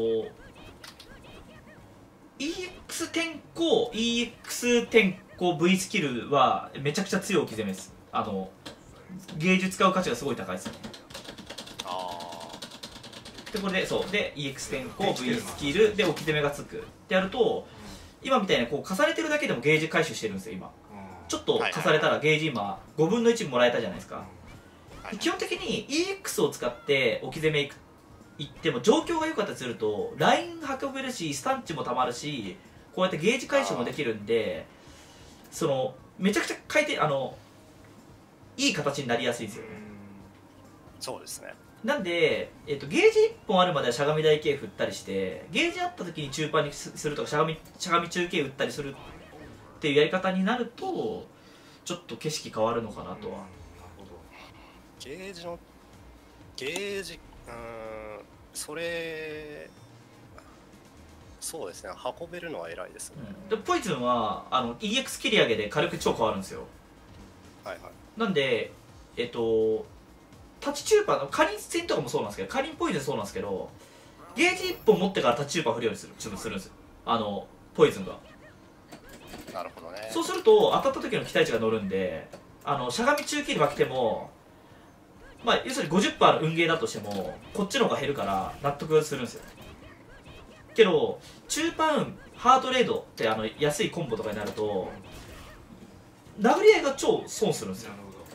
イーエックス 転向 イーエックス 転向 V スキルはめちゃくちゃ強い置き攻めです。あのゲージ使う価値がすごい高いですよね。 あでこれでそうで イーエックス 転向 V スキルで置き攻めがつくってやると、今みたいにこう重ねてるだけでもゲージ回収してるんですよ。今ちょっと重ねたらゲージ今ごぶんのいちもらえたじゃないですか。基本的に イーエックス を使って置き攻めいく行っても状況が良かったりするとライン運べるしスタンチもたまるし、こうやってゲージ回収もできるんで、そのめちゃくちゃ回転あのいい形になりやすいんですよね。 そうですね。 なんで、えっと、ゲージいっぽんあるまではしゃがみ台形振ったりして、ゲージあった時に中盤にするとかしゃがみしゃがみ中継打ったりするっていうやり方になるとちょっと景色変わるのかなとは。 ゲージのゲージうーんそれそうですね、運べるのは偉いですね。 うん、でポイズンはあの イーエックス 切り上げで火力超変わるんですよ。 はいはい。 なんでえっとタッチチューパーのカリン戦とかもそうなんですけど、カリンポイズンそうなんですけど、ゲージいっぽん持ってからタッチチューパー振るようにするするんですよ、あのポイズンが。 なるほどね。 そうすると当たった時の期待値が乗るんで、あのしゃがみ中継に負けても、まあ要するに ごじゅっパーセント の運ゲーだとしてもこっちの方が減るから納得するんですよ。けど中盤ハートレードってあの安いコンボとかになると殴り合いが超損するんですよ。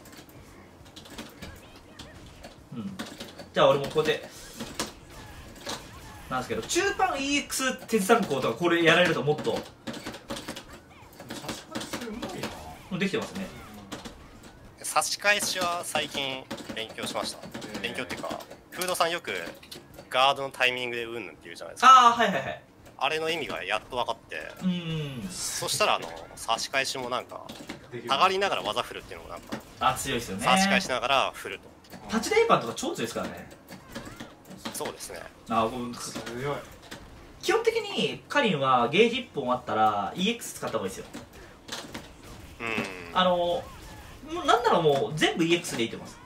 うん、じゃあ俺もここでなんですけど、中盤 イーエックス 鉄山鋼とかこれやられるともっとできてますね。 差し返しは最近勉強しました。勉強っていうかフードさんよくガードのタイミングでうんぬんって言うじゃないですか。 ああはいはいはい。 あれの意味がやっと分かって、 うん、 そしたらあの差し返しもなんか上がりながら技振るっていうのもなんかあ強いですよね。 差し返しながら振るとタッチデイパンとか超強いですからね。 そうですね。 あ強い。基本的にカリンはゲージいっぽんあったら イーエックス 使った方がいいですよ。 うんあのもうなんならもう全部 イーエックス でいいと思います。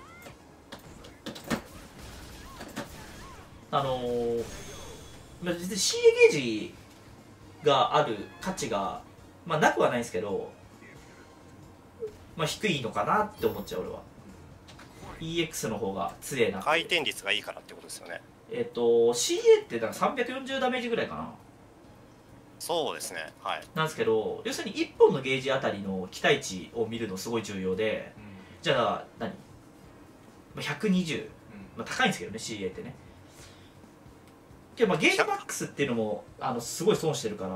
あのー、別に シーエー ゲージがある価値が、まあ、なくはないんですけど、まあ、低いのかなって思っちゃう俺は。 イーエックス の方が強いな。 回転率がいいからってことですよね。 えっと シーエー ってなんかさんびゃくよんじゅうダメージぐらいかな。 そうですね、はい。 なんですけど、要するにいっぽんのゲージあたりの期待値を見るのすごい重要で、うん、じゃあ何ひゃくにじゅう、まあ、高いんですけどね シーエー ってね。けどまあゲージマックスっていうのもあのすごい損してるから、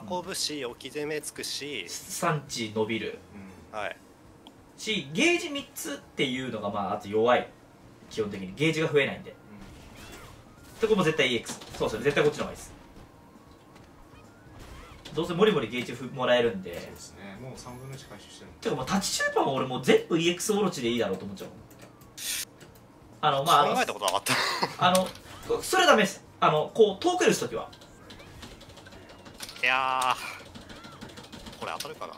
運ぶし置き攻めつくし産地伸びる、 うん、はいしゲージみっつっていうのがまああと弱い。基本的にゲージが増えないんで、うん、でこれも絶対 イーエックス そうですね、絶対こっちの方がいいです。どうせモリモリゲージもらえるんで。そうですね、もうさんぶんのいち回収してる。 てかもうタッチチューパーも俺もう全部 イーエックス オロチでいいだろうと思っちゃう。あのまあ考えたことなかったあのそれはダメです。あのこう遠くに打つときは。 いやーこれ当たるかな。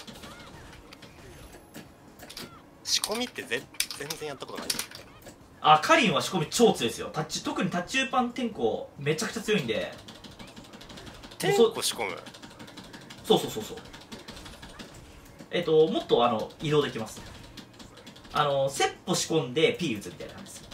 仕込みってぜ全然やったことない。 あカリンは仕込み超強いですよ。タッチ特にタッチ中盤天候めちゃくちゃ強いんで。 天候仕込む。 そうそうそうそう。えっともっとあの移動できます。あのセッポ仕込んで P 打つみたいな感じです。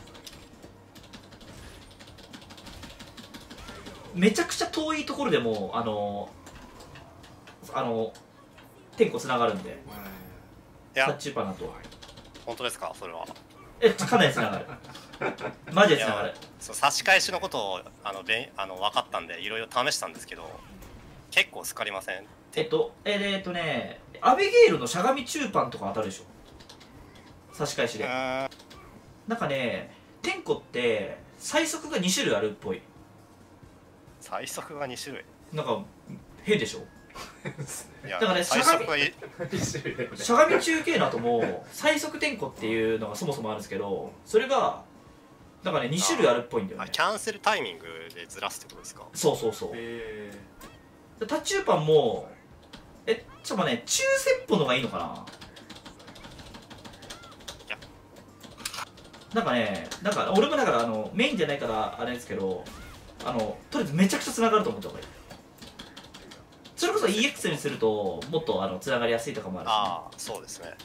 めちゃくちゃ遠いところでもあのあの天候つながるんで。 いやタッチパンだと本当ですか。それはえかなりつながるマジでつながる。 そう差し返しのことをあのべあの分かったんでいろいろ試したんですけど結構好かれません。 えっとえー、えー、っとねアビゲールのしゃがみ中パンとか当たるでしょ差し返しで。なんかね天候って最速がに種類あるっぽい。 最速がに種類なんか変でしょ。 だからね、しゃがみしゃがみ中継の後も最速転向っていうのがそもそもあるんですけど、それがだからねに種類あるっぽいんだよね。 キャンセルタイミングでずらすってことですか？ そうそうそう。タッチューパンもえちょっとね中セッポのがいいのかな。なんかね、なんか俺もだからあのメインじゃないからあれですけど、あのとりあえずめちゃくちゃつながると思った方がいい。それこそ イーエックス にするともっとあのつながりやすいとかもあるし、ね、 ああそうですね。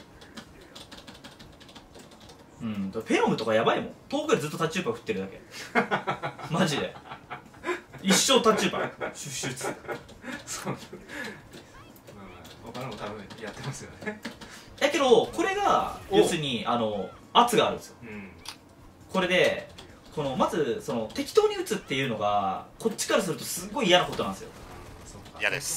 うん、フェノムとかやばいもん。遠くでずっとタッチューパン振ってるだけマジで一生タッチューパンシュッシュッつそう、他のも多分やってますよね。 だけどこれが要するにあの圧があるんですよ、うん、これでこのまずその適当に打つっていうのがこっちからするとすごい嫌なことなんですよ。 嫌です。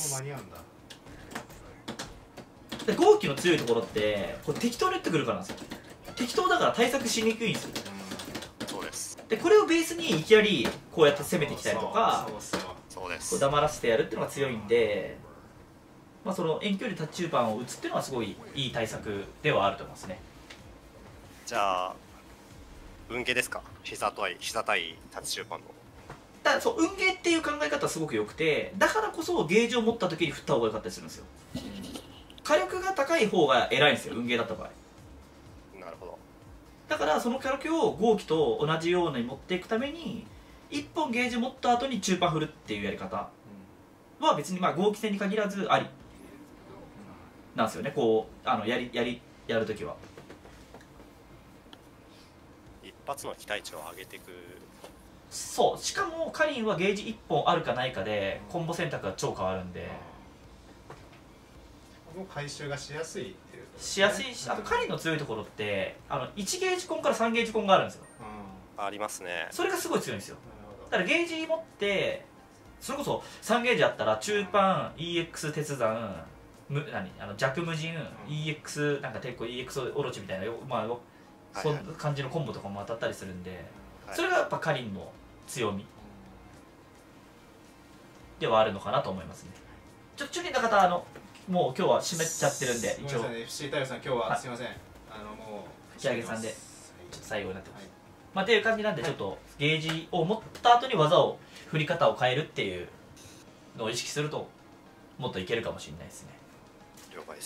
で豪気の強いところってこれ適当に打ってくるからなんですよ。適当だから対策しにくいんですよ。 そうです。 でこれをベースにいきなりこうやって攻めてきたりとか、 そうです。 こう黙らせてやるっていうのが強いんで、まあ、その遠距離タッチューパンを打つっていうのはすごいいい対策ではあると思いますね。 じゃあ運ゲーですか？膝対膝対タッチューパンの。 だからそう運ゲーっていう考え方はすごく良くて、だからこそゲージを持った時に振った方が良かったりするんですよ。火力が高い方が偉いんですよ、運ゲーだった場合。 なるほど。 だからその火力を豪気と同じように持っていくためにいっぽんゲージ持った後に中パン振るっていうやり方は別にまあ豪気戦に限らずありなんですよね。こうあのやりやりやるときは一発の期待値を上げていく。 そう、しかもカリンはゲージいっぽんあるかないかでコンボ選択が超変わるんで、 もう回収がしやすいっていう、ね、 しやすいし、あとカリンの強いところってあのいちゲージコンからさんゲージコンがあるんですよ、 うん、ありますね。 それがすごい強いんですよ。だからゲージ持ってそれこそさんゲージあったら中パン イーエックス 鉄山む何あの弱無人、うん、イーエックス なんか結構 イーエックス オロチみたいなまあそんな感じのコンボとかも当たったりするんで、はい、それがやっぱカリンの強みではあるのかなと思いますね。ちょ中立な方あのもう今日は閉めちゃってるんで一応 エフシー 太陽さん今日はすいません、はい、あのもう吹き上げさんでちょっと最後になってます、はい、まあっていう感じなんで、ちょっとゲージを持った後に技を振り方を変えるっていうのを意識するともっといけるかもしれないですね。 了解です。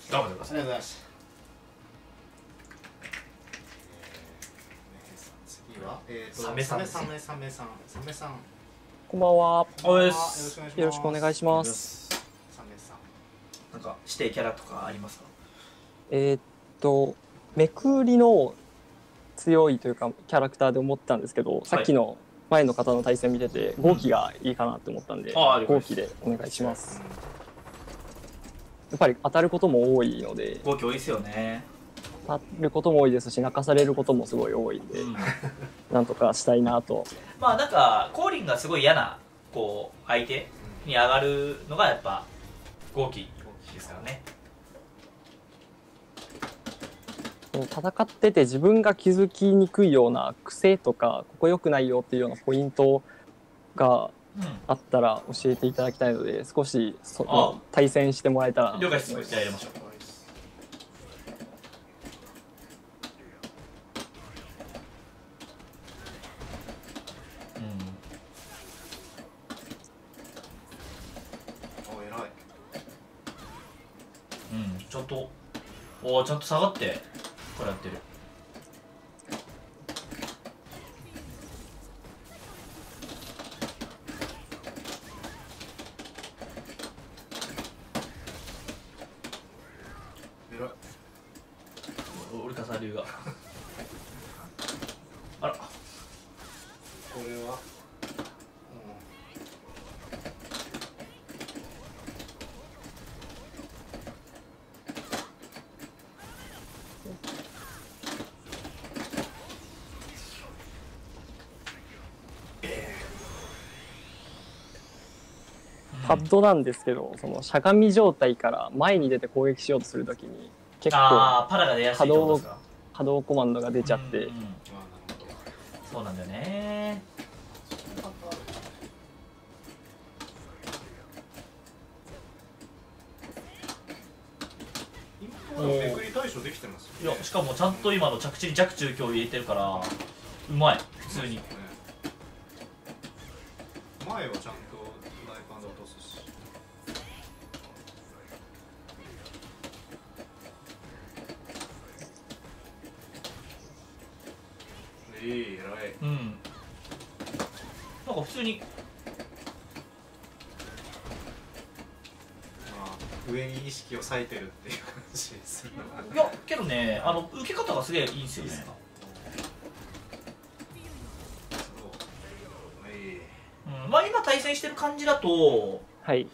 頑張ってください。 ありがとうございます。次はえっとサメさんサメサメさんサメさんこんばんは。 およろしくお願いします。 サメさんなんか指定キャラとかありますか？ えー、っとめくりの強いというかキャラクターで思ったんですけど、はい、さっきの前の方の対戦見てて豪気がいいかなと思ったんで、うん、豪気でお願いします。やっぱり当たることも多いので、 豪気多いですよね。 当たることも多いですし、泣かされることもすごい多いんで、うん、なんとかしたいなと。 まあなんかコーリンがすごい嫌なこう相手に上がるのがやっぱ豪気ですからね。 戦ってて自分が気づきにくいような癖とかここ良くないよっていうようなポイントがあったら教えていただきたいので、少しその対戦してもらえたら。 了解です。じゃあやりましょう。うん、ちゃんとおおちゃんと下がってこれやってる。折笠流があらこれはパッドなんですけど、そのしゃがみ状態から前に出て攻撃しようとするときに結構波動波動コマンドが出ちゃって、うんうん、 そうなんだよね。 めくり対処できてますよ、ね、 いやしかもちゃんと今の着地に弱中強入れてるからうまい普通に、ね、 前はちゃんと大パンで落とすしいい偉いうんなんか普通に上に意識を割いてるっていう感じするのいやけどねあの受け方がすげえいいんですよねうん、まあ今対戦してる感じだとはい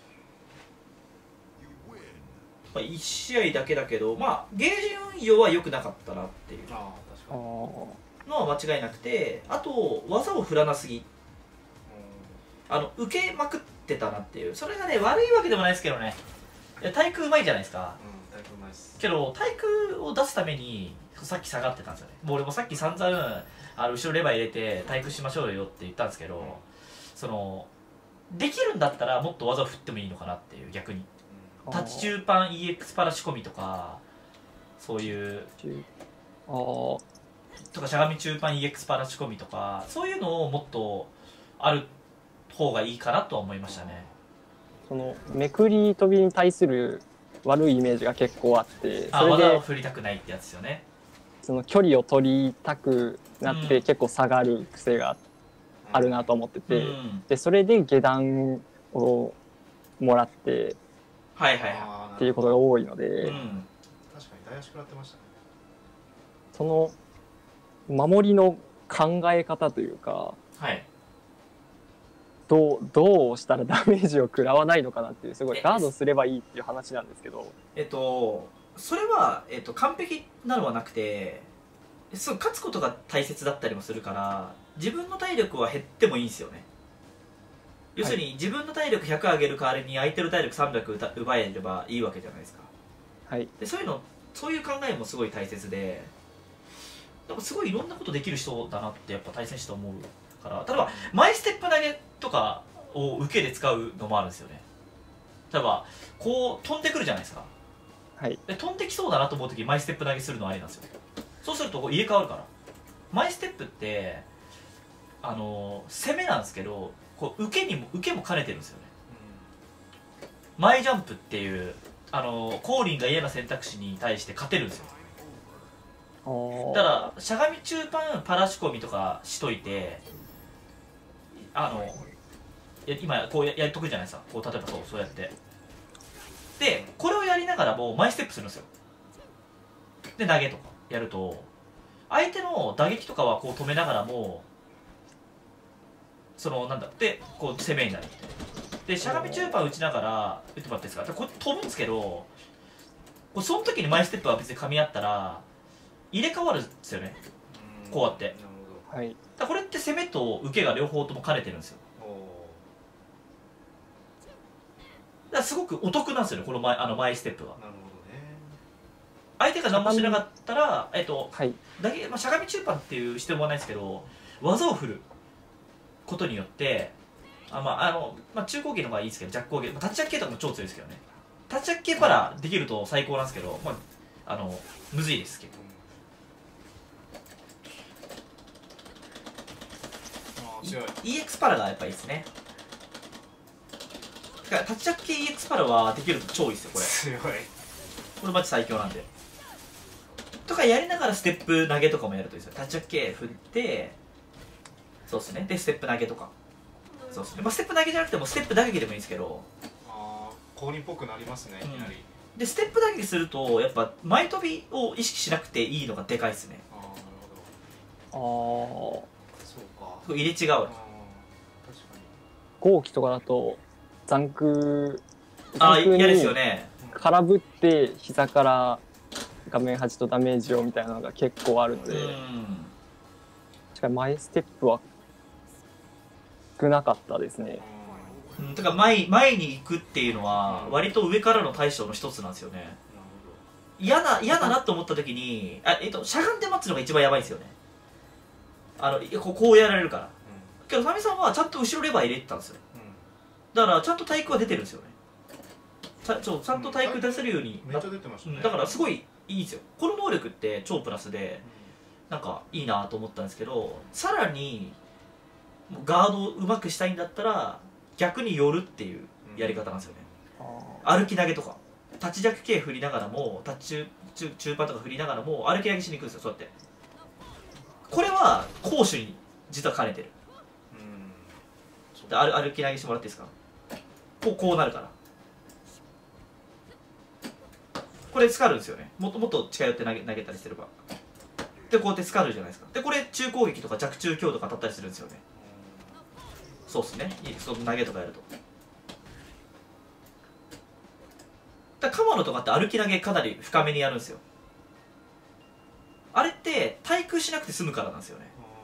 まあいち試合だけだけどまあゲージ運用は良くなかったなっていうのは間違いなくてあと技を振らなすぎあの受けまくってたなっていうそれがね悪いわけでもないですけどね対空うまいじゃないですか、 うん、対空うまいですけど対空を出すためにさっき下がってたんですよねもう俺もさっき散々あの後ろレバー入れて対空しましょうよって言ったんですけど、うん、そのできるんだったらもっと技を振ってもいいのかなっていう逆に、うん、タッチ中パン イーエックス パラ仕込みとかそういうあとかしゃがみ中パン イーエックス パラ仕込みとかそういうのをもっとある方がいいかなとは思いましたね。 そのめくり飛びに対する悪いイメージが結構あってそれで技を振りたくないってやつですよね。 その距離を取りたくなって結構下がる癖があるなと思ってて、うん、でそれで下段をもらってはいはいはいっていうことが多いので、うん、 確かに大足食らってましたね。 その守りの考え方というか、 はい、 どうどうしたらダメージを食らわないのかなっていうすごいガードすればいいっていう話なんですけどえっとそれは、えっと、完璧なのはなくてそう勝つことが大切だったりもするから自分の体力は減ってもいいんですよね。要するに、はい、自分の体力ひゃく上げる代わりに相手の体力さんびゃく奪えればいいわけじゃないですか。 はい、 でそういうのそういう考えもすごい大切でなんかすごいいろんなことできる人だなってやっぱ対戦して思うから例えばマイステップ投げとかを受けで使うのもあるんですよね。例えばこう飛んでくるじゃないですか、 はい、 で飛んできそうだなと思う時マイステップ投げするのありなんですよ。そうするとこう入れ替わるからマイステップってあの攻めなんですけどこう受けにも受けも兼ねてるんですよね、うん、マイジャンプっていうあのコーリンが嫌な選択肢に対して勝てるんですよ。だからしゃがみ中パンパラ仕込みとかしといてあの今こう や, やっとくじゃないですかこう例えばそうそうやってでこれをやりながらもマイステップするんですよ。で投げとかやると相手の打撃とかはこう止めながらもそのなんだってこう攻めになるでしゃがみ中パン打ちながら打ってもらっていいですかでこれ飛ぶんですけどこうその時にマイステップは別に噛み合ったら入れ替わるんですよねこうやって、 はい、 だこれって攻めと受けが両方とも兼ねてるんですよ。だからすごくお得なんですよねこのマイ、あのマイステップは。なるほどね。相手が何もしなかったら、えっとはい、 だけまあ、しゃがみ中パンっていう必要もないですけど技を振ることによってあ、まああのまあ、中攻撃の方がいいですけど弱攻撃、まあ、タッチアッケーとかも超強いですけどねタッチアッケーパラできると最高なんですけど、まあ、あのむずいですけどイーエックス パラがやっぱいいですね。だからタッチアッケー イーエックス パラはできると超いいですよこれ。 強い。 これマジ最強なんで。とかやりながらステップ投げとかもやるといいですよ。タッチアッケー振ってそうですねでステップ投げとかそうですね、まあ、ステップ投げじゃなくてもステップ打撃でもいいんですけどああ降臨っぽくなりますねいきなり、 うん、でステップ打撃するとやっぱ前飛びを意識しなくていいのがでかいですね。 ああなるほど。ああ入れ違う。確かに豪気とかだと残空ああ嫌ですよね。 空振って膝から画面端とダメージをみたいなのが結構あるので、確かに前ステップは少なかったですね。 うん、だから前前に行くっていうのは割と上からの対処の一つなんですよね。嫌な嫌だなと思った時にあ、えっと、しゃがんで待つのが一番やばいんですよね。あのこうこうやられるから、うん、けどタミさんはちゃんと後ろレバー入れてたんですよ、うん、だからちゃんと対空は出てるんですよね。 ちゃちゃんと対空出せるように、 めっちゃ出てましたね。 だからすごいいいですよ。この能力って超プラスでなんかいいなと思ったんですけど、さらにガードをうまくしたいんだったら逆に寄るっていうやり方なんですよね。歩き投げとかタッチ弱系振りながらも、タッチ中中盤とか振りながらも歩き投げしに行くんですよ。そうやってこれは攻守に実は兼ねてる。で歩歩き投げしてもらっていいですか。こうこうなるからこれスカルですよね。もっともっと近寄って投げ投げたりしてれば、でこうやってスカルじゃないですか。でこれ中攻撃とか弱中強とか当たったりするんですよね。そうっすね、いいその投げとかやると。だからカマノとかって歩き投げかなり深めにやるんですよ。あれって対空しなくて済むからなんですよね。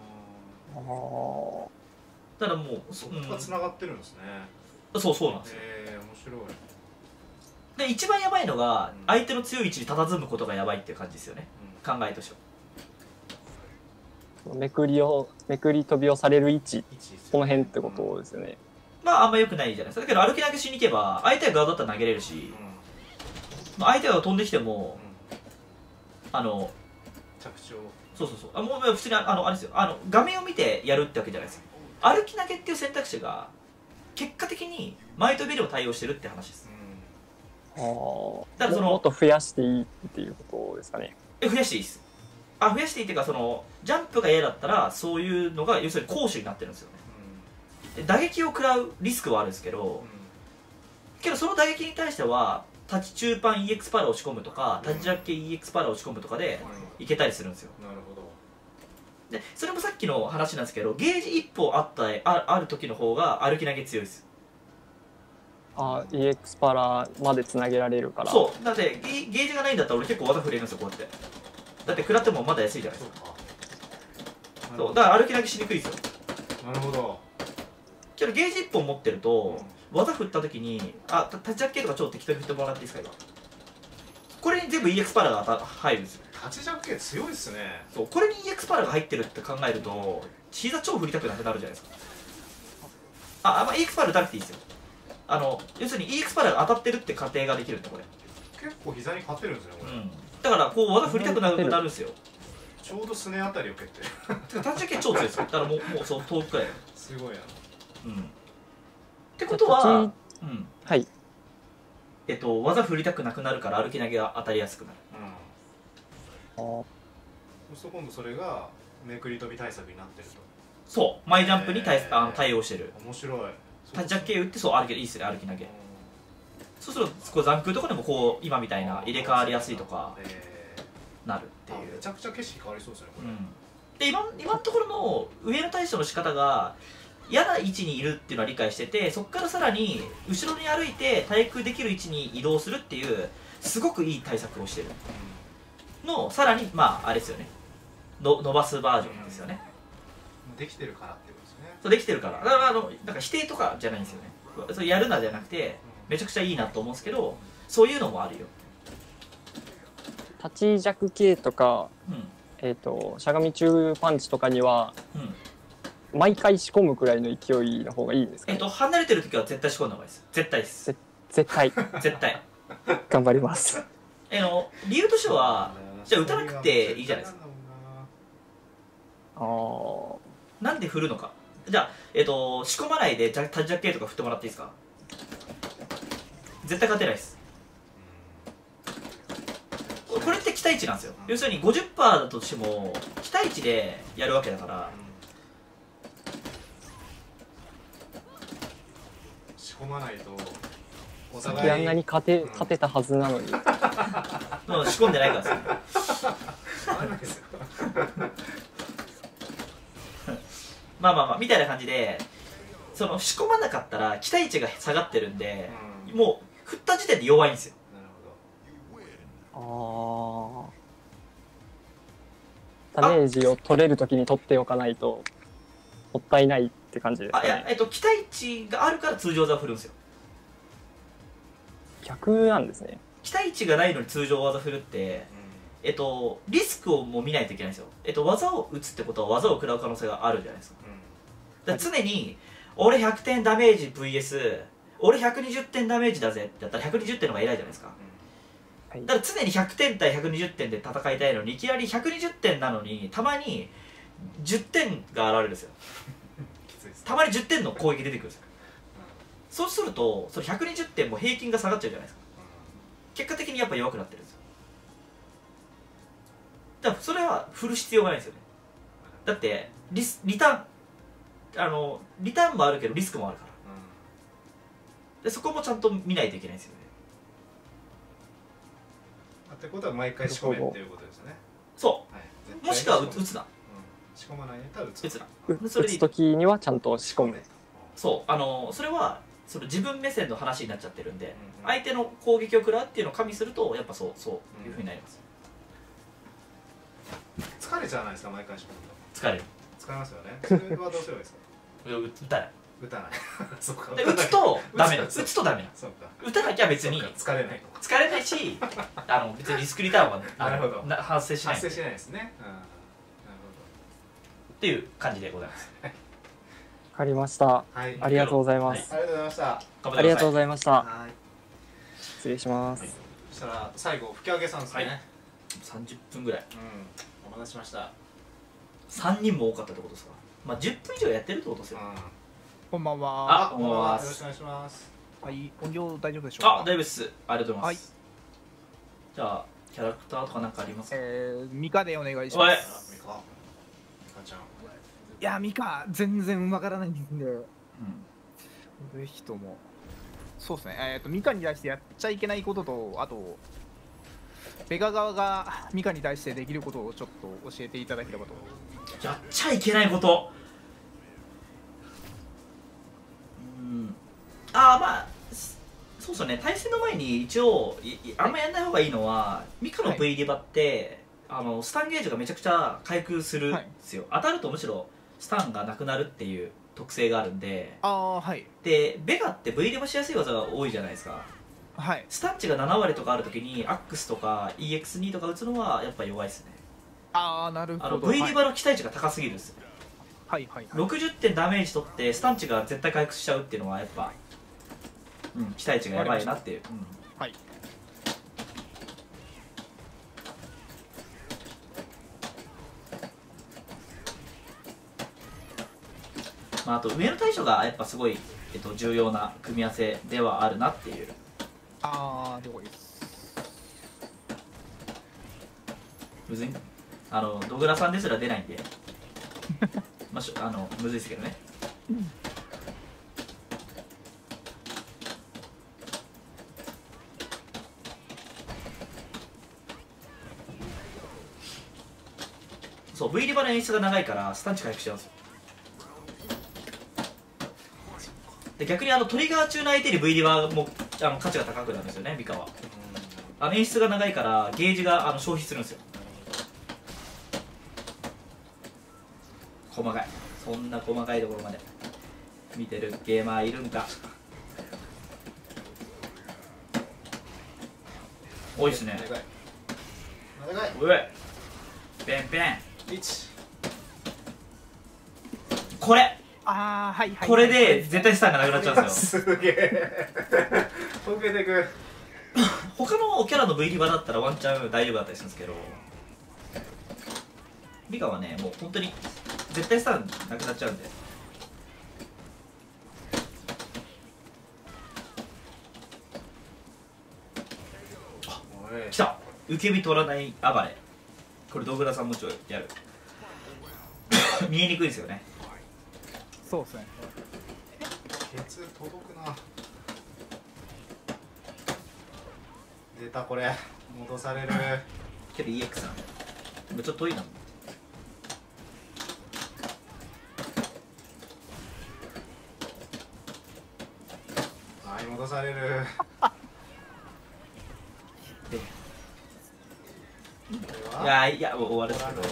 だからもうそこがつながってるんですね。 そうそうなんですよ。 ええ、面白い。 で一番やばいのが相手の強い位置に佇むことがやばいっていう感じですよね、うん、考えとしては。めくりをめくり飛びをされる位置、この辺ってことですよね。 まああんま良くないじゃないですか。だけど歩き投げしに行けば相手がガードだったら投げれるし、うん、まあ、相手が飛んできても、うん、あの着地をそうそうそう、あもう普通にあのあれですよ、あの画面を見てやるってわけじゃないです。歩き投げっていう選択肢が結果的に前飛びを対応してるって話です。 うん、あだからそのもっと増やしていいっていうことですかね。 え増やしていいです。あ増やしていいっていうか、そのジャンプが嫌だったらそういうのが要するに攻守になってるんですよね。うん、で打撃を食らうリスクはあるんですけど、うん、けどその打撃に対してはタッチ中盤 イーエックス パラを押し込むとか、タッチジャッケ イーエックス パラを押し込むとかでいけたりするんですよ。 なるほど。 でそれもさっきの話なんですけど、ゲージいっぽんあったあある時の方が歩き投げ強いです。 あ イーエックス パラまでつなげられるから。 そうだってゲージがないんだったら俺結構技振れるんですよ、こうやって。だって食らってもまだ安いじゃないですか。そうだから歩き投げしにくいですよ。 なるほど。 けどゲージいっぽん持ってると、うん、技振った時にあタッチジャッケとか超適当に振ってもらっていいですか。今これに全部 イーエックス パラが入るんですよ。 タッチジャッケ強いですね。 そうこれに イーエックス パラが入ってるって考えると膝超振りたくなくなるじゃないですか。あ、まあ、イーエックス パラ打たなくていいですよ。あの要するに イーエックス パラが当たってるって仮定ができるんだこれ。 結構膝に勝てるんですねこれ、うん、 だからこう技振りたくなくなるんですよ。 ちょうどすねあたりを蹴ってタッチジャッケ超強いですよ。だからもうもうそう遠くくらいすごいな。 うんってことは、うん、 はいえっと技振りたくなくなるから歩き投げが当たりやすくなる。 うん、あそうすると今度それがめくり飛び対策になってると。 そうマイジャンプに 対,、えー、あの対応してる。 面白い。 タッチジャッケ打ってそう歩きいいっすね歩き投げ。そうするとこう残空とかでもこう今みたいな入れ替わりやすいとかなるっていう。 めちゃくちゃ景色変わりそうですねこれ。うん、 で 今, 今のところの上の対処の仕方が嫌な位置にいるっていうのは理解してて、そこからさらに後ろに歩いて対空できる位置に移動するっていうすごくいい対策をしてるのをさらにまああれですよねの伸ばすバージョンですよね。 うん、できてるからってことですね。 そうできてるからだからあのなんか否定とかじゃないんですよね。それやるなじゃなくてめちゃくちゃいいなと思うんですけど、そういうのもあるよ。 立ち弱系とか、うん、えっとしゃがみ中パンチとかには、うん、毎回仕込むくらいの勢いの方がいいんですか、ね、 えっと離れてる時は絶対仕込んだ方がいいです。絶対です。 絶対絶対頑張ります。 えの理由としてはじゃあ打たなくていいじゃないですか。あなんで振るのか。じゃあ、えっと仕込まないでタッチジャッケとか振ってもらっていいですか。絶対勝てないです。これって期待値なんですよ。要するに ごじゅっパーセント だとしても期待値でやるわけだから、 仕込まないとお互いさっきあんなに勝て、うん、勝てたはずなのに仕込んでないからですよまあまあまあみたいな感じで、その仕込まなかったら期待値が下がってるんで、うん、もう振った時点で弱いんですよ。なるほど。ああダメージを取れるときに取っておかないともったいないって感じですかね。 あいや、えっと、期待値があるから通常技を振るんですよ。 逆なんですね。 期待値がないのに通常技振るって、うん、えっとリスクをもう見ないといけないんですよ。えっと技を打つってことは技を食らう可能性があるじゃないですか。うん、だから常に俺ひゃくてんダメージ ブイエス俺ひゃくにじゅってんダメージだぜってやったらひゃくにじゅってんの方が偉いじゃないですか、うん、だから常にひゃくてん対ひゃくにじゅってんで戦いたいのに、いきなりひゃくにじゅってんなのにたまにじゅってんが現れるんですよたまにじゅってんの攻撃出てくるんですよ、うん、そうするとそれひゃくにじゅってんも平均が下がっちゃうじゃないですか、うん、結果的にやっぱ弱くなってるんですよ。だからそれは振る必要がないんですよね。だってリスリターンあのリターンもあるけどリスクもあるから、うん、でそこもちゃんと見ないといけないんですよね。 ってことは毎回仕込めっていうことですよね。 そう、はい、もしくは打つな、うん、 仕込まないネタ打つ打つな打つ時にはちゃんと仕込む。 そうあのそれはその自分目線の話になっちゃってるんで、うんうん、相手の攻撃を食らうっていうのを加味するとやっぱそうそういうふうになります、 うん、疲れちゃわないですか毎回仕込むと。 疲れる疲れますよね。それはどうすればいいですか。 打たない打たないそうか。 で打つとダメ打つとダメなそうか。 打たなきゃ別に疲れない疲れないしあの別にリスクリターンはなるほど発生しない発生しないですね、うん、なるほどっていう感じでございます。 わかりました、はい、ありがとうございます、 はい、ありがとうございました。 ありがとうございました。はい、失礼します、はい、 そしたら最後吹き上げさんですね、はい、 さんじゅっぷんぐらい、 うん、お待たせしました。 さんにんも多かったってことですか。まあじゅっぷん以上やってるってことですよ、うん、 こんばんは。 あ、こんばんは。 よろしくお願いします。 はい、音量大丈夫でしょうか。 あ、大丈夫です。ありがとうございます。はい、じゃあキャラクターとかなんかありますか。 えー、ミカでお願いします。 ミカ、ミカちゃん。 いや、ミカ全然わからないんで、うん、ぜひとも。そうですね。えっ、ー、とミカに対してやっちゃいけないことと、あとベガ側がミカに対してできることをちょっと教えていただければと。 やっちゃいけないこと。うん。ああ、まあそうですね。対戦の前に一応あんまやんない方がいいのは、ミカの V リバって、はい、あのスタンゲージがめちゃくちゃ回復するんですよ、はい、当たるとむしろスタンがなくなるっていう特性があるんで。 ああ、はい。 でベガって V リバしやすい技が多いじゃないですか。 はい。 スタン値がななわりとかあるときにアックスとか イーエックスツー とか打つのはやっぱ弱いですね。 ああ、なるほど。あの V リバの期待値が高すぎるんですよ。 はいはい、はい、 ろくじゅってんダメージ取ってスタン値が絶対回復しちゃうっていうのはやっぱ、うん、期待値がやばいなっていう、うん、 はい。 まあ、あと上の対処がやっぱすごい、えっと、重要な組み合わせではあるなっていう。 ああ、了解です。 むずいあのドグラさんですら出ないんでまあ、しあのむずいですけどね、うん、そう V リバの演出が長いからスタンチ回復しちゃうんですよ。で逆にあのトリガー中の相手に V リバもあの価値が高くなるんですよね。ミカはあの演出が長いからゲージがあの消費するんですよ。細かい、そんな細かいところまで見てるゲーマーいるんか。多いっすね。おいペンペンこれあー、はいはい、 これで絶対スタンがなくなっちゃうんですよ。 すげえ溶けてく他のキャラの V リバだったらワンチャン大丈夫だったりするんですけど、ミカはねもう本当に絶対スタンなくなっちゃうんで。あ、来た受け身取らない暴れ。これドグラさんもちょいやる見えにくいですよね。 そうですね。 ケツ届くな。出たこれ戻されるけど イーエックス なんでちょっと遠いな。 はい戻されるいやいや終わるんですけど、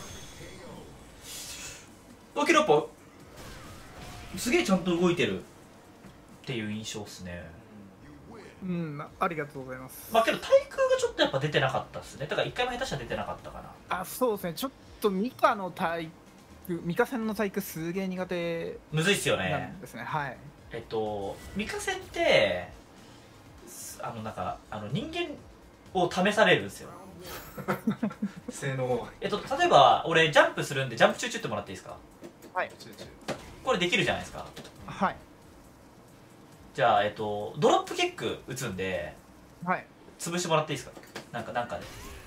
ドキロッポすげえちゃんと動いてるっていう印象っすね。 うん、ありがとうございます。 まあけど対空がちょっとやっぱ出てなかったっすね。だから一回も下手したら出てなかったかな。 あ、そうですね。ちょっとミカの対空、ミカ戦の対空すげえ苦手むずいっすよね。 なんですね。はい。 えっとミカ戦ってあのなんかあの人間を試されるんですよ性能。 えっと例えば俺ジャンプするんでジャンプチューチュってもらっていいですか。 はい。 これできるじゃないですか。 はい。 じゃあえっとドロップキック打つんで、 はい。 潰してもらっていいですか。なんかなんかで。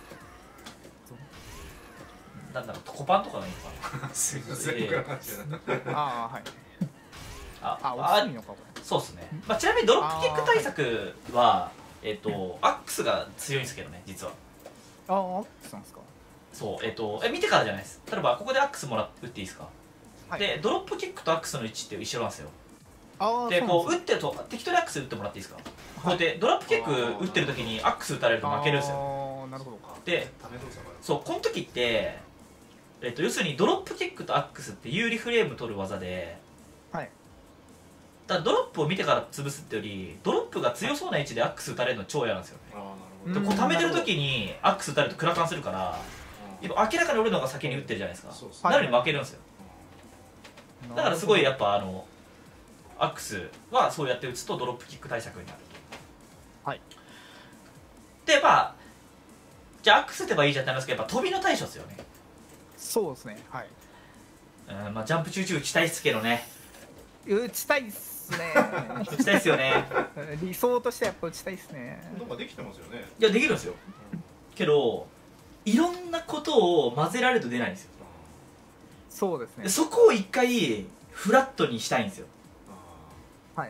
なんだろう、コパンとかがいいのかな。すいません。 ああ、はい。 あ、 あ、落ちていいのかこれ。 そうですね。まあちなみにドロップキック対策はえっとアックスが強いんですけどね、実は。 ああ、アックスなんですか。 そう、えっとえ見てからじゃないです。例えばここでアックスもらって打っていいですか。 はい。 でドロップキックとアックスの位置って一緒なんですよ。 ああ。 でこう打ってると適当にアックス打ってもらっていいですか。こうやってドロップキック打ってる時にアックス打たれると負けるんですよ。 ああ、なるほど。 で、そうこの時って。えっと、要するにドロップキックとアックスって有利フレーム取る技で、 はい、 だからドロップを見てから潰すってよりドロップが強そうな位置でアックス打たれるの超嫌なんですよね。でこう溜めてる時にアックス打たれるとクラカンするから明らかに俺の方が先に打ってるじゃないですか。なのに負けるんですよ。だからすごいやっぱあのアックスはそうやって打つとドロップキック対策になると。 はい。 でまあじゃあアックス打てばいいじゃんってなりますけどやっぱ飛びの対処ですよね。 そうですね。はい。 うん、まあジャンプチューチュー打ちたいっすけどね。 打ちたいっすね。 打ちたいっすよね。 理想としてやっぱ打ちたいっすね。 なんかできてますよね。 いやできるんですよ。けどいろんなことを混ぜられると出ないんですよ。 そうですね。 そこを一回フラットにしたいんですよ。 はい。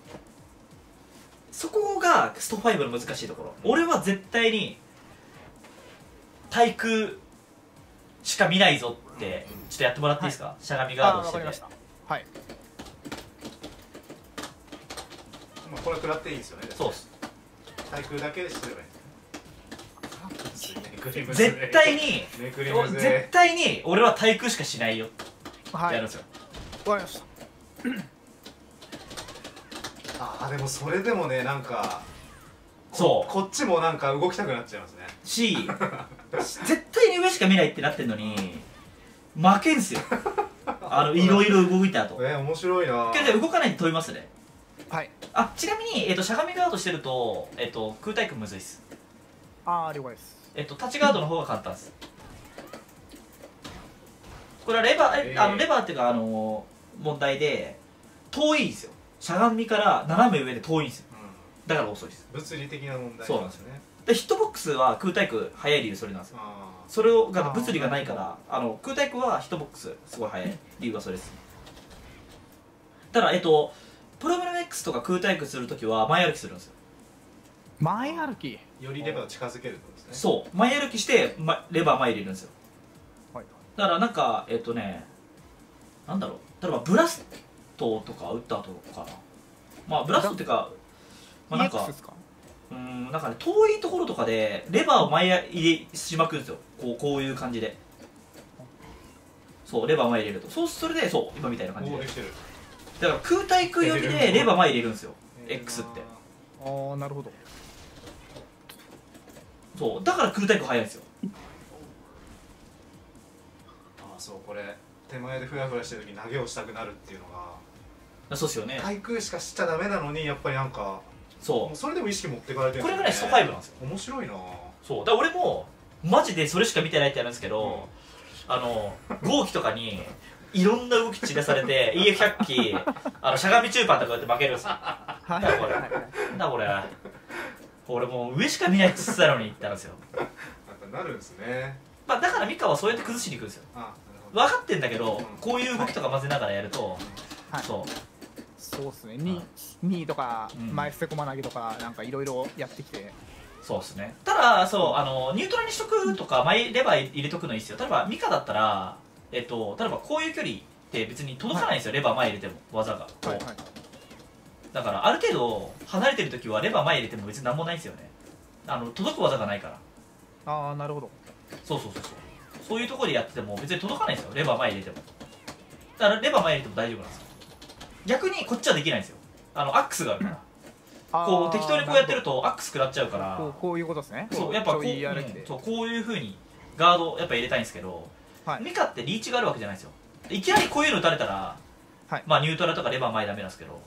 そこがストファイブの難しいところ。俺は絶対に対空しか見ないぞってちょっとやってもらっていいですか。はい、しゃがみガードしてて。 はい。 まあこれ食らっていいんですよね。 そうっす。 対空だけでしてればいい。 絶対に絶対に俺は対空しかしないよってやるんですよ。 わかりました。 ああでもそれでもねなんかそうこっちもなんか動きたくなっちゃいますね。 し絶対に上しか見ないってなってんのに負けんすよ。あのいろいろ動いた後。 えー、面白いな。 じゃあ動かないで飛びますね。 はい。 あちなみに、えー、としゃがみガードしてると、えー、と空対空むずいっす。 ああ了解です。 えっ、と立ちガードの方が簡単です。これはレバー、えー、あのレバーっていうかあのー、問題で遠いんですよ。しゃがみから斜め上で遠いんですよ。だから遅いです。 物理的な問題。 そうなんですよね。でヒットボックスは空対空速い理由それなんですよ。それをが物理がないからあの空対空はヒットボックスすごい速い理由はそれです。ただえっとプログラム X とか空対空するときは前歩きするんですよ。 前歩きよりレバーを近づけるってことですね。 そう前歩きして、ま、レバー前入れるんですよ。 はい。 だからなんかえっとねなんだろう例えばブラストとか打った後かな。まあブラストっていうかまあなんかうんなんかね遠いところとかでレバーを前入れしまくるんですよ。こうこういう感じでそうレバー前入れるとそうそれでそう今みたいな感じでだから空対空寄りでレバー前入れるんですよ X って。 ああなるほど。 そうだから空対空速いんですよ。 ああそうこれ手前でフラフラしてる時投げをしたくなるっていうのがそうですよね。 対空しかしちゃダメなのにやっぱりなんかそうそれでも意識持っていかれてるんですよね。 これぐらいストファイブなんですよ。 面白いな。 そうだから俺もマジでそれしか見てないってやるんですけど、うん、あの号機とかにいろんな動き散らされて イーエフひゃく 機あのしゃがみ中パンとかやって負けるんですよ。なんだこれなんだこれ俺もう上しか見ないって言ってたのにってなるんですよ。 なるんですね。 まあだからミカはそうやって崩しに行くんですよ。分かってんだけど、うん、こういう動きとか混ぜながらやると、はい、そうそうっすね。に、にとか、うん、前捨て駒投げとかなんかいろいろやってきて。 そうっすね。ただそうあのニュートラルにしとくとか前レバー入れとくのいいっすよ。例えばミカだったらえっと例えばこういう距離って別に届かないんですよ、はい、レバー前入れても技が。はいはい、だからある程度離れてる時はレバー前入れても別に何もないんですよね。あの届く技がないから。 ああなるほど。 そうそうそうそうそういうところでやってても別に届かないんですよレバー前入れても。だからレバー前入れても大丈夫なんですよ。逆にこっちはできないんですよ。あのアックスがあるから。こう適当にこうやってるとアックス食らっちゃうから。 こう、こういうことですね。 そうやっぱこう、うん、そうこういうふうにガードやっぱ入れたいんですけど、はい、ミカってリーチがあるわけじゃないんですよ。いきなりこういうの打たれたら、はい、まあニュートラルとかレバー前ダメなんですけど、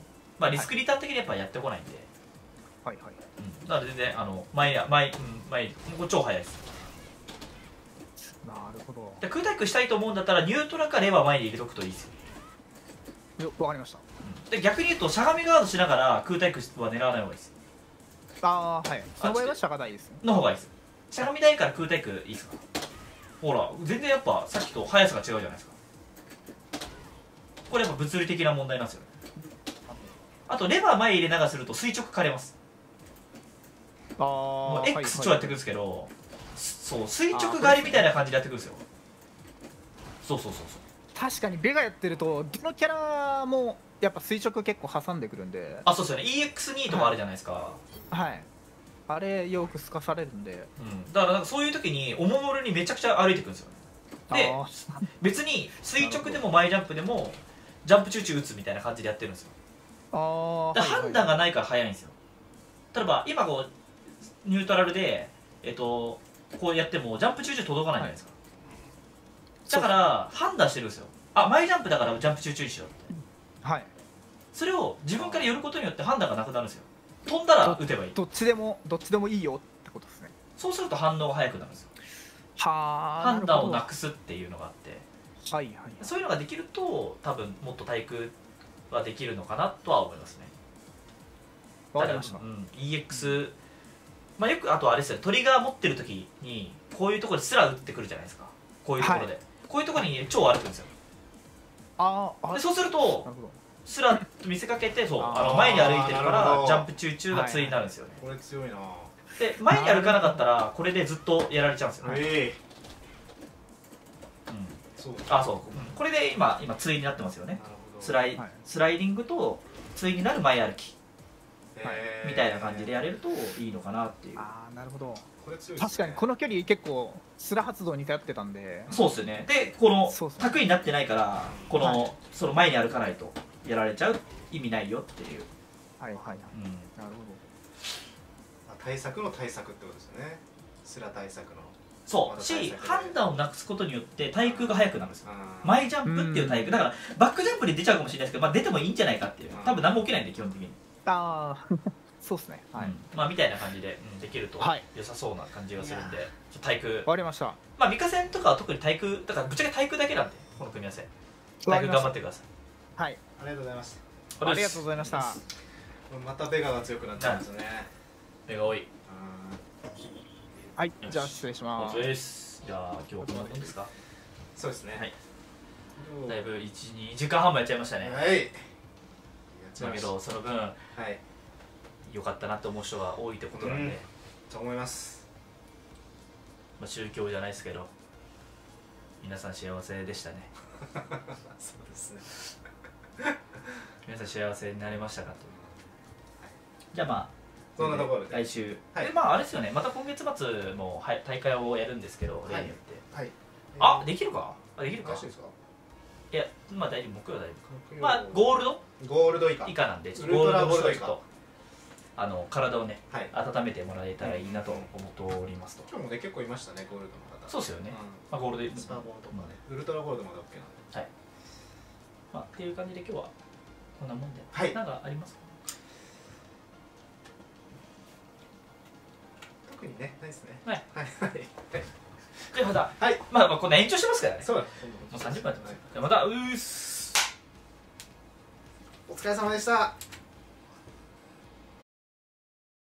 まあリスクリターン的にやっぱやってこないんで、 はいはい、 うん、だから全然あの前や前、うん、前もう超早いです。 なるほど。 で空対空したいと思うんだったらニュートラかレバー前に入れとくといいですよ。 よ、わかりました。 うん、で逆に言うとしゃがみガードしながら空対空は狙わない方がいいです。 ああ、はい。その場合はしゃがないですね。 の方がいいです。しゃがみ台から空対空いいですか。ほら全然やっぱさっきと速さが違うじゃないですか。これやっぱ物理的な問題なんですよね。あとレバー前入れながらすると垂直枯れます。 ああ、 もう X 超やってくるんですけど、はいはい、そう垂直狩りみたいな感じでやってくるんですよ。そうそうそうそう。 確かにベガやってるとどのキャラもやっぱ垂直結構挟んでくるんで。 あ、そうですよね。 イーエックスツー とかあるじゃないですか。はい、 はい、あれよくすかされるんで、 うん、だからなんかそういう時におもむろにめちゃくちゃ歩いてくるんですよ。で別に垂直でも前ジャンプでもジャンプチューチュー打つみたいな感じでやってるんですよ。あだ判断がないから早いんですよ。例えば今こうニュートラルで、えっと、こうやってもジャンプチューチュー届かないじゃないですか、はい、だから判断してるんですよ。あ、前ジャンプだからジャンプチューチューしようって、はい、それを自分から寄ることによって判断がなくなるんですよ。飛んだら打てばいい。 どっちでもどっちでもいいよってことですね。 そうすると反応が早くなるんですよ。 はあ、 判断をなくすっていうのがあって、 はいはい、 そういうのができると多分もっと対空はできるのかなとは思いますね。 わかりました。 うん、イーエックス、まあ、よくあとあれですよ、トリガー持ってる時にこういうところですら打ってくるじゃないですか。こういうところで、はい、こういうところに超歩くんですよ。 ああ、 でそうするとすら見せかけて、そうあの前に歩いてるからジャンプチューチューが対になるんですよね。 これ強いな。 で前に歩かなかったらこれでずっとやられちゃうんですよ。ええー、うん、そうあそう、うん、これで今今対になってますよね。スライ、はい、スライディングと対になる前歩き、はい、みたいな感じでやれるといいのかなっていう。 ああ、なるほど。これ強いですね。確かにこの距離結構スラ発動に頼ってたんで。 そうですよね。でこの卓になってないからこの、はい、その前に歩かないとやられちゃう意味ないよっていう。 はいはいはい、うん、なるほど。 対策の対策ってことですよね。スラ対策の。 そうし、判断をなくすことによって対空が速くなるんですよ。前ジャンプっていう対空だからバックジャンプで出ちゃうかもしれないですけど、まあ、出てもいいんじゃないかっていう。多分何も起きないんで基本的に。 ああそうですね、はい、うん、 まあみたいな感じで、うん、できると良さそうな感じがするんで、対空終わりました。 まあミカ戦とかは特に対空だからぶっちゃけ対空だけなんで、この組み合わせ対空頑張ってください。 はい、 ありがとうございました。 ありがとうございました。 またベガが強くなっちゃうんですね。 ベガ多い。 はい、じゃあ失礼します。 です。じゃあ今日はこんなもんですか。 そうですね。 はい。だいぶいち、にじかんはんもやっちゃいましたね。 はい。 だけどその分、はい、良かったなと思う人が多いってことなんで。 と思います。 まあ宗教じゃないですけど、皆さん幸せでしたね。 そうですね。 皆さん幸せになれましたかと。じゃあまあ。 そんなところで来週、はい、でまああれですよね、また今月末も大会をやるんですけど、例によって、はい、あできるかあできるかいやまあ大丈夫、木曜は大丈夫、まあゴールドゴールド以下以下なんで、 ウルトラゴールド以下あの体をね、はい、温めてもらえたらいいなと思っておりますと。 今日もね結構いましたね、ゴールドの方。 そうですよね、まあゴールドスパーゴールドまでウルトラゴールドまで OK なんで、はい、 まあっていう感じで今日はこんなもんで、 はい、 なんかありますか。 特にね、ないですね。 はい。 はい。 じゃあまた、はい。まあまあこんな延長してますからね。そうだ。もうさんじゅっぷんやってます。じゃあまた、うーす。 お疲れ様でした。